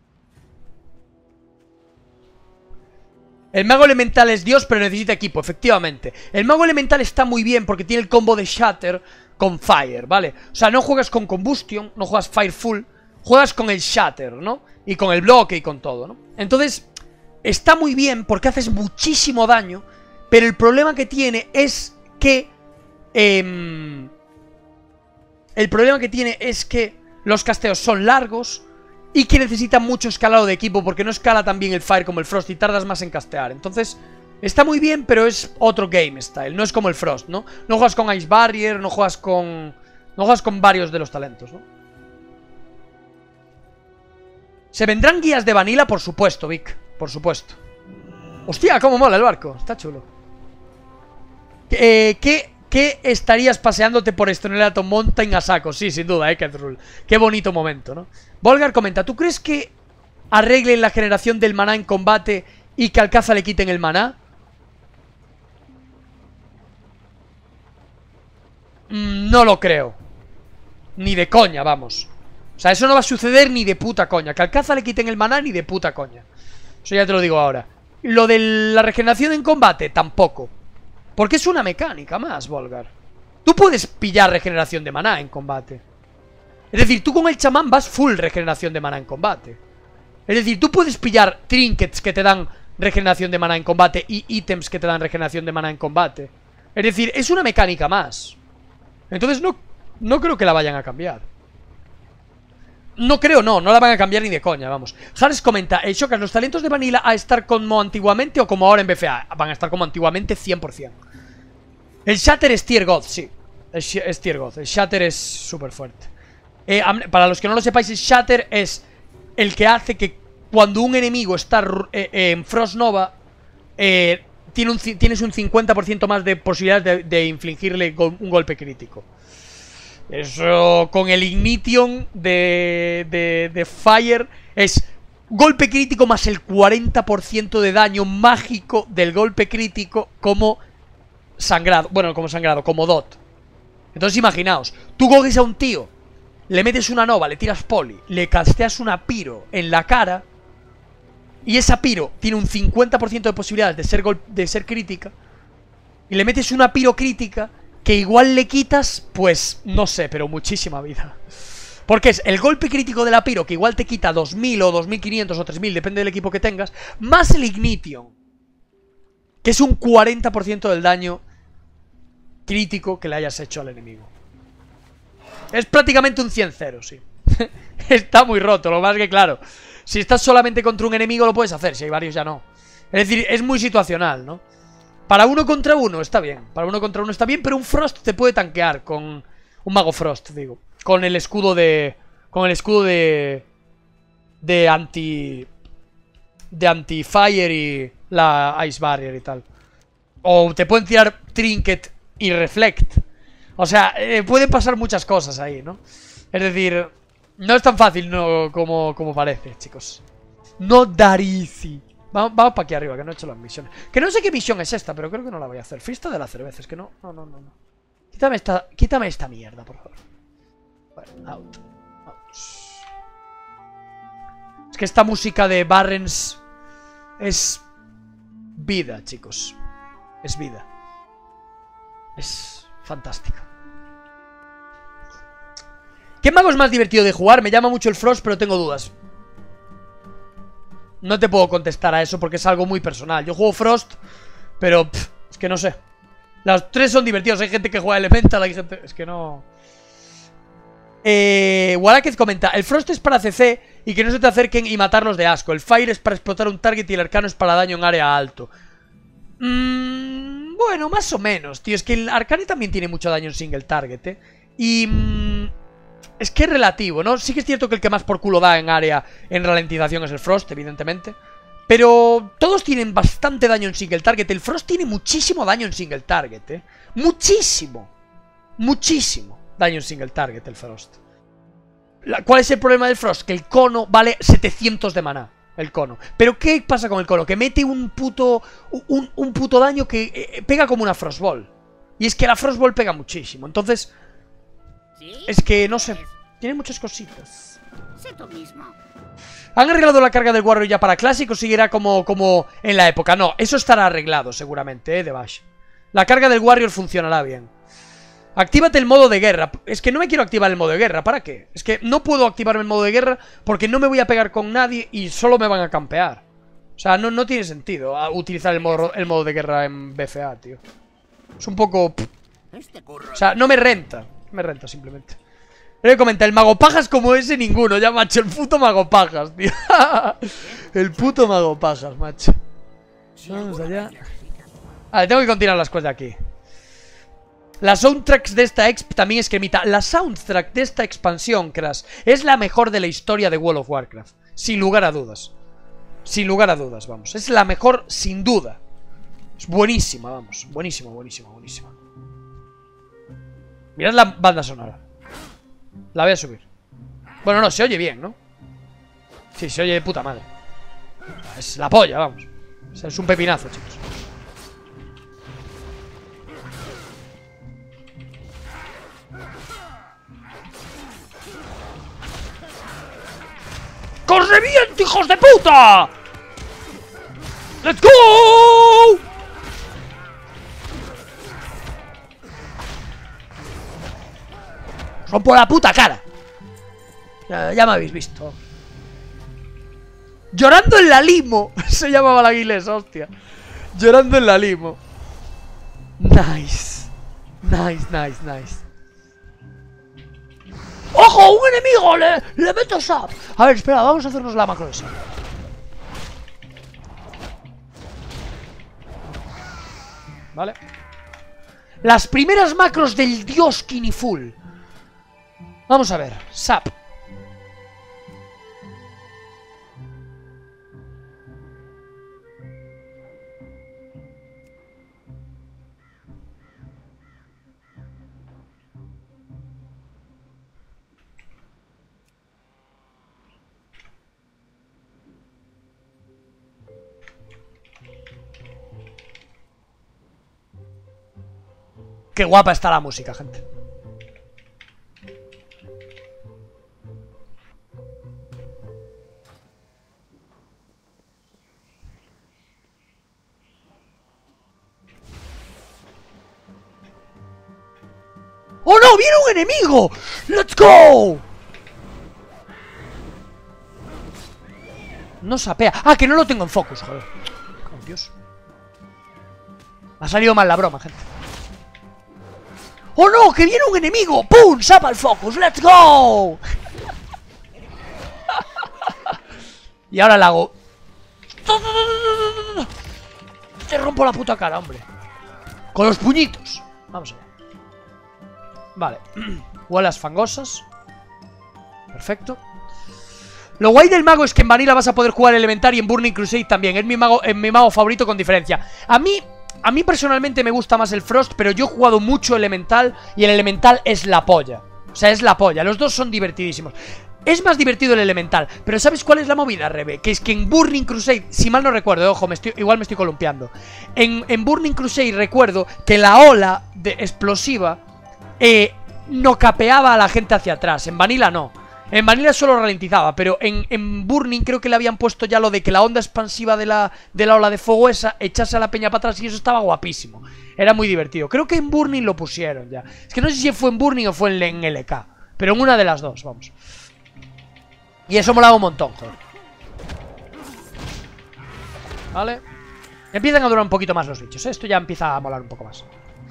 S5: El mago elemental es Dios, pero necesita equipo, efectivamente. El mago elemental está muy bien porque tiene el combo de Shatter con Fire, ¿vale? O sea, no juegas con Combustion, no juegas Fire Full, juegas con el Shatter, ¿no? Y con el bloque y con todo, ¿no? Entonces, está muy bien porque haces muchísimo daño, pero el problema que tiene es que... Eh, el problema que tiene es que los casteos son largos y que necesita mucho escalado de equipo porque no escala tan bien el Fire como el Frost y tardas más en castear. Entonces, está muy bien, pero es otro game style, no es como el Frost, ¿no? No juegas con Ice Barrier, no juegas con... No juegas con varios de los talentos, ¿no? ¿Se vendrán guías de Vanilla? Por supuesto, Vic, por supuesto. Hostia, cómo mola el barco, está chulo. Eh, ¿Qué... ¿Qué estarías paseándote por Stone Mountain a saco? Sí, sin duda, eh, Kedrul. Qué bonito momento, ¿no? Volgar comenta, ¿tú crees que arreglen la generación del maná en combate y que al caza le quiten el maná? Mm, no lo creo. Ni de coña, vamos. O sea, eso no va a suceder ni de puta coña. Que al caza le quiten el maná ni de puta coña. Eso ya te lo digo ahora. Lo de la regeneración en combate, tampoco. Porque es una mecánica más, Volgar. Tú puedes pillar regeneración de maná en combate. Es decir, tú con el chamán vas full regeneración de maná en combate. Es decir, tú puedes pillar trinkets que te dan regeneración de maná en combate y ítems que te dan regeneración de maná en combate. Es decir, es una mecánica más. Entonces no, no creo que la vayan a cambiar. No creo, no, no la van a cambiar ni de coña, vamos. Harris comenta, eh, Shokas, ¿los talentos de Vanilla a estar como antiguamente o como ahora en B F A? Van a estar como antiguamente cien por cien. El Shatter es Tier God, sí. Es, es Tier God, el Shatter es súper fuerte. eh, Para los que no lo sepáis, el Shatter es el que hace que cuando un enemigo está eh, eh, en Frost Nova, eh, tiene un, tienes un cincuenta por ciento más de posibilidades de, de infligirle go un golpe crítico. Eso con el Ignition de, de, de Fire es golpe crítico más el cuarenta por ciento de daño mágico del golpe crítico como sangrado. Bueno, como sangrado, como dot. Entonces imaginaos, tú coges a un tío, le metes una nova, le tiras poli, le casteas una piro en la cara y esa piro tiene un cincuenta por ciento de posibilidades de ser, de ser crítica y le metes una piro crítica que igual le quitas, pues, no sé, pero muchísima vida. Porque es el golpe crítico de la piro, que igual te quita dos mil o dos mil quinientos o tres mil, depende del equipo que tengas, más el Ignition, que es un cuarenta por ciento del daño crítico que le hayas hecho al enemigo. Es prácticamente un cien cero, sí. Está muy roto, lo más que claro, si estás solamente contra un enemigo lo puedes hacer, si hay varios ya no. Es decir, es muy situacional, ¿no? Para uno contra uno está bien, para uno contra uno está bien, pero un Frost te puede tanquear con... Un mago Frost, digo. Con el escudo de... Con el escudo de... De anti... De anti-fire y la Ice Barrier y tal. O te pueden tirar Trinket y Reflect. O sea, eh, pueden pasar muchas cosas ahí, ¿no? Es decir, no es tan fácil no, como, como parece, chicos. No that easy. Vamos, vamos para aquí arriba, que no he hecho las misiones. Que no sé qué misión es esta, pero creo que no la voy a hacer. Fiesta de la cerveza, es que no, no, no, no, no. Quítame esta, quítame esta mierda, por favor. Bueno, out. Out. Es que esta música de Barrens es vida, chicos. Es vida. Es fantástica. ¿Qué mago es más divertido de jugar? Me llama mucho el Frost, pero tengo dudas. No te puedo contestar a eso porque es algo muy personal. Yo juego Frost, pero pff, es que no sé. Los tres son divertidos. Hay gente que juega Elemental, hay gente... Es que no... Eh... Warakez comenta, el Frost es para C C y que no se te acerquen y matarlos de asco. El Fire es para explotar un target y el Arcano es para daño en área alto. Mm, bueno, más o menos, tío. Es que el Arcane también tiene mucho daño en single target, ¿eh? Y... Mm, es que es relativo, ¿no? Sí que es cierto que el que más por culo da en área en ralentización es el Frost, evidentemente. Pero todos tienen bastante daño en single target. El Frost tiene muchísimo daño en single target, ¿eh? Muchísimo. Muchísimo daño en single target el Frost. La, ¿Cuál es el problema del Frost? Que el cono vale setecientos de maná. El cono. ¿Pero qué pasa con el cono? Que mete un puto... Un, un puto daño que eh, pega como una Frostball. Y es que la Frostball pega muchísimo. Entonces, es que, no sé, tiene muchas cositas.
S10: Sé tú mismo.
S5: ¿Han arreglado la carga del Warrior ya para Classic o seguirá como, como en la época? No, eso estará arreglado seguramente, eh, de Bash. La carga del Warrior funcionará bien. Actívate el modo de guerra. Es que no me quiero activar el modo de guerra, ¿para qué? Es que no puedo activarme el modo de guerra porque no me voy a pegar con nadie y solo me van a campear. O sea, no, no tiene sentido utilizar el modo, el modo de guerra en B F A, tío. Es un poco... O sea, no me renta. No me renta, simplemente. Le comenta, el mago pajas como ese ninguno, ya, macho. El puto mago pajas, tío. El puto mago pajas, macho. Vamos allá. Vale, tengo que continuar las cosas de aquí. La soundtrack de esta exp también es cremita. La soundtrack de esta expansión, Crash, es la mejor de la historia de World of Warcraft. Sin lugar a dudas. Sin lugar a dudas, vamos. Es la mejor, sin duda. Es buenísima, vamos. Buenísima, buenísima, buenísima. Mirad la banda sonora. La voy a subir. Bueno, no, se oye bien, ¿no? Sí, se oye de puta madre. Es la polla, vamos. O sea, es un pepinazo, chicos. ¡Os reviento, hijos de puta! ¡Let's go! ¡Rompo la puta cara! Ya, ya me habéis visto. Llorando en la limo. Se llamaba la Aguilés, hostia. Llorando en la limo. Nice. Nice, nice, nice. ¡Ojo! ¡Un enemigo! ¡Le, le meto sap! A ver, espera, vamos a hacernos la macro esa. Vale. Las primeras macros del dios Kiniful. Vamos a ver. Sap. Qué guapa está la música, gente. ¡Oh no! ¡Viene un enemigo! ¡Let's go! No sapea. Ah, que no lo tengo en focus, joder. Oh, Dios. Me ha salido mal la broma, gente. ¡Oh no! ¡Que viene un enemigo! ¡Pum! ¡Sapa el focus! ¡Let's go! Y ahora la hago. Te rompo la puta cara, hombre. Con los puñitos. Vamos allá. Vale. Bolas fangosas. Perfecto. Lo guay del mago es que en Vanilla vas a poder jugar Elemental y en Burning Crusade también. Es mi mago, es mi mago favorito con diferencia. A mí... A mí personalmente me gusta más el Frost, pero yo he jugado mucho Elemental y el Elemental es la polla. O sea, es la polla. Los dos son divertidísimos. Es más divertido el Elemental, pero ¿sabes cuál es la movida, Rebe? Que es que en Burning Crusade, si mal no recuerdo, ojo, me estoy, igual me estoy columpiando. En, en Burning Crusade recuerdo que la ola de explosiva eh, no capeaba a la gente hacia atrás. En Vanilla no. En Vanilla solo ralentizaba, pero en, en Burning creo que le habían puesto ya lo de que la onda expansiva de la, de la ola de fuego esa echase a la peña para atrás y eso estaba guapísimo. Era muy divertido. Creo que en Burning lo pusieron ya. Es que no sé si fue en Burning o fue en, en L K, pero en una de las dos, vamos. Y eso molaba un montón, joder. Vale. Empiezan a durar un poquito más los bichos, ¿eh? Esto ya empieza a molar un poco más.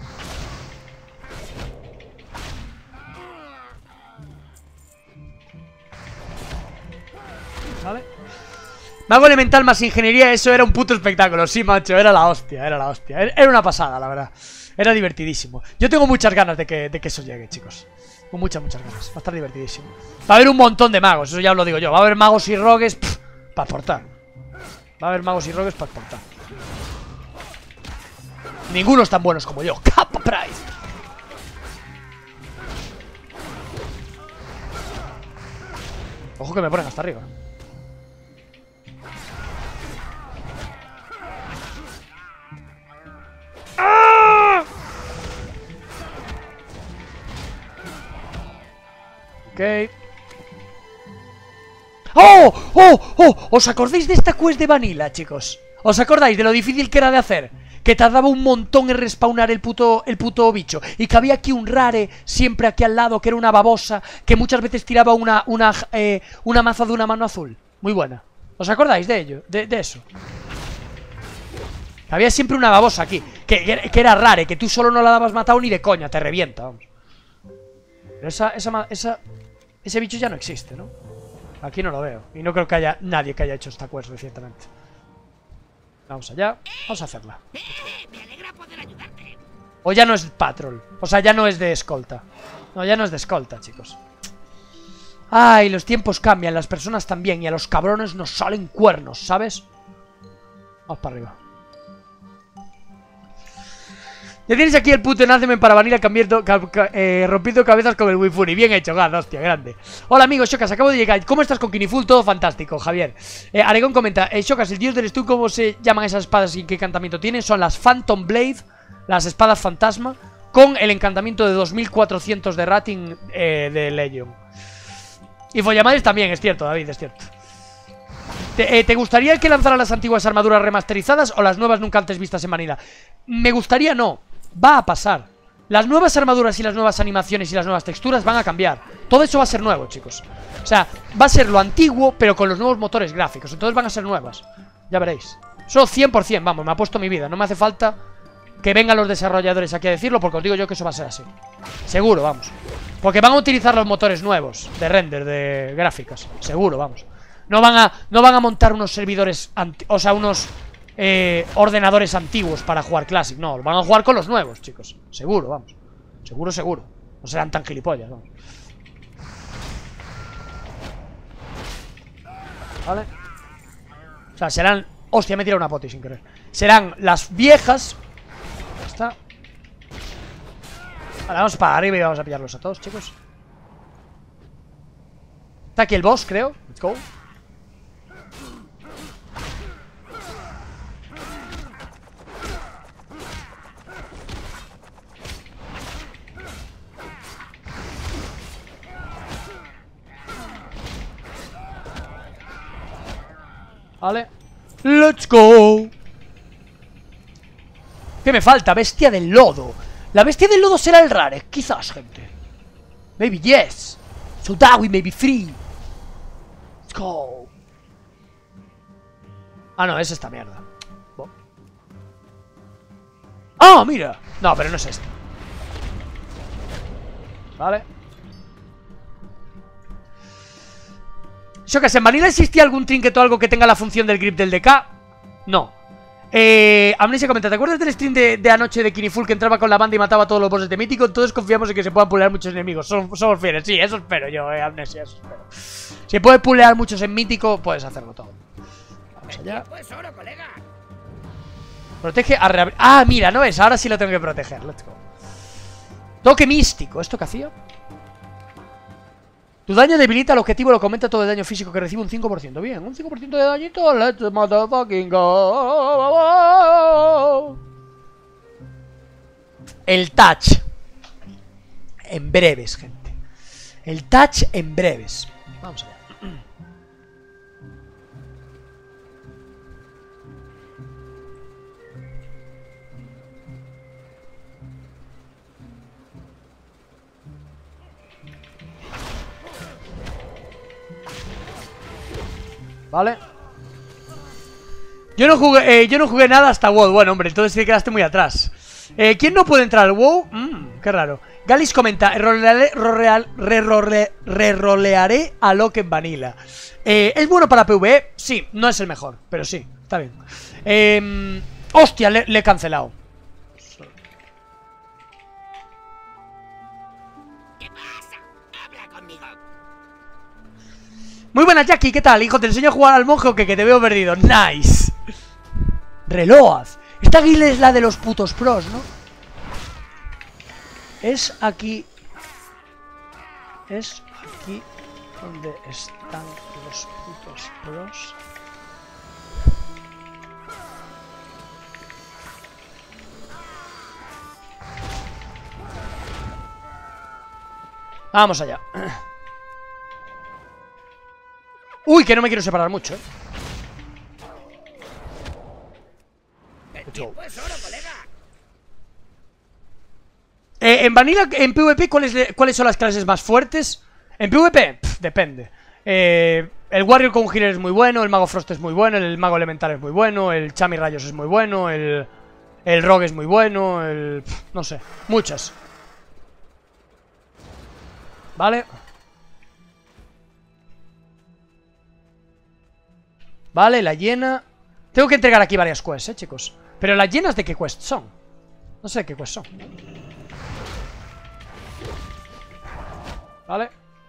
S5: ¿Vale? Mago elemental más ingeniería, eso era un puto espectáculo. Sí, macho, era la hostia, era la hostia. Era una pasada, la verdad. Era divertidísimo. Yo tengo muchas ganas de que, de que eso llegue, chicos. Con muchas, muchas ganas. Va a estar divertidísimo. Va a haber un montón de magos, eso ya os lo digo yo. Va a haber magos y rogues para aportar. Va a haber magos y rogues para aportar. Ninguno es tan buenos como yo. Kappa Price. Ojo que me ponen hasta arriba. Ok. ¡Oh! ¡Oh! ¡Oh! ¿Os acordáis de esta quest de Vanilla, chicos? ¿Os acordáis de lo difícil que era de hacer? Que tardaba un montón en respawnar el puto, el puto bicho. Y que había aquí un rare siempre aquí al lado, que era una babosa, que muchas veces tiraba una, una, eh, una maza de una mano azul. Muy buena. ¿Os acordáis de ello? De, de eso. Había siempre una babosa aquí, que, que, que era rare, que tú solo no la dabas matado ni de coña, te revienta, vamos. Pero esa, esa, esa, ese bicho ya no existe, ¿no? Aquí no lo veo. Y no creo que haya nadie que haya hecho esta quest recientemente. Vamos allá. Vamos a hacerla. O ya no es patrol. O sea, ya no es de escolta. No, ya no es de escolta, chicos. Ay, los tiempos cambian, las personas también. Y a los cabrones nos salen cuernos, ¿sabes? Vamos para arriba. Ya tienes aquí el puto enlace para Vanilla cambiando, ca, ca, eh, rompiendo cabezas con el Wifuni. Bien hecho, Gad, hostia, grande. Hola amigos, Shokas, acabo de llegar. ¿Cómo estás con Kiniful? Todo fantástico, Javier. eh, Aregón comenta, eh, Shokas, el dios del stun, ¿cómo se llaman esas espadas y qué encantamiento tienen? Son las Phantom Blade, las espadas fantasma, con el encantamiento de dos mil cuatrocientos de rating eh, de Legion. Y Follamares también, es cierto, David, es cierto. ¿Te, eh, ¿Te gustaría que lanzaran las antiguas armaduras remasterizadas o las nuevas nunca antes vistas en Vanilla? Me gustaría no. Va a pasar. Las nuevas armaduras y las nuevas animaciones y las nuevas texturas van a cambiar. Todo eso va a ser nuevo, chicos. O sea, va a ser lo antiguo, pero con los nuevos motores gráficos. Entonces van a ser nuevas. Ya veréis. Eso cien por cien, vamos, me ha puesto mi vida. No me hace falta que vengan los desarrolladores aquí a decirlo, porque os digo yo que eso va a ser así. Seguro, vamos. Porque van a utilizar los motores nuevos de render, de gráficas. Seguro, vamos. No van a, no van a montar unos servidores, o sea, unos... Eh, ordenadores antiguos para jugar Classic. No, van a jugar con los nuevos, chicos. Seguro, vamos. Seguro, seguro. No serán tan gilipollas, vamos. Vale. O sea, serán... Hostia, me he tirado una poti sin querer. Serán las viejas. Ya está. Vale, vamos para arriba y vamos a pillarlos a todos, chicos. Está aquí el boss, creo. Let's go. Vale. Let's go. ¿Qué me falta? Bestia del lodo. La bestia del lodo será el rare. Quizás, gente. Maybe yes. So that we may be free. Let's go. Ah, no, es esta mierda. Ah, mira. No, pero no es esta. Vale. Yo que sé, ¿en Vanilla existía algún trinket o algo que tenga la función del grip del D K? No. Eh, Amnesia comenta, ¿te acuerdas del stream de, de anoche de Kiniful que entraba con la banda y mataba a todos los bosses de Mítico? Todos confiamos en que se puedan pulear muchos enemigos. Somos, somos fieles, sí, eso espero yo, eh, Amnesia, eso espero. Si puedes pulear muchos en Mítico, puedes hacerlo todo. Vamos allá. Protege a reabrir. Ah, mira, ¿no es? Ahora sí lo tengo que proteger, let's go. Toque místico, ¿esto qué hacía? Tu daño debilita al objetivo, lo que aumenta todo el daño físico que recibe un cinco por ciento. Bien, un cinco por ciento de dañito. Let's motherfucking go. El touch. En breves, gente. El touch en breves. Vamos allá. Vale. Yo no jugué, eh, yo no jugué nada hasta WoW. Bueno, hombre, entonces te quedaste muy atrás. eh, ¿Quién no puede entrar al WoW? Mmm, qué raro. Galis comenta, re-rolearé a Locke en Vanilla. eh, ¿Es bueno para PvE? Sí, no es el mejor, pero sí, está bien. eh, Hostia, le, le he cancelado. Muy buena, Jackie, ¿qué tal? Hijo, ¿te enseño a jugar al monje o qué? Que te veo perdido. Nice. Reload. Esta guild es la de los putos pros, ¿no? Es aquí. Es aquí donde están los putos pros. Vamos allá. Uy, que no me quiero separar mucho, eh.
S8: El tiempo es oro, colega.
S5: Eh, en Vanilla, en PvP, ¿cuáles, ¿cuáles son las clases más fuertes? En PvP, pff, depende. Eh, el Warrior con Healer es muy bueno, el Mago Frost es muy bueno, el Mago Elemental es muy bueno, el Chami Rayos es muy bueno, el, el Rogue es muy bueno, el... Pff, no sé, muchas. Vale. Vale, la llena. Tengo que entregar aquí varias quests, eh, chicos. Pero las llenas, ¿de qué quests son? No sé qué quests son. Vale.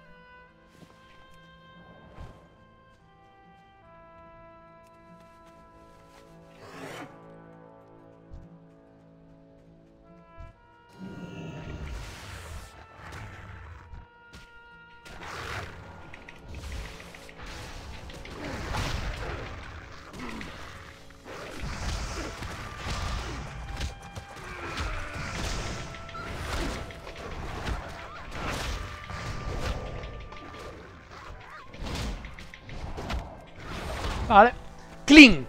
S5: Vale. Clean.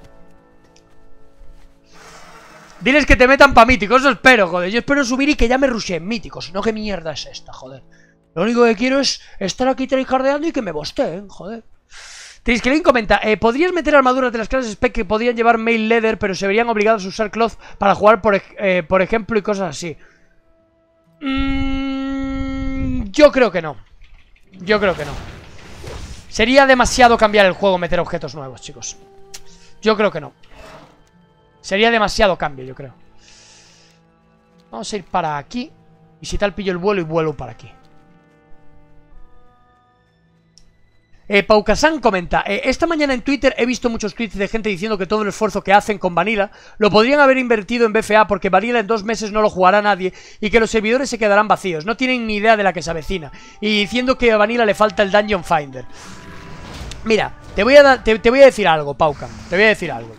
S5: Diles que te metan pa' míticos, eso espero, joder. Yo espero subir y que ya me rusheen míticos. No, ¿qué mierda es esta, joder? Lo único que quiero es estar aquí tryhardeando y que me bosteen, joder. Triskelin comenta, eh, ¿podrías meter armaduras de las clases spec que podrían llevar mail leather, pero se verían obligados a usar cloth para jugar, por, eh, por ejemplo, y cosas así? Mm, yo creo que no. Yo creo que no. Sería demasiado cambiar el juego, meter objetos nuevos, chicos. Yo creo que no. Sería demasiado cambio, yo creo. Vamos a ir para aquí. Y si tal pillo el vuelo y vuelo para aquí. Eh, Paucasan comenta, eh, esta mañana en Twitter he visto muchos tweets de gente diciendo que todo el esfuerzo que hacen con Vanilla lo podrían haber invertido en B F A porque Vanilla en dos meses no lo jugará nadie y que los servidores se quedarán vacíos, no tienen ni idea de la que se avecina, y diciendo que a Vanilla le falta el Dungeon Finder. Mira, te voy a, da te, te voy a decir algo, Paucan, te voy a decir algo.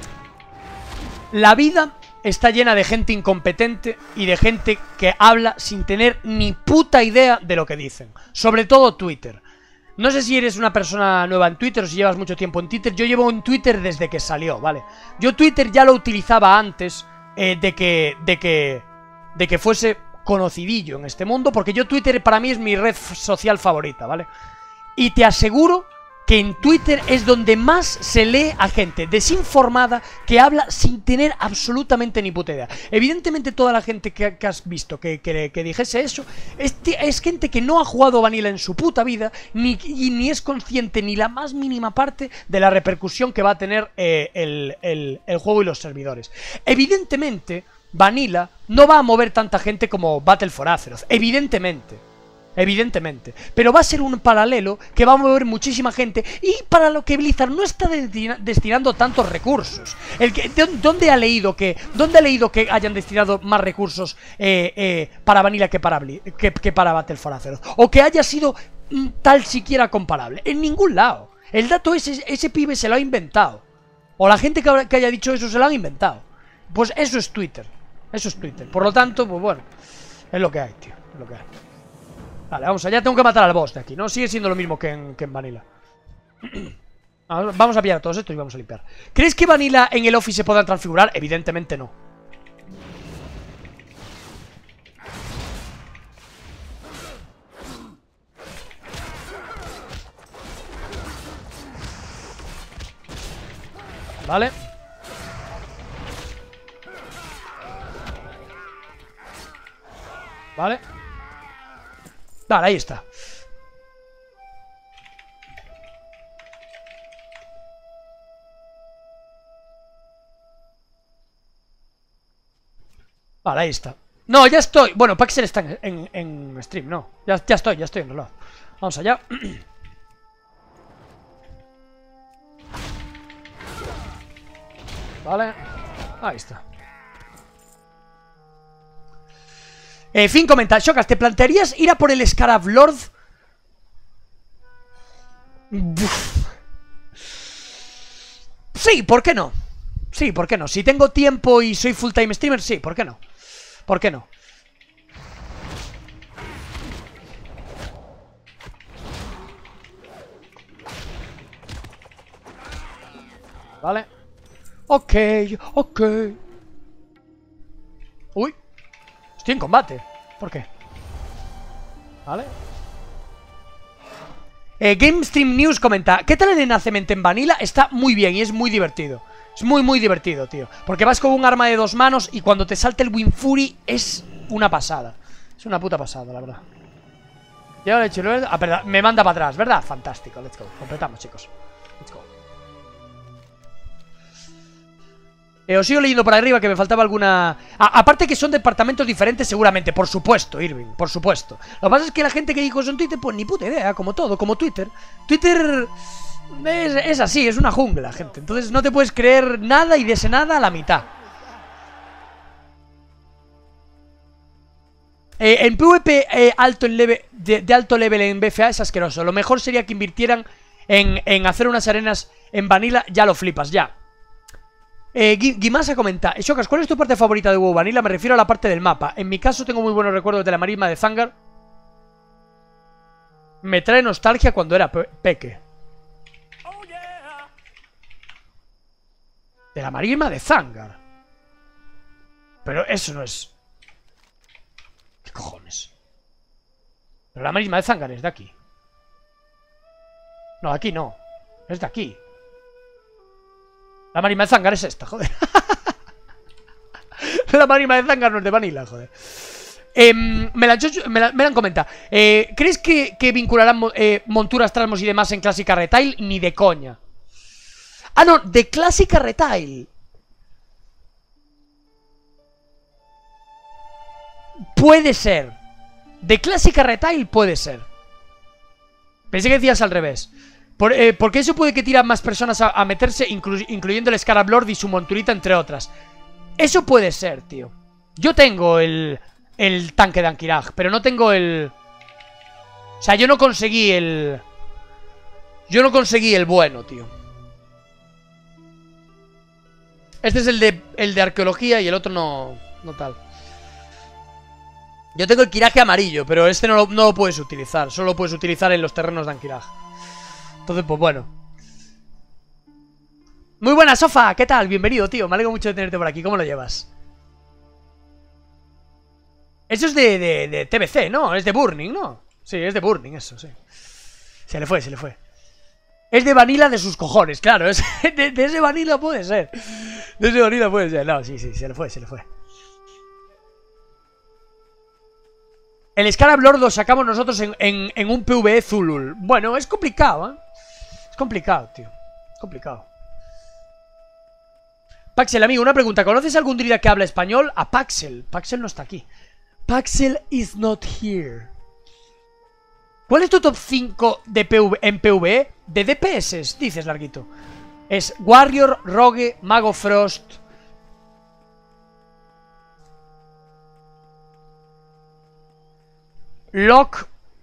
S5: La vida está llena de gente incompetente y de gente que habla sin tener ni puta idea de lo que dicen, sobre todo Twitter. No sé si eres una persona nueva en Twitter o si llevas mucho tiempo en Twitter. Yo llevo en Twitter desde que salió, ¿vale? Yo Twitter ya lo utilizaba antes eh, de que de que de que fuese conocidillo en este mundo, porque yo Twitter para mí es mi red social favorita, ¿vale? Y te aseguro que en Twitter es donde más se lee a gente desinformada que habla sin tener absolutamente ni puta idea. Evidentemente toda la gente que, que has visto que, que, que dijese eso es, es gente que no ha jugado Vanilla en su puta vida ni, y ni es consciente ni la más mínima parte de la repercusión que va a tener eh, el, el, el juego y los servidores. Evidentemente Vanilla no va a mover tanta gente como Battle for Azeroth, evidentemente. Evidentemente, pero va a ser un paralelo que va a mover muchísima gente y para lo que Blizzard no está destina destinando tantos recursos. El que, ¿dónde ha leído que dónde ha leído que hayan destinado más recursos eh, eh, para Vanilla que para, que, que para Battle for Azeroth? O que haya sido mm, tal siquiera comparable. En ningún lado. El dato ese, ese pibe se lo ha inventado. O la gente que, que haya dicho eso se lo han inventado. Pues eso es Twitter. Eso es Twitter. Por lo tanto, pues bueno, es lo que hay, tío. Es lo que hay. Vale, vamos allá, tengo que matar al boss de aquí, ¿no? Sigue siendo lo mismo que en, que en Vanilla. Vamos a pillar todos estos y vamos a limpiar. ¿Crees que Vanilla en el Office se podrá transfigurar? Evidentemente no. Vale. Vale. Vale, ahí está. Vale, ahí está. No, ya estoy. Bueno, Paxel está en, en, en stream, no. Ya, ya estoy, ya estoy en reloj. Vamos allá. Vale. Ahí está. Eh, Fin comenta, Shokas, ¿te plantearías ir a por el Scarab Lord? Uf. Sí, ¿por qué no? Sí, ¿por qué no? Si tengo tiempo y soy full time streamer, sí, ¿por qué no? ¿Por qué no? Vale. Ok, ok. Uy. Estoy en combate. ¿Por qué? Vale. Eh, GameStream News comenta: ¿qué tal el Enacement en Vanilla? Está muy bien y es muy divertido. Es muy muy divertido, tío. Porque vas con un arma de dos manos y cuando te salta el Wind Fury es una pasada. Es una puta pasada, la verdad. Ya lo he hecho. Ah, verdad, me manda para atrás, ¿verdad? Fantástico, let's go. Completamos, chicos. Let's go. Eh, os sigo leyendo por arriba que me faltaba alguna... A aparte que son departamentos diferentes seguramente, por supuesto, Irving, por supuesto. Lo que pasa es que la gente que dijo eso en Twitter, pues ni puta idea, como todo, como Twitter. Twitter es, es así, es una jungla, gente. Entonces no te puedes creer nada y de ese nada a la mitad. Eh, en PvP eh, alto en leve, de, de alto level en B F A es asqueroso. Lo mejor sería que invirtieran en, en hacer unas arenas en Vanilla, ya lo flipas, ya. Eh, Guimasa comenta: Shokas, ¿cuál es tu parte favorita de WoW Vanilla? Me refiero a la parte del mapa. En mi caso tengo muy buenos recuerdos de la marisma de Zangar. Me trae nostalgia cuando era pe peque. De la marisma de Zangar. Pero eso no es... ¿Qué cojones? Pero la marisma de Zangar es de aquí. No, de aquí no. Es de aquí. La marisma de Zangar es esta, joder. La marisma de Zangar no es de Vanilla, joder. Eh, Melan, Melan, Melan comenta: eh, ¿crees que, que vincularán eh, monturas, trasmos y demás en Clásica Retail? Ni de coña. Ah, no, de Clásica Retail. Puede ser. De Clásica Retail puede ser. Pensé que decías al revés. Por, eh, porque eso puede que tiran más personas a, a meterse, inclu incluyendo el Scarab Lord y su monturita, entre otras. Eso puede ser, tío. Yo tengo el, el tanque de Ankiraj, pero no tengo el... O sea, yo no conseguí el... Yo no conseguí el bueno, tío. Este es el de, el de arqueología y el otro no, no tal. Yo tengo el Kiraje amarillo, pero este no lo, no lo puedes utilizar. Solo lo puedes utilizar en los terrenos de Ankiraj. Entonces, pues bueno. Muy buena, Sofa, ¿qué tal? Bienvenido, tío, me alegro mucho de tenerte por aquí. ¿Cómo lo llevas? Eso es de, de, de T B C, ¿no? Es de Burning, ¿no? Sí, es de Burning, eso, sí. Se le fue, se le fue. Es de Vanilla de sus cojones, claro. Es de, de ese Vanilla puede ser. De ese Vanilla puede ser. No, sí, sí, se le fue, se le fue. El Scarab Lord lo sacamos nosotros en, en, en un PvE Zulul. Bueno, es complicado, ¿eh? Es complicado, tío. Es complicado. Paxel, amigo, una pregunta. ¿Conoces algún druida que habla español? A Paxel. Paxel no está aquí. Paxel is not here. ¿Cuál es tu top cinco de PV, en PvE? De D P S, dices, Larguito. Es Warrior, Rogue, Mago Frost... Locke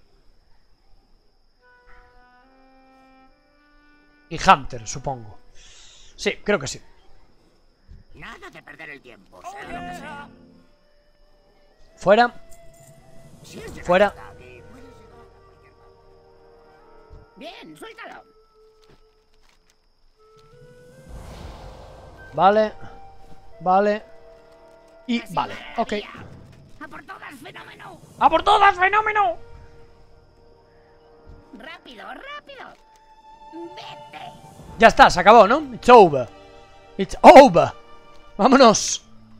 S5: y Hunter, supongo. Sí, creo que sí.
S8: Nada de perder el tiempo, sea lo que sea.
S5: Fuera. Fuera.
S8: Bien, suéltalo.
S5: Vale. Vale. Y vale, ok.
S8: ¡A por todas, fenómeno!
S5: ¡A por todas, fenómeno!
S8: ¡Rápido, rápido! ¡Vete!
S5: Ya está, se acabó, ¿no? It's over. It's over. Vámonos.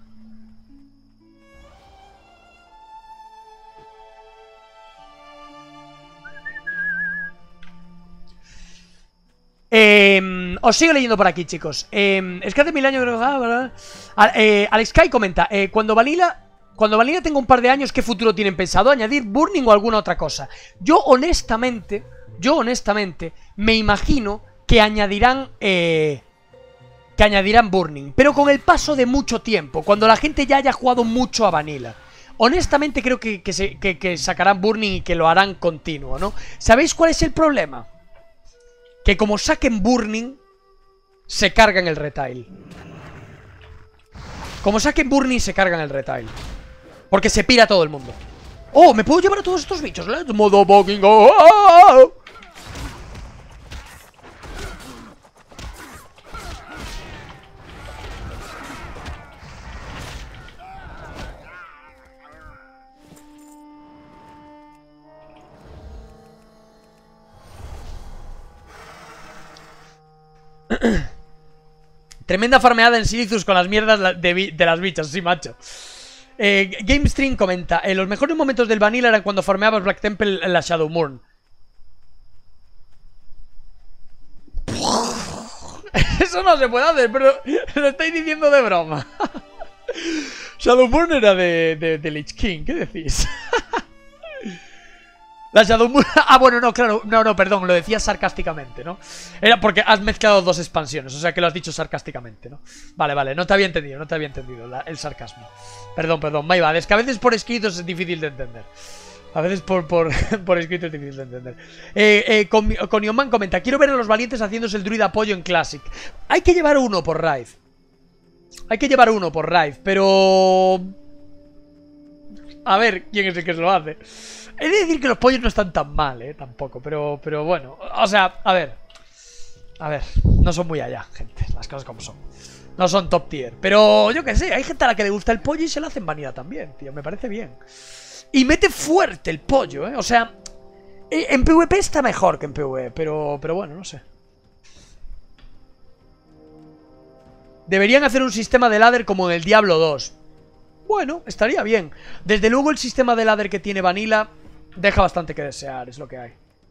S5: Eh, os sigo leyendo por aquí, chicos. eh, Es que hace mil años creo que... eh, Alex Kai comenta: eh, Cuando Vanilla... Cuando Vanilla tenga un par de años, ¿qué futuro tienen pensado? ¿Añadir Burning o alguna otra cosa? Yo honestamente, yo honestamente me imagino que añadirán eh, que añadirán Burning, pero con el paso de mucho tiempo, cuando la gente ya haya jugado mucho a Vanilla. Honestamente creo que, que, se, que, que sacarán Burning y que lo harán continuo, ¿no? ¿Sabéis cuál es el problema? Que como saquen Burning, se cargan el retail. Como saquen Burning, se cargan el retail. Porque se pira todo el mundo. ¡Oh! ¿Me puedo llevar a todos estos bichos? ¡Let's motherfucking go! ¡Oh! Tremenda farmeada en Silithus con las mierdas de, de las bichas, sí, macho. Eh, GameStream comenta: eh, los mejores momentos del Vanilla eran cuando farmeabas Black Temple en la Shadowmoon. Eso no se puede hacer, pero lo estáis diciendo de broma. Shadowmoon era de, de, de Lich King, ¿qué decís? La Shadowmoon... Ah, bueno, no, claro, no, no, perdón, lo decías sarcásticamente, ¿no? Era porque has mezclado dos expansiones, o sea que lo has dicho sarcásticamente, ¿no? Vale, vale, no te había entendido, no te había entendido la, el sarcasmo. Perdón, perdón, my bad, es que a veces por escrito es difícil de entender. A veces por, por, por escrito es difícil de entender. Eh, eh, con, con Ioman comenta: quiero ver a los valientes haciéndose el druida apoyo en Classic. Hay que llevar uno por raid. Hay que llevar uno por raid, pero... A ver quién es el que se lo hace. He de decir que los pollos no están tan mal, eh, tampoco, pero, pero bueno, o sea, a ver. A ver, no son muy allá, gente, las cosas como son. No son top tier, pero yo qué sé, hay gente a la que le gusta el pollo y se lo hacen vanilla también, tío, me parece bien. Y mete fuerte el pollo, eh, o sea, en PvP está mejor que en PvE, pero, pero bueno, no sé. Deberían hacer un sistema de ladder como en el Diablo dos. Bueno, estaría bien. Desde luego el sistema de ladder que tiene Vanilla deja bastante que desear, es lo que hay.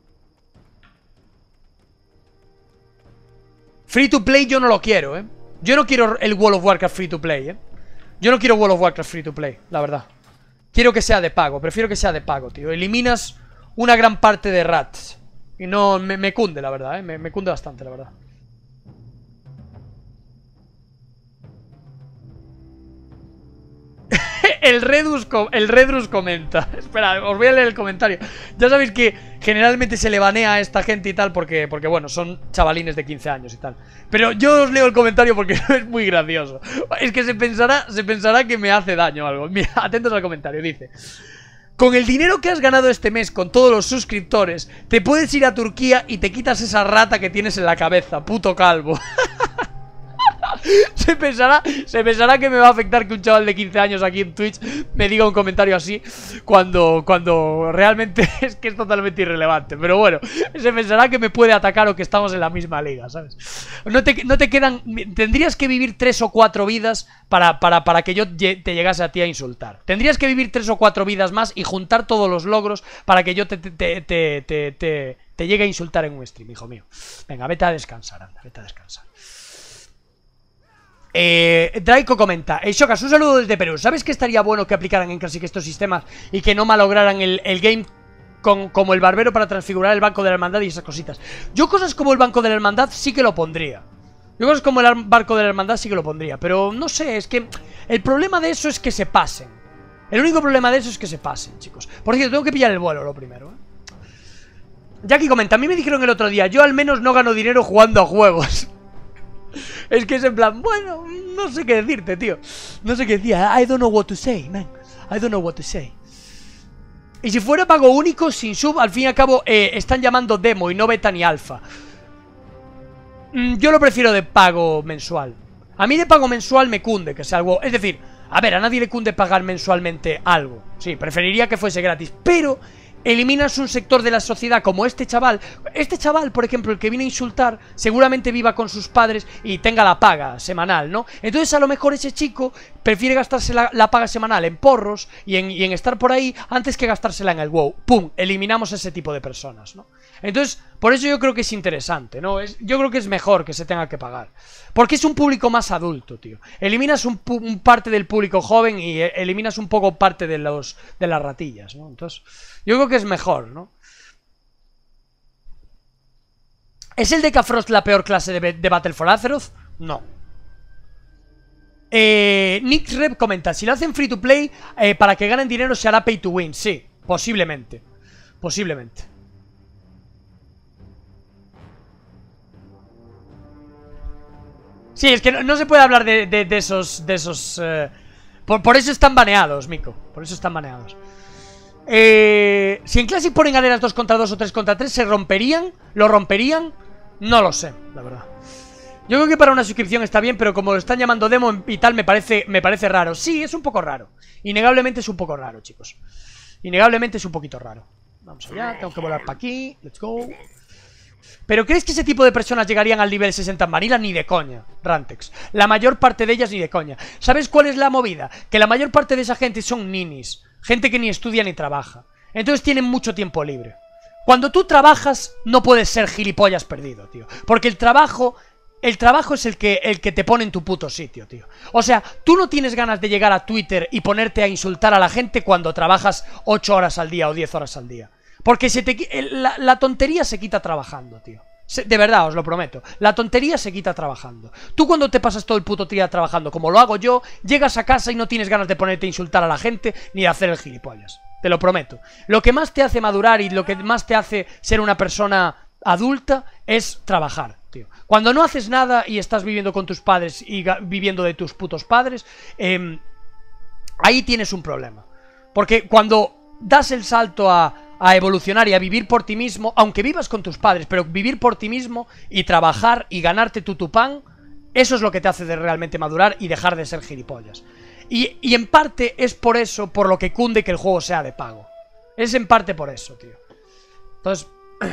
S5: Free to play yo no lo quiero, eh. Yo no quiero el World of Warcraft free to play, eh. Yo no quiero World of Warcraft free to play, la verdad. Quiero que sea de pago, prefiero que sea de pago, tío. Eliminas una gran parte de rats. Y no, me, me cunde, la verdad, eh. Me, me cunde bastante, la verdad. El Redus, el Redus comenta. Espera, os voy a leer el comentario. Ya sabéis que generalmente se le banea a esta gente y tal porque, porque bueno, son chavalines de quince años y tal. Pero yo os leo el comentario porque es muy gracioso. Es que se pensará, se pensará que me hace daño o algo. Mira, atentos al comentario, dice: con el dinero que has ganado este mes con todos los suscriptores, te puedes ir a Turquía y te quitas esa rata que tienes en la cabeza, puto calvo. Se pensará, se pensará que me va a afectar que un chaval de quince años aquí en Twitch me diga un comentario así Cuando, cuando realmente es que es totalmente irrelevante. Pero bueno, se pensará que me puede atacar o que estamos en la misma liga, ¿sabes? No te, no te quedan... Tendrías que vivir tres o cuatro vidas para, para, para que yo te llegase a ti a insultar. Tendrías que vivir tres o cuatro vidas más y juntar todos los logros para que yo te, te, te, te, te, te, te llegue a insultar en un stream, hijo mío. Venga, vete a descansar, anda, vete a descansar. Eh, Draco comenta: hey, Shokas, un saludo desde Perú. ¿Sabes que estaría bueno que aplicaran en Classic estos sistemas y que no malograran el, el game con, como el barbero para transfigurar el banco de la hermandad y esas cositas? Yo cosas como el banco de la hermandad sí que lo pondría. Yo cosas como el barco de la hermandad sí que lo pondría. Pero no sé, es que el problema de eso es que se pasen. El único problema de eso es que se pasen, chicos. Por cierto, tengo que pillar el vuelo lo primero, ¿eh? Jackie comenta: a mí me dijeron el otro día, yo al menos no gano dinero jugando a juegos. Es que es en plan, bueno, no sé qué decirte, tío. No sé qué decir, I don't know what to say, man. I don't know what to say. Y si fuera pago único, sin sub, al fin y al cabo eh, están llamando demo y no beta ni alfa. mm, Yo lo prefiero de pago mensual. A mí de pago mensual me cunde que sea algo... Es decir, a ver, a nadie le cunde pagar mensualmente algo. Sí, preferiría que fuese gratis, pero... eliminas un sector de la sociedad como este chaval. Este chaval, por ejemplo, el que viene a insultar, seguramente viva con sus padres y tenga la paga semanal, ¿no? Entonces a lo mejor ese chico prefiere gastarse la, la paga semanal en porros y en, y en estar por ahí antes que gastársela en el WoW. ¡Pum! Eliminamos a ese tipo de personas, ¿no? Entonces, por eso yo creo que es interesante, ¿no? Es, yo creo que es mejor que se tenga que pagar. Porque es un público más adulto, tío. Eliminas un, un parte del público joven y eliminas un poco parte de, los, de las ratillas, ¿no? Entonces... yo creo que es mejor, ¿no? ¿Es el Decafrost la peor clase de, de Battle for Azeroth? No. eh, Nick Rep comenta: si lo hacen free to play eh, para que ganen dinero se hará pay to win. Sí, posiblemente. Posiblemente. Sí, es que no, no se puede hablar de, de, de esos... De esos eh, por, por eso están baneados, Mico. Por eso están baneados. Eh, si en Classic ponen arenas dos contra dos o tres contra tres, ¿se romperían? ¿Lo romperían? No lo sé, la verdad. Yo creo que para una suscripción está bien, pero como lo están llamando demo y tal, me parece, me parece raro. Sí, es un poco raro. Innegablemente es un poco raro, chicos. Innegablemente es un poquito raro. Vamos allá, tengo que volar para aquí. Let's go. ¿Pero crees que ese tipo de personas llegarían al nivel sesenta en Vanilla? Ni de coña, Rantex. La mayor parte de ellas ni de coña. ¿Sabes cuál es la movida? Que la mayor parte de esa gente son ninis. Gente que ni estudia ni trabaja. Entonces tienen mucho tiempo libre. Cuando tú trabajas, no puedes ser gilipollas perdido, tío. Porque el trabajo... El trabajo es el que, el que te pone en tu puto sitio, tío. O sea, tú no tienes ganas de llegar a Twitter y ponerte a insultar a la gente cuando trabajas ocho horas al día o diez horas al día. Porque se te, la, la tontería se quita trabajando, tío. Se, de verdad, os lo prometo. La tontería se quita trabajando. Tú cuando te pasas todo el puto día trabajando, como lo hago yo, llegas a casa y no tienes ganas de ponerte a insultar a la gente ni de hacer el gilipollas. Te lo prometo. Lo que más te hace madurar y lo que más te hace ser una persona adulta es trabajar, tío. Cuando no haces nada y estás viviendo con tus padres y viviendo de tus putos padres, eh, ahí tienes un problema. Porque cuando das el salto a, a evolucionar y a vivir por ti mismo, aunque vivas con tus padres, pero vivir por ti mismo y trabajar y ganarte tu tupán, eso es lo que te hace de realmente madurar y dejar de ser gilipollas. Y, y en parte es por eso, por lo que cunde que el juego sea de pago. Es en parte por eso, tío. Entonces...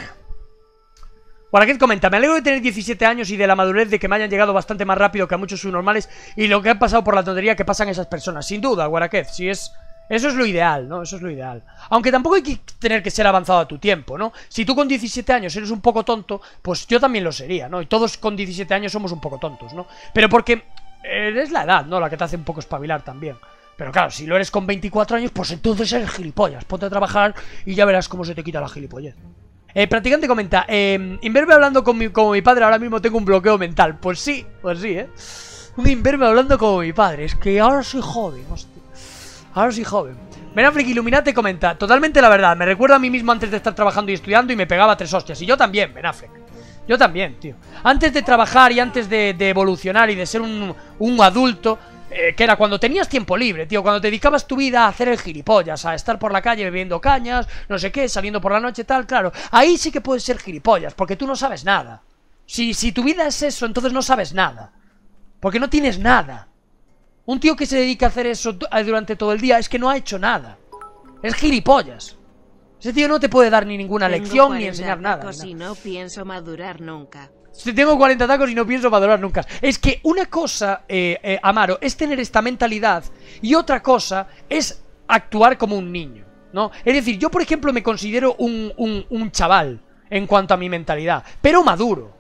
S5: Guaraquet comenta, me alegro de tener diecisiete años y de la madurez de que me hayan llegado bastante más rápido que a muchos subnormales y lo que ha pasado por la tontería que pasan esas personas. Sin duda, Guaraquet, si es... Eso es lo ideal, ¿no? Eso es lo ideal. Aunque tampoco hay que tener que ser avanzado a tu tiempo, ¿no? Si tú con diecisiete años eres un poco tonto, pues yo también lo sería, ¿no? Y todos con diecisiete años somos un poco tontos, ¿no? Pero porque es la edad, ¿no? La que te hace un poco espabilar también. Pero claro, si lo eres con veinticuatro años, pues entonces eres gilipollas. Ponte a trabajar y ya verás cómo se te quita la gilipollez. Eh, practicante comenta, eh, Inverbe hablando con mi, como mi padre, ahora mismo tengo un bloqueo mental. Pues sí, pues sí, eh. Un Inverbe hablando como mi padre. Es que ahora soy joven, hostia. Ahora soy joven. Ben Affleck Illuminate comenta, totalmente la verdad, me recuerdo a mí mismo antes de estar trabajando y estudiando y me pegaba tres hostias. Y yo también, Ben Affleck. Yo también, tío. Antes de trabajar y antes de, de evolucionar y de ser un, un adulto, eh, que era cuando tenías tiempo libre, tío. Cuando te dedicabas tu vida a hacer el gilipollas, a estar por la calle bebiendo cañas, no sé qué, saliendo por la noche, tal, claro. Ahí sí que puedes ser gilipollas, porque tú no sabes nada. Si, si tu vida es eso, entonces no sabes nada. Porque no tienes nada. Un tío que se dedica a hacer eso durante todo el día es que no ha hecho nada. Es gilipollas. Ese tío no te puede dar ni ninguna
S6: Tengo
S5: lección ni enseñar nada.
S6: Y no pienso madurar nunca.
S5: Tengo cuarenta tacos y no pienso madurar nunca. Es que una cosa, eh, eh, Amaro, es tener esta mentalidad y otra cosa es actuar como un niño, ¿no? Es decir, yo por ejemplo me considero un, un, un chaval en cuanto a mi mentalidad, pero maduro.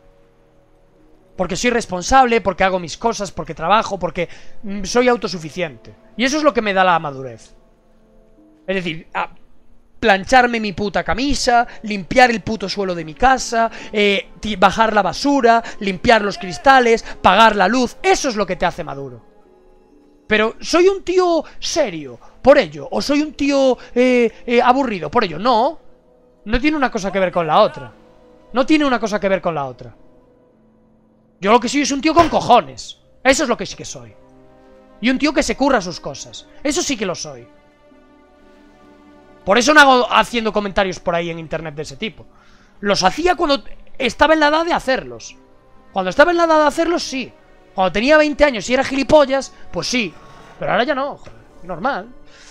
S5: Porque soy responsable, porque hago mis cosas, porque trabajo, porque soy autosuficiente. Y eso es lo que me da la madurez. Es decir, a plancharme mi puta camisa, limpiar el puto suelo de mi casa, eh, bajar la basura, limpiar los cristales, pagar la luz. Eso es lo que te hace maduro. Pero soy un tío serio, por ello. O soy un tío eh, eh, aburrido, por ello. No. No tiene una cosa que ver con la otra. No tiene una cosa que ver con la otra. Yo lo que soy es un tío con cojones. Eso es lo que sí que soy. Y un tío que se curra sus cosas. Eso sí que lo soy. Por eso no hago haciendo comentarios por ahí en internet de ese tipo. Los hacía cuando estaba en la edad de hacerlos. Cuando estaba en la edad de hacerlos, sí. Cuando tenía veinte años y era gilipollas, pues sí. Pero ahora ya no, joder, normal.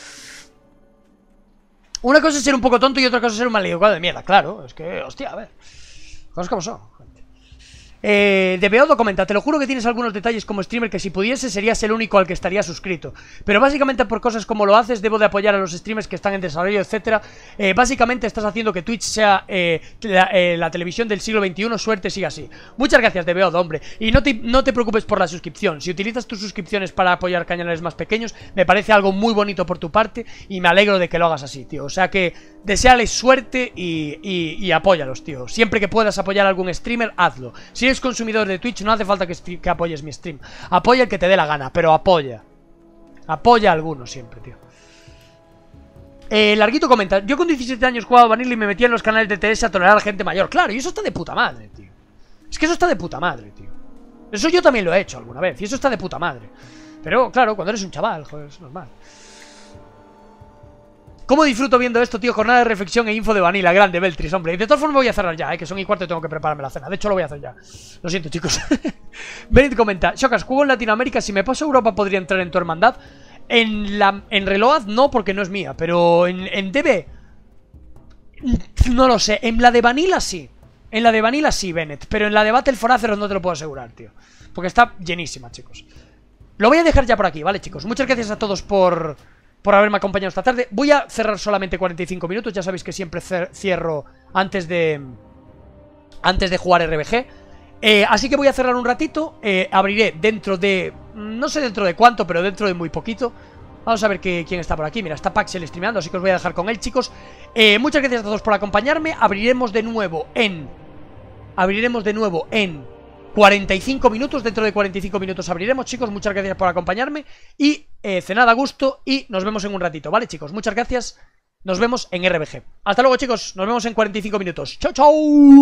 S5: Una cosa es ser un poco tonto y otra cosa es ser un maleducado de mierda. Claro, es que, hostia, a ver. Cosas como son. Eh, de Beodo comenta, te lo juro que tienes algunos detalles como streamer que si pudiese serías el único al que estaría suscrito. Pero básicamente por cosas como lo haces, debo de apoyar a los streamers que están en desarrollo, etcétera. eh, Básicamente estás haciendo que Twitch sea eh, la, eh, la televisión del siglo veintiuno. Suerte, siga así. Muchas gracias, de Beodo, hombre. Y no te, no te preocupes por la suscripción. Si utilizas tus suscripciones para apoyar canales más pequeños, me parece algo muy bonito por tu parte y me alegro de que lo hagas así, tío. O sea que deséales suerte y, y, y apóyalos, tío. Siempre que puedas apoyar a algún streamer, hazlo. Si eres consumidor de Twitch, no hace falta que, que apoyes mi stream. Apoya el que te dé la gana, pero apoya. Apoya a alguno siempre, tío. Eh, Larguito comenta, yo con diecisiete años jugaba Vanilla y me metía en los canales de T S a tolerar a gente mayor. Claro, y eso está de puta madre, tío. Es que eso está de puta madre, tío. Eso yo también lo he hecho alguna vez y eso está de puta madre. Pero, claro, cuando eres un chaval, joder, es normal. ¿Cómo disfruto viendo esto, tío? Jornada de reflexión e info de Vanilla. Grande, Beltris, hombre. Y de todas formas voy a cerrar ya, eh, que son y cuarto y tengo que prepararme la cena. De hecho, lo voy a hacer ya. Lo siento, chicos. Benit comenta, Shokas, juego en Latinoamérica. Si me paso a Europa, ¿podría entrar en tu hermandad? En la en Reload no, porque no es mía. Pero en, en D B no lo sé. En la de Vanilla sí. En la de Vanilla sí, Bennett. Pero en la de Battle for Azeroth no te lo puedo asegurar, tío. Porque está llenísima, chicos. Lo voy a dejar ya por aquí, ¿vale, chicos? Muchas gracias a todos por, por haberme acompañado esta tarde. Voy a cerrar solamente cuarenta y cinco minutos. Ya sabéis que siempre cierro antes de... Antes de jugar R B G. Eh, así que voy a cerrar un ratito. eh, Abriré dentro de... No sé dentro de cuánto, pero dentro de muy poquito. Vamos a ver que, quién está por aquí. Mira, está Paxel streameando, así que os voy a dejar con él, chicos. eh, Muchas gracias a todos por acompañarme. Abriremos de nuevo en... Abriremos de nuevo en cuarenta y cinco minutos. Dentro de cuarenta y cinco minutos abriremos, chicos. Muchas gracias por acompañarme. Y eh, cenad a gusto y nos vemos en un ratito, ¿vale, chicos? Muchas gracias. Nos vemos en R B G. Hasta luego, chicos. Nos vemos en cuarenta y cinco minutos. ¡Chao, chao!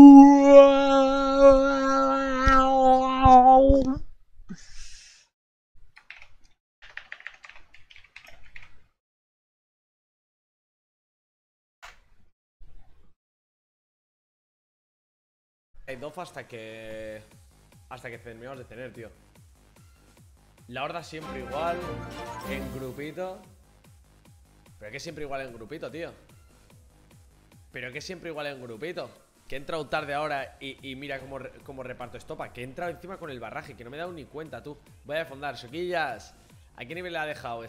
S10: Hay dos hasta que... Hasta que terminamos de tener, tío. La horda siempre igual. En grupito. Pero que siempre igual en grupito, tío. Pero que siempre igual en grupito. Que he entrado tarde ahora y, y mira cómo, re, cómo reparto estopa. Que he entrado encima con el barraje, que no me he dado ni cuenta, tú. Voy a fondar, soquillas. ¿A qué nivel le ha dejado?